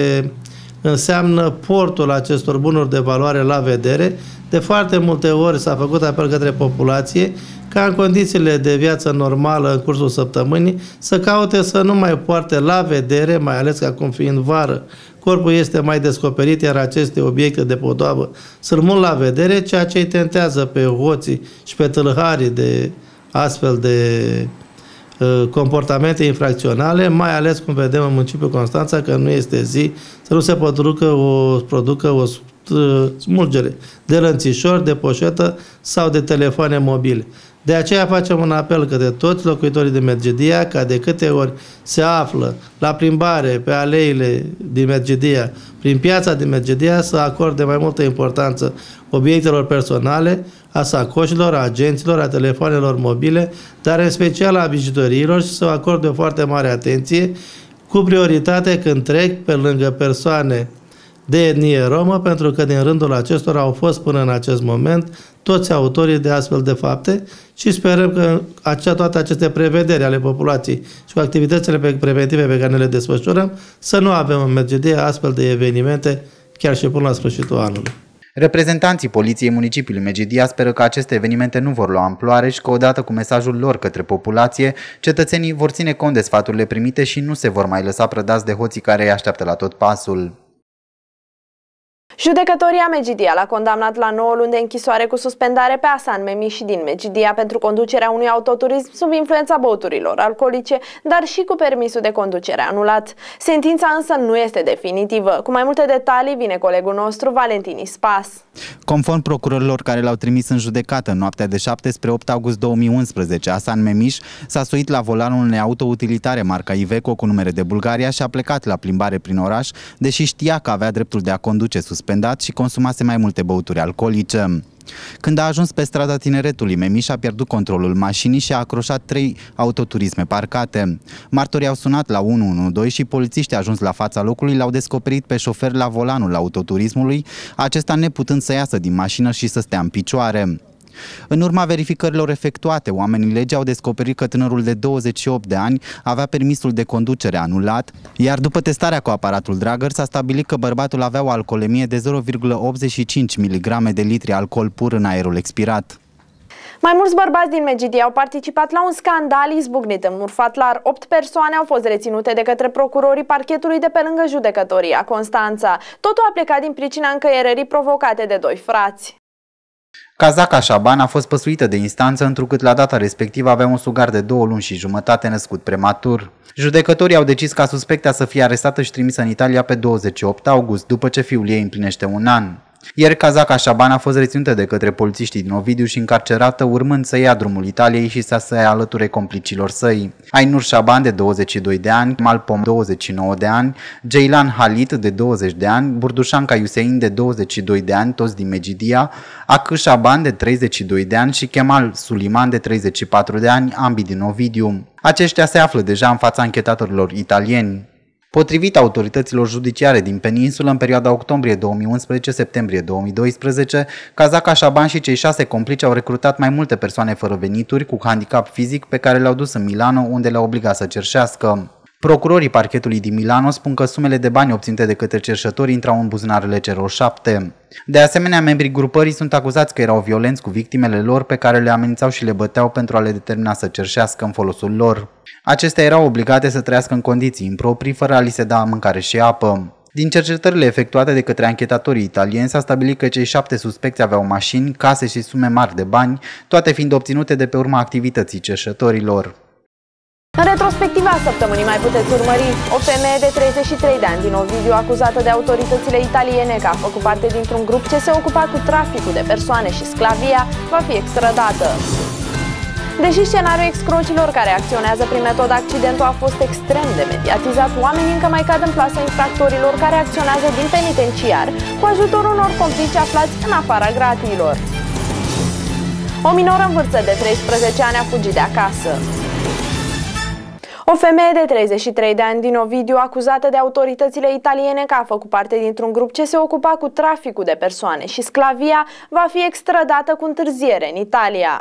înseamnă portul acestor bunuri de valoare la vedere. De foarte multe ori s-a făcut apel către populație ca în condițiile de viață normală în cursul săptămânii să caute să nu mai poarte la vedere, mai ales că acum fiind vară, corpul este mai descoperit, iar aceste obiecte de podoabă sunt mult la vedere, ceea ce îi tentează pe hoții și pe tâlharii de astfel de comportamente infracționale, mai ales cum vedem în municipiul Constanța, că nu este zi să nu se producă o smulgere de lănțișori, de poșetă sau de telefoane mobile. De aceea facem un apel către toți locuitorii de Medgidia ca de câte ori se află la plimbare pe aleile din Medgidia, prin piața din Medgidia, să acorde mai multă importanță obiectelor personale, a sacoșilor, a agenților, a telefoanelor mobile, dar în special a bijuteriilor și să acorde o foarte mare atenție, cu prioritate când trec pe lângă persoane de etnie romă, pentru că din rândul acestora au fost până în acest moment toți autorii de astfel de fapte și sperăm că toate aceste prevederi ale populației și cu activitățile preventive pe care ne le desfășurăm, să nu avem în Medgidia astfel de evenimente chiar și până la sfârșitul anului. Reprezentanții Poliției Municipiului Medgidia speră că aceste evenimente nu vor lua amploare și că odată cu mesajul lor către populație, cetățenii vor ține cont de sfaturile primite și nu se vor mai lăsa prădați de hoții care îi așteaptă la tot pasul. Judecătoria Medgidia l-a condamnat la 9 luni de închisoare cu suspendare pe Hasan Memiș din Medgidia pentru conducerea unui autoturism sub influența băuturilor alcoolice, dar și cu permisul de conducere anulat. Sentința însă nu este definitivă. Cu mai multe detalii vine colegul nostru Valentin Ispas. Conform procurorilor care l-au trimis în judecată în noaptea de 7 spre 8 august 2011, Hasan Memiș s-a suit la volanul unei auto-utilitare marca Iveco cu numere de Bulgaria și a plecat la plimbare prin oraș, deși știa că avea dreptul de a conduce suspendat și consumase mai multe băuturi alcoolice. Când a ajuns pe strada Tineretului, Memiș a pierdut controlul mașinii și a acroșat 3 autoturisme parcate. Martorii au sunat la 112 și polițiștii ajuns la fața locului l-au descoperit pe șofer la volanul autoturismului, acesta neputând să iasă din mașină și să stea în picioare. În urma verificărilor efectuate, oamenii legii au descoperit că tânărul de 28 de ani avea permisul de conducere anulat, iar după testarea cu aparatul Drager s-a stabilit că bărbatul avea o alcoolemie de 0,85 mg de litri alcool pur în aerul expirat. Mai mulți bărbați din Medgidia au participat la un scandal izbucnit în Murfatlar. 8 persoane au fost reținute de către procurorii parchetului de pe lângă judecătoria Constanța. Totul a plecat din pricina încăierării provocate de 2 frați. Cazaca Șaban a fost păsuită de instanță întrucât la data respectivă avea un sugar de 2 luni și jumătate născut prematur. Judecătorii au decis ca suspecta să fie arestată și trimisă în Italia pe 28 august, după ce fiul ei împlinește 1 an. Ieri Cazaca Șaban a fost reținută de către polițiștii din Ovidiu și încarcerată, urmând să ia drumul Italiei și să se alăture complicilor săi. Ainur Șaban, de 22 de ani, Malpom, 29 de ani, Ceylan Halit, de 20 de ani, Burdușanca Iusein, de 22 de ani, toți din Megidia, Akı Șaban, de 32 de ani și Kemal Suliman, de 34 de ani, ambii din Ovidiu. Aceștia se află deja în fața anchetatorilor italieni. Potrivit autorităților judiciare din peninsulă, în perioada octombrie 2011-septembrie 2012, Cazaca Șaban și cei 6 complici au recrutat mai multe persoane fără venituri cu handicap fizic pe care le-au dus în Milano, unde le-au obligat să cerșească. Procurorii parchetului din Milano spun că sumele de bani obținute de către cerșători intrau în buzunarele celor 7. De asemenea, membrii grupării sunt acuzați că erau violenți cu victimele lor, pe care le amenințau și le băteau pentru a le determina să cerșească în folosul lor. Acestea erau obligate să trăiască în condiții improprii, fără a li se da mâncare și apă. Din cercetările efectuate de către anchetatorii italieni s-a stabilit că cei 7 suspecți aveau mașini, case și sume mari de bani, toate fiind obținute de pe urma activității cerșătorilor. În retrospectiva săptămânii mai puteți urmări: o femeie de 33 de ani din Ovidiu, acuzată de autoritățile italiene că a făcut parte dintr-un grup ce se ocupa cu traficul de persoane și sclavia, va fi extradată. Deși scenariul excrocilor care acționează prin metoda accidentul a fost extrem de mediatizat, oamenii încă mai cad în plasa infractorilor care acționează din penitenciar cu ajutorul unor complici aflați în afara gratiilor. O minoră în vârstă de 13 ani a fugit de acasă. O femeie de 33 de ani din Ovidiu, acuzată de autoritățile italiene că a făcut parte dintr-un grup ce se ocupa cu traficul de persoane și sclavia, va fi extradată cu întârziere în Italia.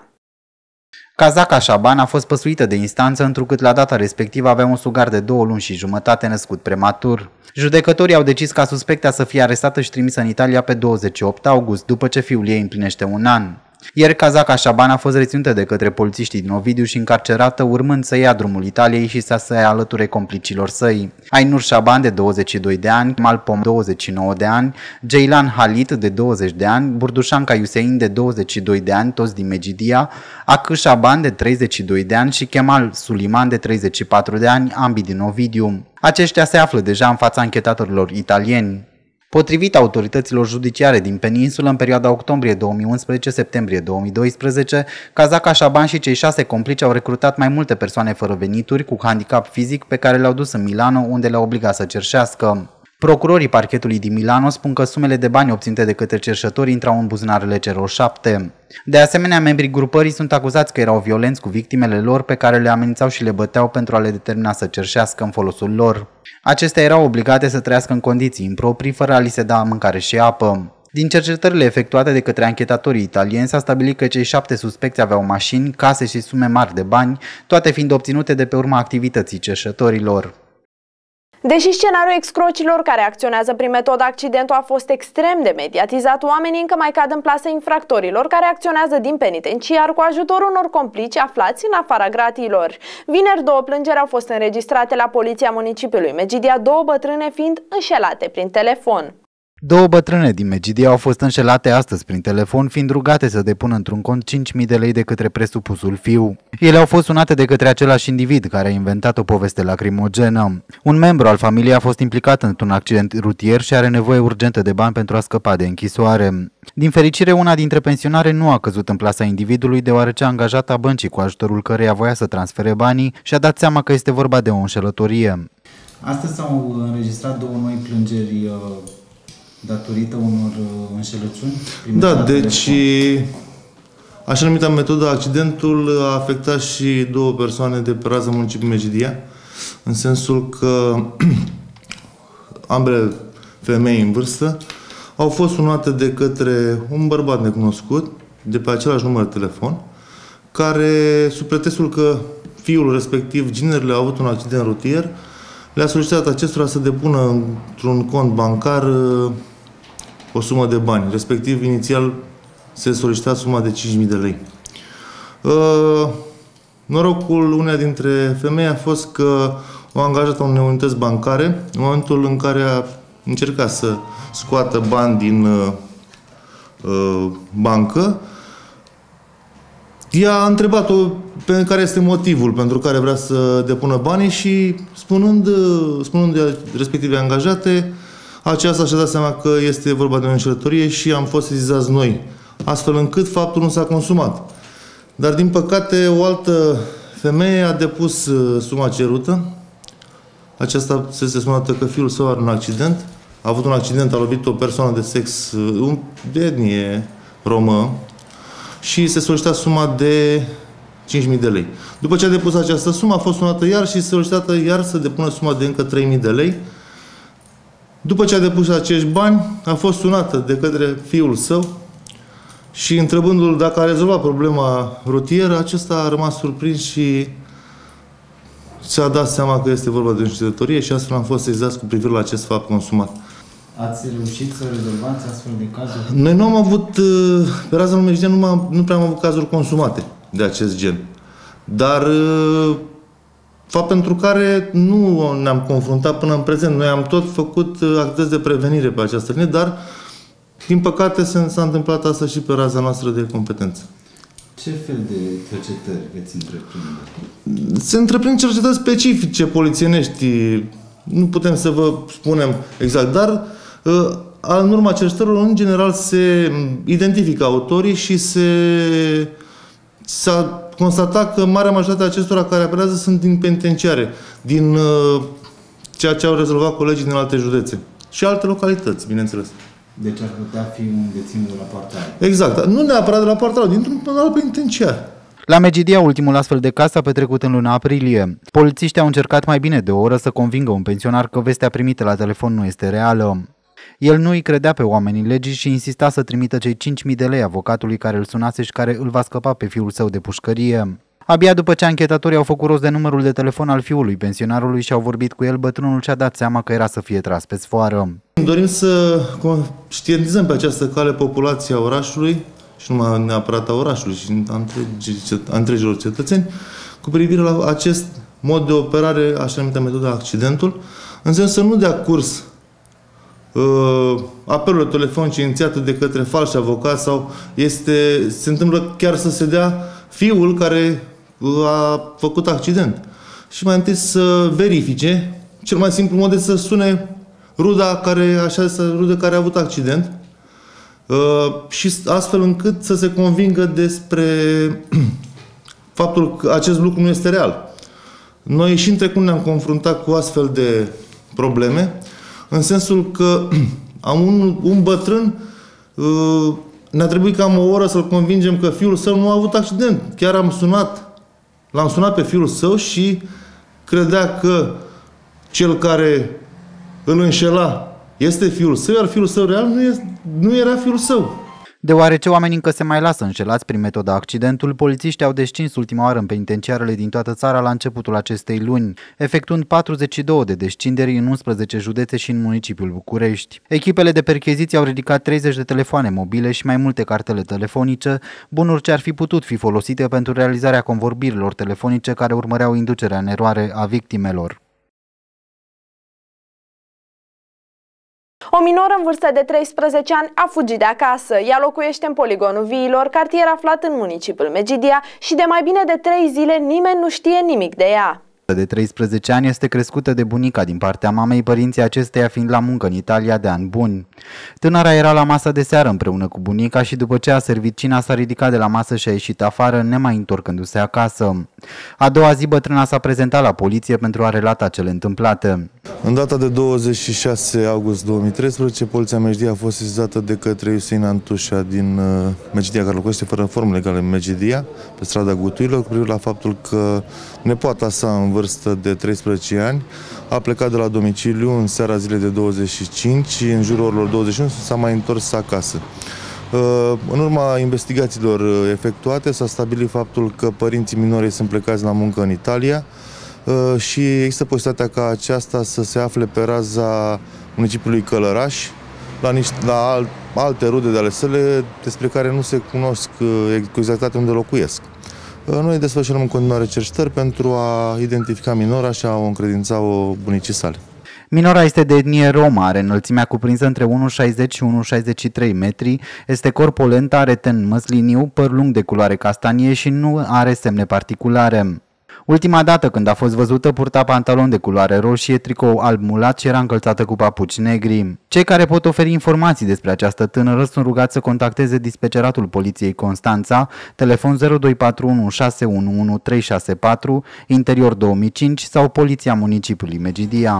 Cazaca Șaban a fost păsuită de instanță, întrucât la data respectivă avea un sugar de 2 luni și jumătate născut prematur. Judecătorii au decis ca suspecta să fie arestată și trimisă în Italia pe 28 august, după ce fiul ei împlinește un an. Ieri Cazaca Șaban a fost reținută de către polițiștii din Ovidiu și încarcerată, urmând să ia drumul Italiei și să se alăture complicilor săi. Ainur Șaban, de 22 de ani, Malpom, 29 de ani, Ceylan Halit, de 20 de ani, Burdușanca Iusein, de 22 de ani, toți din Megidia, Akı Șaban, de 32 de ani și Kemal Suliman, de 34 de ani, ambii din Ovidiu. Aceștia se află deja în fața anchetatorilor italieni. Potrivit autorităților judiciare din peninsulă, în perioada octombrie 2011-septembrie 2012, Cazaca Șaban și cei 6 complici au recrutat mai multe persoane fără venituri cu handicap fizic pe care le-au dus în Milano, unde le-au obligat să cerșească. Procurorii parchetului din Milano spun că sumele de bani obținute de către cerșători intrau în buzunarele celor 7. De asemenea, membrii grupării sunt acuzați că erau violenți cu victimele lor, pe care le amenințau și le băteau pentru a le determina să cerșească în folosul lor. Acestea erau obligate să trăiască în condiții improprii, fără a li se da mâncare și apă. Din cercetările efectuate de către anchetatorii italieni s-a stabilit că cei 7 suspecți aveau mașini, case și sume mari de bani, toate fiind obținute de pe urma activității cerșătorilor. Deși scenariul excrocilor care acționează prin metoda accidentul a fost extrem de mediatizat, oamenii încă mai cad în plasa infractorilor care acționează din penitenciar cu ajutorul unor complici aflați în afara gratiilor. Vineri 2 plângeri au fost înregistrate la poliția municipiului Megidia, 2 bătrâne fiind înșelate prin telefon. 2 bătrâne din Megidia au fost înșelate astăzi prin telefon, fiind rugate să depună într-un cont 5.000 de lei de către presupusul fiu. Ele au fost sunate de către același individ care a inventat o poveste lacrimogenă. Un membru al familiei a fost implicat într-un accident rutier și are nevoie urgentă de bani pentru a scăpa de închisoare. Din fericire, una dintre pensionare nu a căzut în plasa individului, deoarece angajata băncii cu ajutorul căreia voia să transfere banii și-a dat seama că este vorba de o înșelătorie. Astăzi s-au înregistrat 2 noi plângeri datorită unor înșelăciuni? Da, deci așa numită metodă, accidentul a afectat și 2 persoane de pe raza municipiului Megidia, în sensul că ambele femei în vârstă au fost sunate de către un bărbat necunoscut, de pe același număr de telefon, care, sub pretextul că fiul respectiv, ginerele, a avut un accident rutier, le-a solicitat acestora să depună într-un cont bancar o sumă de bani. Respectiv, inițial, se solicita suma de 5.000 de lei. Norocul uneia dintre femei a fost că o angajat unei unități bancare, în momentul în care a încercat să scoată bani din bancă, ea a întrebat-o pe care este motivul pentru care vrea să depună banii și spunând respective angajate, Aceasta și-a dat seama că este vorba de o înșelătorie și am fost sesizați noi, astfel încât faptul nu s-a consumat. Dar, din păcate, o altă femeie a depus suma cerută. Aceasta se spune că fiul său are un accident. A avut un accident, a lovit o persoană de sex de etnie romă și se solicita suma de 5.000 de lei. După ce a depus această sumă, a fost sunată iar și solicitată iar să depună suma de încă 3.000 de lei. După ce a depus acești bani, a fost sunată de către fiul său și întrebându-l dacă a rezolvat problema rutieră, acesta a rămas surprins și și-a dat seama că este vorba de o înșelătorie și astfel am fost sesizați cu privire la acest fapt consumat. Ați reușit să rezolvați astfel de cazuri? Noi nu am avut, pe raza lui Megidia, nu prea am avut cazuri consumate de acest gen. Dar fapt pentru care nu ne-am confruntat până în prezent. Noi am tot făcut activități de prevenire pe această linie, dar din păcate s-a întâmplat asta și pe raza noastră de competență. Ce fel de cercetări veți întreprinde? Se întreprind cercetări specifice polițienești. Nu putem să vă spunem exact, dar în urma cercetărilor, în general, se identifică autorii și s-a constatat că marea majoritate a acestora care apelează sunt din penitenciare, din ceea ce au rezolvat colegii din alte județe și alte localități, bineînțeles. Deci ar putea fi un deținut de la Poarta Albă. Exact. Nu neapărat de la Poarta Albă, dintr-un alt penitenciar. La Megidia, ultimul astfel de caz s-a petrecut în luna aprilie. Polițiștii au încercat mai bine de o oră să convingă un pensionar că vestea primită la telefon nu este reală. El nu îi credea pe oamenii legii și insista să trimită cei 5.000 de lei avocatului care îl sunase și care îl va scăpa pe fiul său de pușcărie. Abia după ce anchetatorii au făcut rost de numărul de telefon al fiului pensionarului și au vorbit cu el, bătrânul și-a dat seama că era să fie tras pe sfoară. Dorim să conștientizăm pe această cale populația orașului și numai neapărat a orașului și a întregilor cetățeni cu privire la acest mod de operare, așa numită metodă accidentul, în sensul să nu dea curs apelurile telefonice inițiate de către falși avocați sau se întâmplă chiar să se dea fiul care a făcut accident. Și mai întâi să verifice, cel mai simplu mod este să sune ruda care a avut accident și astfel încât să se convingă despre faptul că acest lucru nu este real. Noi și în trecut ne-am confruntat cu astfel de probleme, în sensul că un bătrân ne-a trebuit cam o oră să-l convingem că fiul său nu a avut accident. Chiar l-am sunat pe fiul său și credea că cel care îl înșela este fiul său, iar fiul său real nu era fiul său. Deoarece oamenii încă se mai lasă înșelați prin metoda accidentul, polițiștii au descins ultima oară în penitenciarele din toată țara la începutul acestei luni, efectuând 42 de descinderi în 11 județe și în municipiul București. Echipele de percheziție au ridicat 30 de telefoane mobile și mai multe cartele telefonice, bunuri ce ar fi putut fi folosite pentru realizarea convorbirilor telefonice care urmăreau inducerea în eroare a victimelor. O minoră în vârstă de 13 ani a fugit de acasă. Ea locuiește în Poligonul Viilor, cartier aflat în municipiul Megidia și de mai bine de 3 zile nimeni nu știe nimic de ea. De 13 ani este crescută de bunica din partea mamei, părinții acesteia fiind la muncă în Italia de ani buni. Tânăra era la masa de seară împreună cu bunica și după ce a servit cina s-a ridicat de la masă și a ieșit afară, nemai întorcându-se acasă. A doua zi bătrâna s-a prezentat la poliție pentru a relata cele întâmplate. În data de 26 august 2013, Poliția Megidia a fost sesizată de către Iusein Antușa din Megidia, care locuiește fără formă legală în Megidia, pe strada Gutuilor, cu privire la faptul că nepoata sa în vârstă de 13 ani a plecat de la domiciliu în seara zilei de 25 și în jurul orelor 21 s-a mai întors acasă. În urma investigațiilor efectuate s-a stabilit faptul că părinții minorii sunt plecați la muncă în Italia și există posibilitatea ca aceasta să se afle pe raza municipiului Călăraș, la alte rude de ale sale despre care nu se cunosc cu exactitate unde locuiesc. Noi desfășurăm în continuare cercetări pentru a identifica minora și a o încredința-o bunicii sale. Minora este de etnie romă, are înălțimea cuprinsă între 1,60 și 1,63 metri, este corpulentă, are ten măsliniu, păr lung de culoare castanie și nu are semne particulare. Ultima dată când a fost văzută purta pantalon de culoare roșie, tricou alb mulat și era încălțată cu papuci negri. Cei care pot oferi informații despre această tânără sunt rugați să contacteze dispeceratul Poliției Constanța, telefon 0241 611 364, interior 2005 sau Poliția Municipiului Megidia.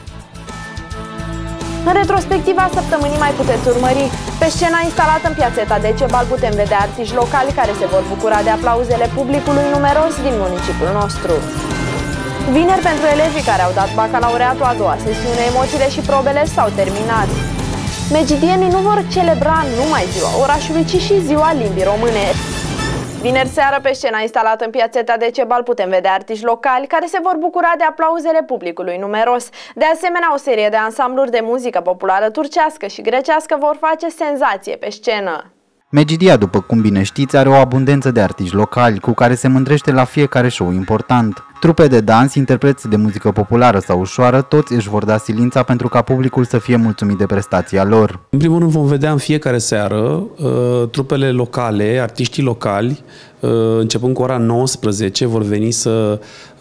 În retrospectiva săptămânii mai puteți urmări. Pe scena instalată în piațeta Decebal putem vedea artiști locali care se vor bucura de aplauzele publicului numeros din municipiul nostru. Vineri, pentru elevii care au dat bacalaureatul a doua sesiune, emoțiile și probele s-au terminat. Megidienii nu vor celebra numai ziua orașului, ci și ziua limbii române. Vineri seară, pe scena instalată în piațeta Decebal putem vedea artiști locali care se vor bucura de aplauzele publicului numeros. De asemenea, o serie de ansambluri de muzică populară turcească și grecească vor face senzație pe scenă. Megidia, după cum bine știți, are o abundență de artiști locali cu care se mândrește la fiecare show important. Trupe de dans, interpreți de muzică populară sau ușoară, toți își vor da silința pentru ca publicul să fie mulțumit de prestația lor. În primul rând vom vedea în fiecare seară trupele locale, artiștii locali, începând cu ora 19, vor veni să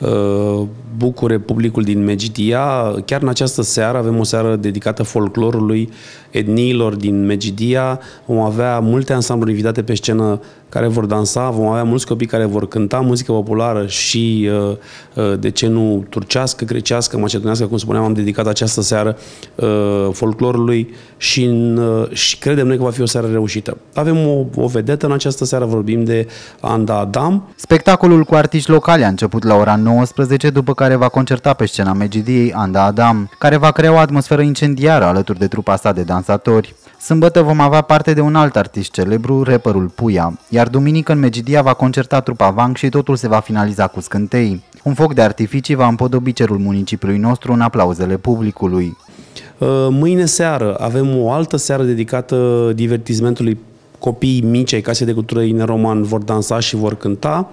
bucure publicul din Megidia. Chiar în această seară avem o seară dedicată folclorului, etniilor din Megidia. Vom avea multe ansambluri invitate pe scenă care vor dansa, vom avea mulți copii care vor cânta muzică populară și, de ce nu, turcească, grecească, macedonească, cum spuneam, am dedicat această seară folclorului și credem noi că va fi o seară reușită. Avem o vedetă în această seară, vorbim de Anda Adam. Spectacolul cu artiști locali a început la ora 19, după care va concerta pe scena Megidiei Anda Adam, care va crea o atmosferă incendiară alături de trupa sa de dansatori. Sâmbătă vom avea parte de un alt artist celebru, rapperul Puia, iar duminică în Megidia va concerta trupa Vang și totul se va finaliza cu scântei. Un foc de artificii va împodobi cerul municipiului nostru în aplauzele publicului. Mâine seară avem o altă seară dedicată divertismentului. Copiii mici ai Casei de Cultură Ine Roman vor dansa și vor cânta.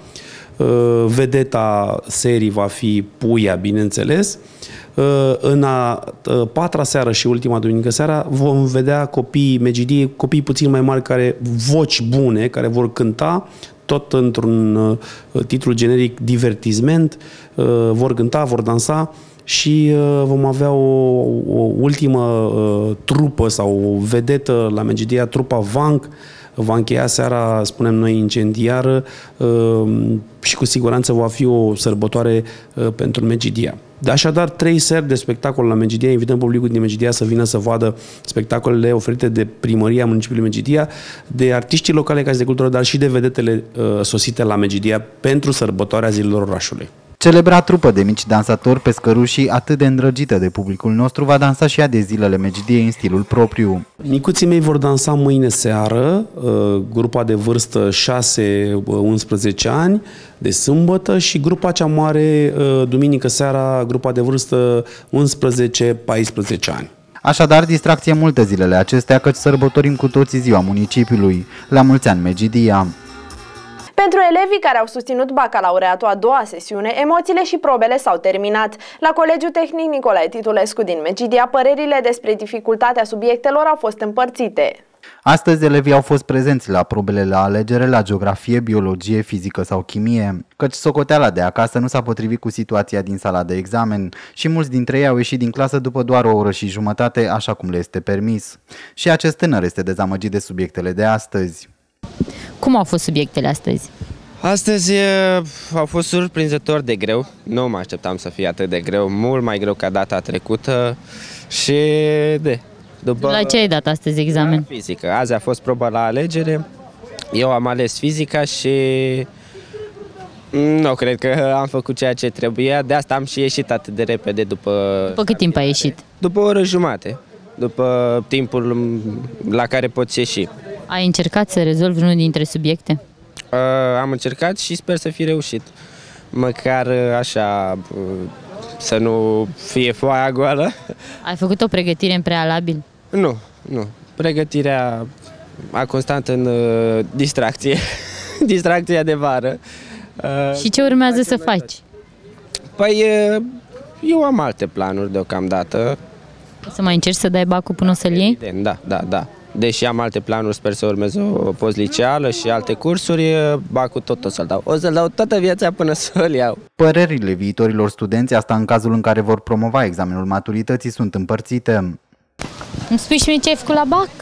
Vedeta serii va fi Puia, bineînțeles. În a patra seară și ultima duminică seara vom vedea copiii Megidiei, copii puțin mai mari, care voci bune, care vor cânta, tot într-un titlu generic divertisment, vor cânta, vor dansa și vom avea o ultimă trupă sau o vedetă la Megidia, trupa Vang. Va încheia seara, spunem noi, incendiară și cu siguranță va fi o sărbătoare pentru Megidia. Așadar, 3 seri de spectacol la Megidia. Invităm publicul din Megidia să vină să vadă spectacolele oferite de primăria municipiului Megidia, de artiștii locale Casei de Cultură, dar și de vedetele sosite la Megidia pentru sărbătoarea zilelor orașului. Celebra trupă de mici dansatori pescărușii, atât de îndrăgită de publicul nostru, va dansa și ea de zilele Megidiei în stilul propriu. Micuții mei vor dansa mâine seară, grupa de vârstă 6-11 ani, de sâmbătă, și grupa cea mare duminică seara, grupa de vârstă 11-14 ani. Așadar, distracție multă zilele acestea, căci sărbătorim cu toții ziua municipiului. La mulți ani, Megidia! Pentru elevii care au susținut bacalaureatul a doua sesiune, emoțiile și probele s-au terminat. La Colegiul Tehnic Nicolae Titulescu din Megidia, părerile despre dificultatea subiectelor au fost împărțite. Astăzi, elevii au fost prezenți la probele la alegere la geografie, biologie, fizică sau chimie, căci socoteala de acasă nu s-a potrivit cu situația din sala de examen și mulți dintre ei au ieșit din clasă după doar o oră și jumătate, așa cum le este permis. Și acest tânăr este dezamăgit de subiectele de astăzi. Cum au fost subiectele astăzi? Astăzi au fost surprinzător de greu. Nu mă așteptam să fie atât de greu, mult mai greu ca data trecută și La ce ai dat astăzi examen? Fizică. Azi a fost proba la alegere. Eu am ales fizica și nu cred că am făcut ceea ce trebuia. De asta am și ieșit atât de repede după... După cât timp ai ieșit? După o oră jumate. După timpul la care poți ieși. Ai încercat să rezolvi unul dintre subiecte? Am încercat și sper să fi reușit. Măcar așa, să nu fie foaia goală. Ai făcut o pregătire în prealabil? Nu. Pregătirea a constat în distracție. Distracția de vară. Și ce urmează să faci? Păi, eu am alte planuri deocamdată. Să mai încerci să dai bacul până o să-l iei? Da. deși am alte planuri, sper să urmez o postliceală și alte cursuri, bacul tot o să-l dau. O să-l dau toată viața până să-l iau. Părerile viitorilor studenți, asta în cazul în care vor promova examenul maturității, sunt împărțite. Îmi spui și mie ce ai făcut la BAC?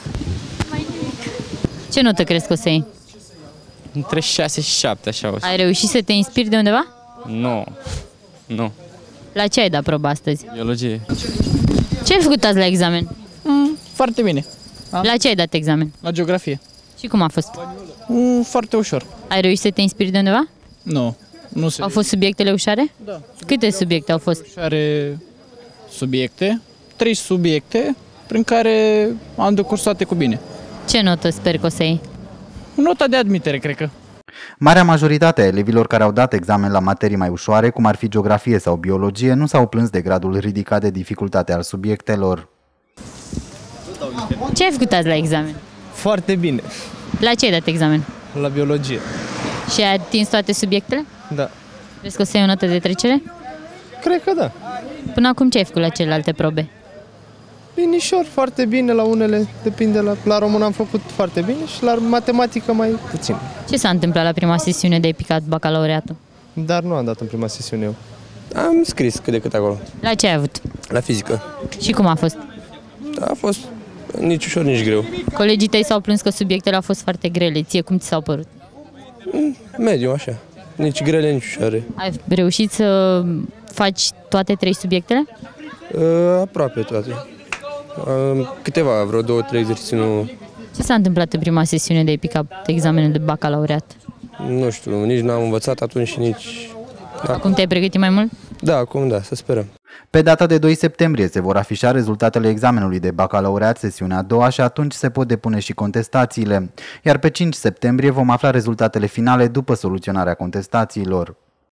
Ce notă crezi că o să iei? Între 6 și 7, așa o să. Ai reușit să te inspiri de undeva? Nu. La ce ai dat probă astăzi? Biologie. Ce ai făcut azi la examen? Foarte bine. La ce ai dat examen? La geografie. Și cum a fost? Foarte ușor. Ai reușit să te inspiri de undeva? Nu se. Au fost subiectele ușoare? Da. Câte subiecte au fost? Ușoare subiecte, 3 subiecte prin care am decurs toate cu bine. Ce notă sper că o să iei? Nota de admitere, cred că. Marea majoritate a elevilor care au dat examen la materii mai ușoare, cum ar fi geografie sau biologie, nu s-au plâns de gradul ridicat de dificultate al subiectelor. Ce ai făcut azi la examen? Foarte bine. La ce ai dat examen? La biologie. Și ai atins toate subiectele? Da. Crezi că o să iei o notă de trecere? Cred că da. Până acum ce ai făcut la celelalte probe? Binișor, foarte bine la unele, depinde. La român am făcut foarte bine și la matematică mai puțin. Ce s-a întâmplat la prima sesiune de ai picat bacalaureatul? Dar nu am dat în prima sesiune eu. Am scris cât de cât acolo. La ce ai avut? La fizică. Și cum a fost? A fost nici ușor, nici greu. Colegii tăi s-au plâns că subiectele au fost foarte grele. Ție cum ți s-au părut? Mediu, așa. Nici grele, nici ușoare. Ai reușit să faci toate 3 subiectele? Aproape toate. Câteva, vreo 2-3 exerciții nu... Ce s-a întâmplat în prima sesiune de ai picat examenul de bacalaureat? Nu știu, nici n-am învățat atunci și nici... Acum te-ai pregătit mai mult? Da, acum da, să sperăm. Pe data de 2 septembrie se vor afișa rezultatele examenului de bacalaureat, sesiunea a doua, și atunci se pot depune și contestațiile. Iar pe 5 septembrie vom afla rezultatele finale după soluționarea contestațiilor.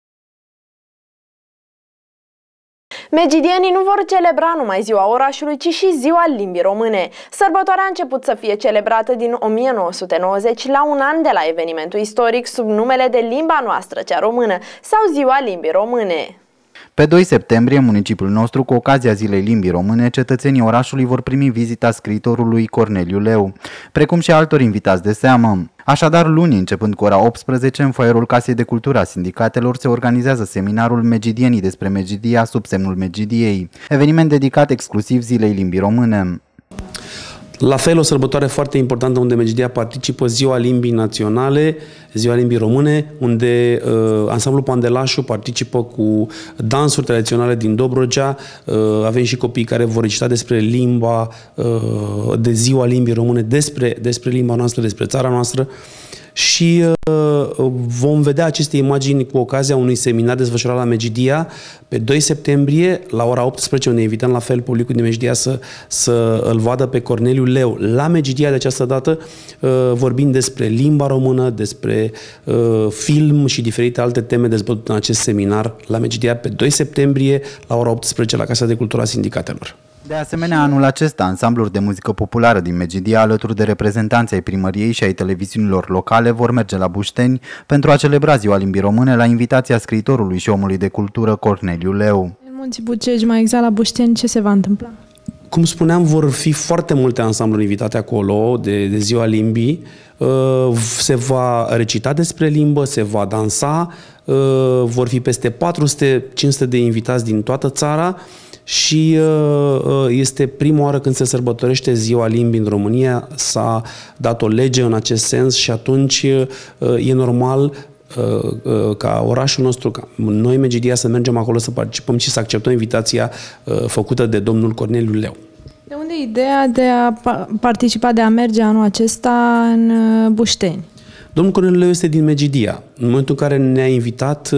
Megidienii nu vor celebra numai ziua orașului, ci și ziua limbii române. Sărbătoarea a început să fie celebrată din 1990 la un an de la evenimentul istoric sub numele de Limba noastră cea română sau Ziua Limbii Române. Pe 2 septembrie, în municipiul nostru, cu ocazia Zilei Limbii Române, cetățenii orașului vor primi vizita scriitorului Corneliu Leu, precum și altor invitați de seamă. Așadar, luni, începând cu ora 18, în foaierul Casei de Cultură a Sindicatelor se organizează seminarul Megidienii despre Megidia sub semnul Megidiei, eveniment dedicat exclusiv Zilei Limbii Române. La fel, o sărbătoare foarte importantă unde Megidia participă, Ziua Limbii Naționale, Ziua Limbii Române, unde ansamblul Pandelașu participă cu dansuri tradiționale din Dobrogea. Avem și copii care vor recita despre limba de Ziua Limbii Române, despre limba noastră, despre țara noastră. Și vom vedea aceste imagini cu ocazia unui seminar desfășurat la Megidia pe 2 septembrie la ora 18, unde invităm la fel publicul din Megidia să îl vadă pe Corneliu Leu la Megidia de această dată, vorbind despre limba română, despre film și diferite alte teme dezbătute în acest seminar la Megidia pe 2 septembrie la ora 18 la Casa de Cultură a Sindicatelor. De asemenea, anul acesta, ansambluri de muzică populară din Megidia, alături de reprezentanții ai primăriei și ai televiziunilor locale, vor merge la Bușteni pentru a celebra Ziua Limbii Române la invitația scriitorului și omului de cultură Corneliu Leu. În Munții Bucegi, mai exact la Bușteni, ce se va întâmpla? Cum spuneam, vor fi foarte multe ansambluri invitate acolo de Ziua Limbii. Se va recita despre limbă, se va dansa, vor fi peste 400-500 de invitați din toată țara. Și este prima oară când se sărbătorește Ziua Limbii în România, s-a dat o lege în acest sens și atunci e normal ca orașul nostru, ca noi Megidia, să mergem acolo să participăm și să acceptăm invitația făcută de domnul Corneliu Leu. De unde ideea de a participa, de a merge anul acesta în Bușteni? Domnul Corneliu Leu este din Megidia. În momentul în care ne-a invitat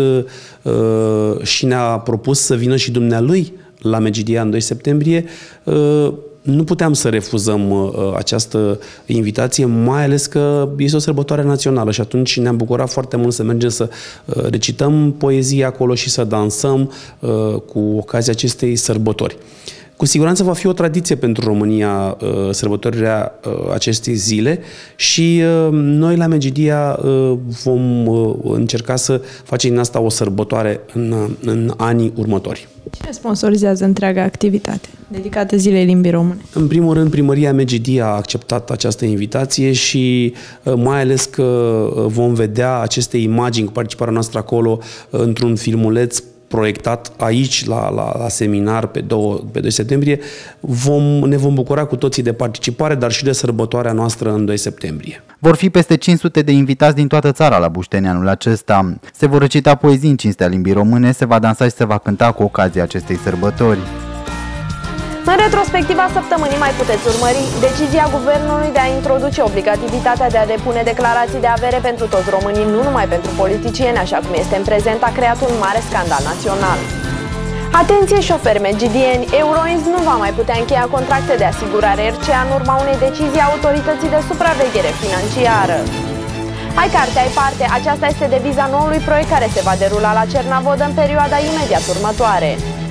și ne-a propus să vină și dumnealui la Megidia în 2 septembrie, nu puteam să refuzăm această invitație, mai ales că este o sărbătoare națională și atunci ne-am bucurat foarte mult să mergem să recităm poezie acolo și să dansăm cu ocazia acestei sărbători. Cu siguranță va fi o tradiție pentru România sărbătorirea acestei zile și noi la Megidia vom încerca să facem din asta o sărbătoare în anii următori. Cine sponsorizează întreaga activitate dedicată Zilei Limbii Române? În primul rând, Primăria Megidia a acceptat această invitație și mai ales că vom vedea aceste imagini cu participarea noastră acolo într-un filmuleț proiectat aici la seminar pe 2 septembrie, ne vom bucura cu toții de participare, dar și de sărbătoarea noastră în 2 septembrie. Vor fi peste 500 de invitați din toată țara la Bușteni anul acesta. Se vor recita poezii în cinstea limbii române, se va dansa și se va cânta cu ocazia acestei sărbători. În retrospectiva săptămânii mai puteți urmări decizia Guvernului de a introduce obligativitatea de a depune declarații de avere pentru toți românii, nu numai pentru politicieni, așa cum este în prezent, a creat un mare scandal național. Atenție șoferi megidieni, Euroins nu va mai putea încheia contracte de asigurare RCA în urma unei decizii a Autorității de Supraveghere Financiară. Ai carte, ai parte, aceasta este deviza noului proiect care se va derula la Cernavodă în perioada imediat următoare.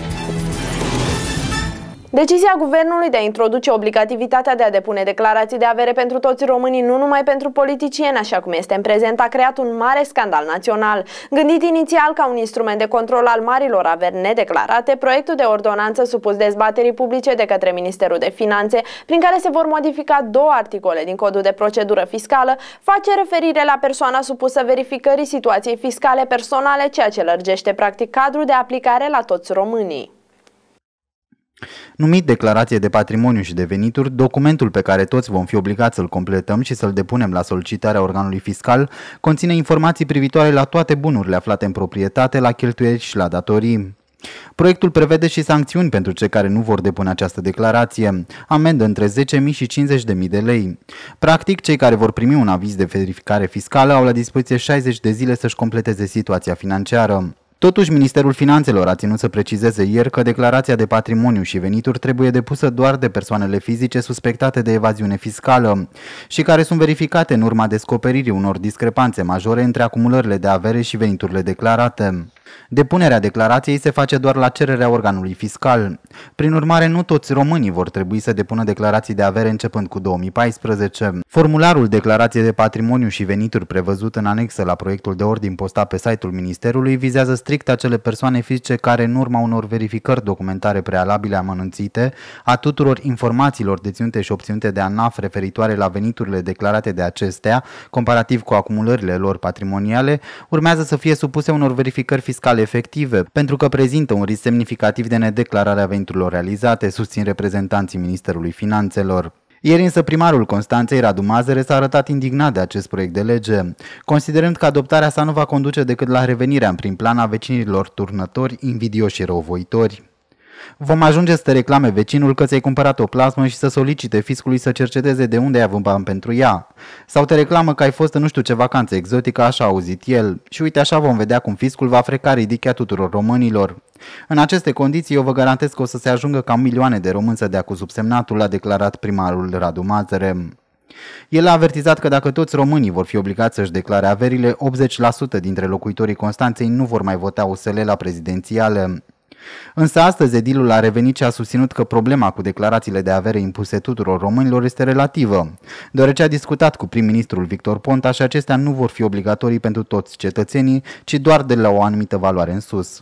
Decizia Guvernului de a introduce obligativitatea de a depune declarații de avere pentru toți românii, nu numai pentru politicieni, așa cum este în prezent, a creat un mare scandal național. Gândit inițial ca un instrument de control al marilor averi nedeclarate, proiectul de ordonanță supus dezbaterii publice de către Ministerul de Finanțe, prin care se vor modifica 2 articole din Codul de Procedură Fiscală, face referire la persoana supusă verificării situației fiscale personale, ceea ce lărgește practic cadrul de aplicare la toți românii. Numit declarație de patrimoniu și de venituri, documentul pe care toți vom fi obligați să-l completăm și să-l depunem la solicitarea organului fiscal conține informații privitoare la toate bunurile aflate în proprietate, la cheltuieli și la datorii. Proiectul prevede și sancțiuni pentru cei care nu vor depune această declarație, amendă între 10.000 și 50.000 de lei. Practic, cei care vor primi un aviz de verificare fiscală au la dispoziție 60 de zile să-și completeze situația financiară. Totuși, Ministerul Finanțelor a ținut să precizeze ieri că declarația de patrimoniu și venituri trebuie depusă doar de persoanele fizice suspectate de evaziune fiscală și care sunt verificate în urma descoperirii unor discrepanțe majore între acumulările de avere și veniturile declarate. Depunerea declarației se face doar la cererea organului fiscal. Prin urmare, nu toți românii vor trebui să depună declarații de avere începând cu 2014. Formularul declarație de patrimoniu și venituri prevăzut în anexă la proiectul de ordin postat pe site-ul Ministerului vizează strict acele persoane fizice care, în urma unor verificări documentare prealabile amănunțite a tuturor informațiilor deținute și obținute de ANAF referitoare la veniturile declarate de acestea, comparativ cu acumulările lor patrimoniale, urmează să fie supuse unor verificări fiscale efective, pentru că prezintă un risc semnificativ de nedeclarare a veniturilor realizate, susțin reprezentanții Ministerului Finanțelor. Ieri însă primarul Constanței, Radu Mazăre, s-a arătat indignat de acest proiect de lege, considerând că adoptarea sa nu va conduce decât la revenirea în prim plan a vecinilor turnători, invidioși și răuvoitori. Vom ajunge să te reclame vecinul că ți-ai cumpărat o plasmă și să solicite fiscului să cerceteze de unde ai avut bani pentru ea. Sau te reclamă că ai fost în nu știu ce vacanță exotică, așa a auzit el. Și uite, așa vom vedea cum fiscul va freca ridichea tuturor românilor. În aceste condiții, eu vă garantez că o să se ajungă ca milioane de români să dea cu subsemnatul, a declarat primarul Radu Mazăre. El a avertizat că dacă toți românii vor fi obligați să-și declare averile, 80% dintre locuitorii Constanței nu vor mai vota USL la prezidențiale. Însă astăzi edilul a revenit și a susținut că problema cu declarațiile de avere impuse tuturor românilor este relativă, deoarece a discutat cu prim-ministrul Victor Ponta și acestea nu vor fi obligatorii pentru toți cetățenii, ci doar de la o anumită valoare în sus.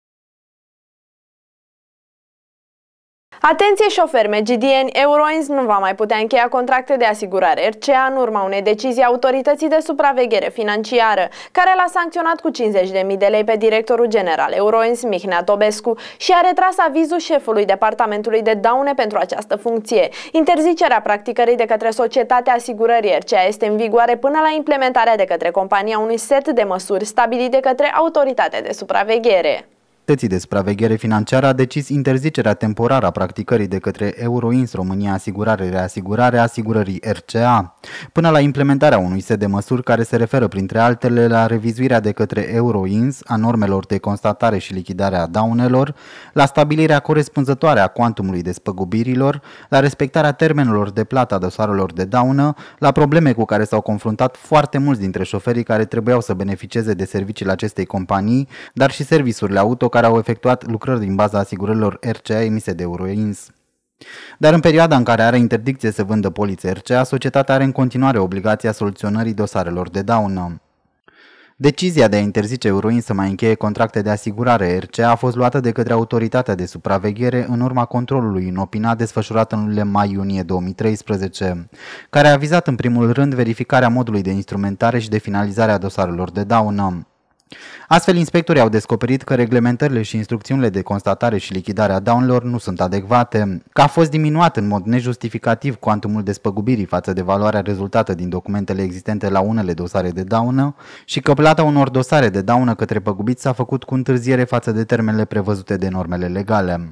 Atenție șoferi megidieni, Euroins nu va mai putea încheia contracte de asigurare RCA în urma unei decizii Autorității de Supraveghere Financiară, care l-a sancționat cu 50.000 de lei pe directorul general Euroins, Mihnea Tobescu, și a retras avizul șefului Departamentului de Daune pentru această funcție. Interzicerea practicării de către Societatea Asigurării RCA este în vigoare până la implementarea de către compania unui set de măsuri stabilit de către Autoritatea de Supraveghere. De Supraveghere Financiară a decis interzicerea temporară a practicării de către Euroins România Asigurare-Reasigurare a asigurării RCA, până la implementarea unui set de măsuri care se referă printre altele la revizuirea de către Euroins a normelor de constatare și lichidare a daunelor, la stabilirea corespunzătoare a cuantumului despăgubirilor, la respectarea termenelor de plată a dosarelor de daună, la probleme cu care s-au confruntat foarte mulți dintre șoferii care trebuiau să beneficieze de serviciile acestei companii, dar și serviciurile auto care au efectuat lucrări din baza asigurărilor RCA emise de Euroins. Dar în perioada în care are interdicție să vândă polițe RCA, societatea are în continuare obligația soluționării dosarelor de daună. Decizia de a interzice Euroins să mai încheie contracte de asigurare RCA a fost luată de către Autoritatea de Supraveghere în urma controlului inopinat desfășurat în lunile mai-iunie 2013, care a vizat în primul rând verificarea modului de instrumentare și de finalizare a dosarelor de daună. Astfel, inspectorii au descoperit că reglementările și instrucțiunile de constatare și lichidare a daunelor nu sunt adecvate, că a fost diminuat în mod nejustificativ cuantumul despăgubirii față de valoarea rezultată din documentele existente la unele dosare de daună și că plata unor dosare de daună către păgubiți s-a făcut cu întârziere față de termenele prevăzute de normele legale.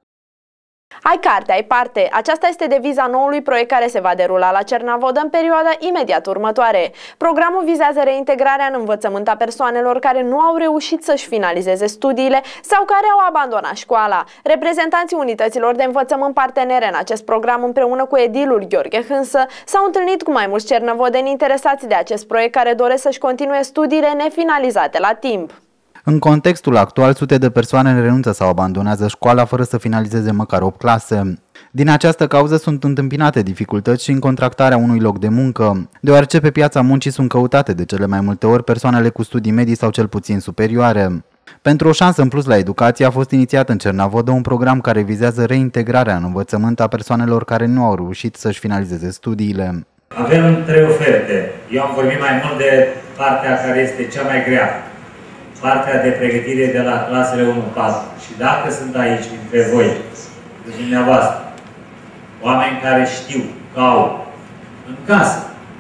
Ai carte, ai parte. Aceasta este deviza noului proiect care se va derula la Cernavodă în perioada imediat următoare. Programul vizează reintegrarea în învățământ a persoanelor care nu au reușit să-și finalizeze studiile sau care au abandonat școala. Reprezentanții unităților de învățământ partenere în acest program împreună cu edilul Gheorghe Hânsă s-au întâlnit cu mai mulți cernavodeni interesați de acest proiect care doresc să-și continue studiile nefinalizate la timp. În contextul actual, sute de persoane renunță sau abandonează școala fără să finalizeze măcar 8 clase. Din această cauză sunt întâmpinate dificultăți și în contractarea unui loc de muncă, deoarece pe piața muncii sunt căutate de cele mai multe ori persoanele cu studii medii sau cel puțin superioare. Pentru o șansă în plus la educație a fost inițiat în Cernavodă un program care vizează reintegrarea în învățământ a persoanelor care nu au reușit să-și finalizeze studiile. Avem 3 oferte. Eu am vorbit mai mult de partea care este cea mai grea. Partea de pregătire de la clasele 1-4. Și dacă sunt aici, dintre voi, de dumneavoastră, oameni care știu că au în casă,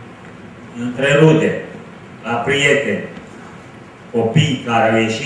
între rude, la prieteni, copii care au ieșit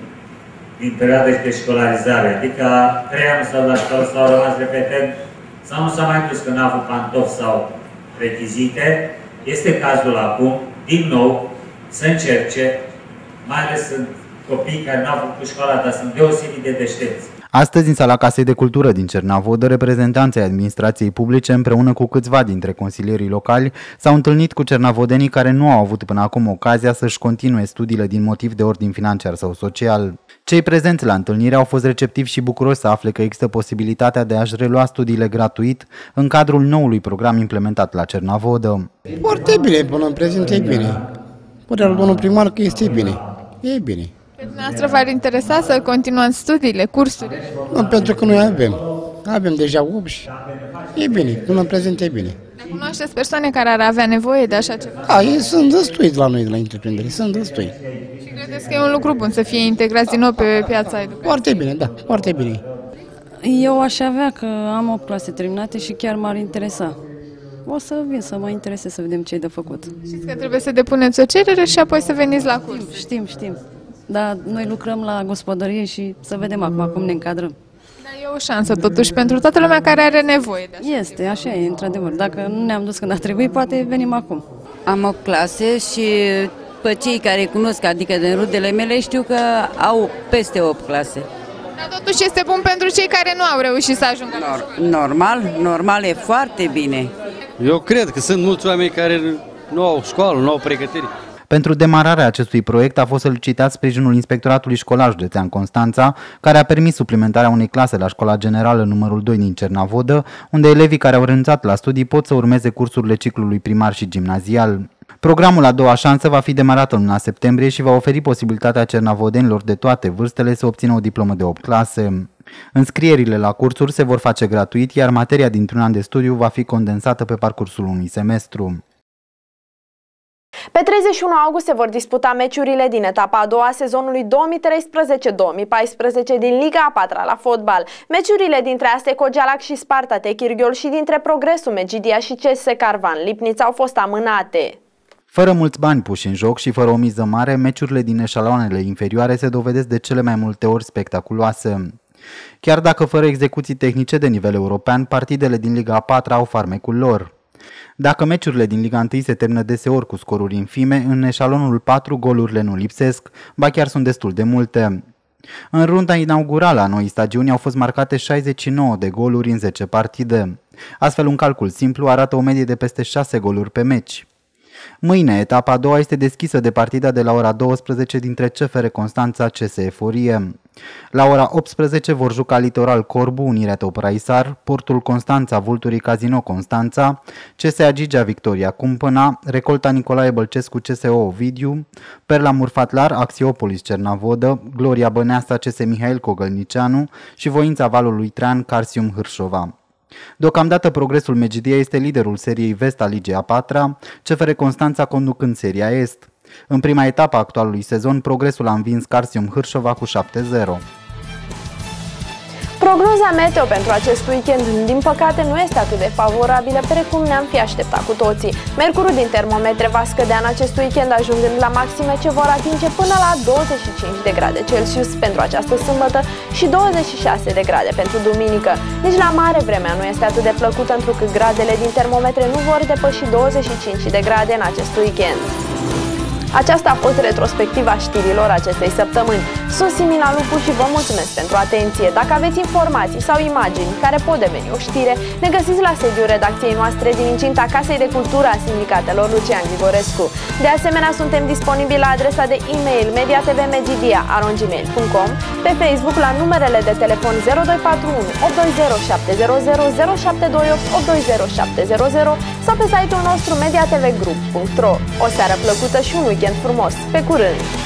din perioada de școlarizare, adică 3 ani sau la școală sau au rămas repeten, sau nu s-a mai dus că n-a avut pantofi sau rechizite, este cazul acum, din nou, să încerce. Mai ales sunt copii care n-au făcut școala, dar sunt deosebit de deștepți. Astăzi, în sala Casei de Cultură din Cernavodă, reprezentanții administrației publice împreună cu câțiva dintre consilierii locali s-au întâlnit cu cernavodenii care nu au avut până acum ocazia să-și continue studiile din motiv de ordin financiar sau social. Cei prezenți la întâlnire au fost receptivi și bucuroși să afle că există posibilitatea de a-și relua studiile gratuit în cadrul noului program implementat la Cernavodă. Foarte bine, până în prezent e bine. Părerea domnul primar că este bine. E bine. Pe dumneavoastră v-ar interesa să continuați studiile, cursurile? Nu, pentru că noi avem. Avem deja 8 și e bine. Până în prezent e bine. Cunoașteți persoane care ar avea nevoie de așa ceva? Da, ei sunt destui la noi de la întreprindere. Sunt destui. Și credeți că e un lucru bun să fie integrați din nou pe piața educației? Foarte bine, da. Foarte bine. Eu aș avea că am 8 clase terminate și chiar m-ar interesa. O să vin să mă interesez să vedem ce e de făcut. Știți că trebuie să depuneți o cerere și apoi să veniți la curs. Știm. Dar noi lucrăm la gospodărie și să vedem acum cum ne încadrăm. Dar e o șansă totuși pentru toată lumea care are nevoie de așa. Este, așa e, într-adevăr. Dacă nu ne-am dus când a trebuit, poate venim acum. Am 8 clase și pe cei care cunosc, adică din rudele mele, știu că au peste 8 clase. Dar totuși este bun pentru cei care nu au reușit să ajungă la școală. Normal, e foarte bine. Eu cred că sunt mulți oameni care nu au școală, nu au pregătire. Pentru demararea acestui proiect a fost solicitat sprijinul Inspectoratului Școlar Județean Constanța, care a permis suplimentarea unei clase la Școala Generală numărul 2 din Cernavodă, unde elevii care au renunțat la studii pot să urmeze cursurile ciclului primar și gimnazial. Programul A doua șansă va fi demarat în luna septembrie și va oferi posibilitatea cernavodenilor de toate vârstele să obțină o diplomă de 8 clase. Înscrierile la cursuri se vor face gratuit, iar materia dintr-un an de studiu va fi condensată pe parcursul unui semestru. Pe 31 august se vor disputa meciurile din etapa a doua a sezonului 2013-2014 din Liga a 4-a la fotbal. Meciurile dintre Asteco Gialac și Sparta Techirghiol și dintre Progresul Megidia și CS Carvan Lipnița au fost amânate. Fără mulți bani puși în joc și fără o miză mare, meciurile din eșaloanele inferioare se dovedesc de cele mai multe ori spectaculoase. Chiar dacă fără execuții tehnice de nivel european, partidele din Liga a 4-a au farmecul lor. Dacă meciurile din Liga 1 se termină deseori cu scoruri infime, în eșalonul 4 golurile nu lipsesc, ba chiar sunt destul de multe. În runda inaugurală a noii stagiuni au fost marcate 69 de goluri în 10 partide. Astfel, un calcul simplu arată o medie de peste 6 goluri pe meci. Mâine, etapa a doua este deschisă de partida de la ora 12 dintre CFR Constanța CS Eforie. La ora 18 vor juca Litoral Corbu, Unirea Tău-Praisar, Portul Constanța, Vulturii Casino Constanța, CSA Gigea Victoria Cumpăna, Recolta Nicolae Bălcescu CSO Ovidiu, Perla Murfatlar, Axiopolis Cernavodă, Gloria Băneasa CS Mihail Cogălnicianu și Voința Valului Trean Carsium Hârșova. Deocamdată Progresul Megidia este liderul seriei Vest a Ligii a 4-a, CFR Constanța conducând seria Est. În prima etapă a actualului sezon, Progresul a învins Carsium Hârșova cu 7-0. Prognoza meteo pentru acest weekend, din păcate, nu este atât de favorabilă precum ne-am fi așteptat cu toții. Mercurul din termometre va scădea în acest weekend, ajungând la maxime ce vor atinge până la 25 de grade Celsius pentru această sâmbătă și 26 de grade pentru duminică. Nici la mare vremea nu este atât de plăcută, întrucât gradele din termometre nu vor depăși 25 de grade în acest weekend. Aceasta a fost retrospectiva știrilor acestei săptămâni. Sunt Simina Lupu și vă mulțumesc pentru atenție. Dacă aveți informații sau imagini care pot deveni o știre, ne găsiți la sediul redacției noastre din incinta Casei de Cultură a Sindicatelor Lucian Grigorescu. De asemenea, suntem disponibili la adresa de e-mail mediatvmegidia@gmail.com, pe Facebook la numerele de telefon 0241 820 700 0728 820 700 sau pe site-ul nostru mediatvgroup.ro. O seară plăcută și un weekend frumos. Pe curând!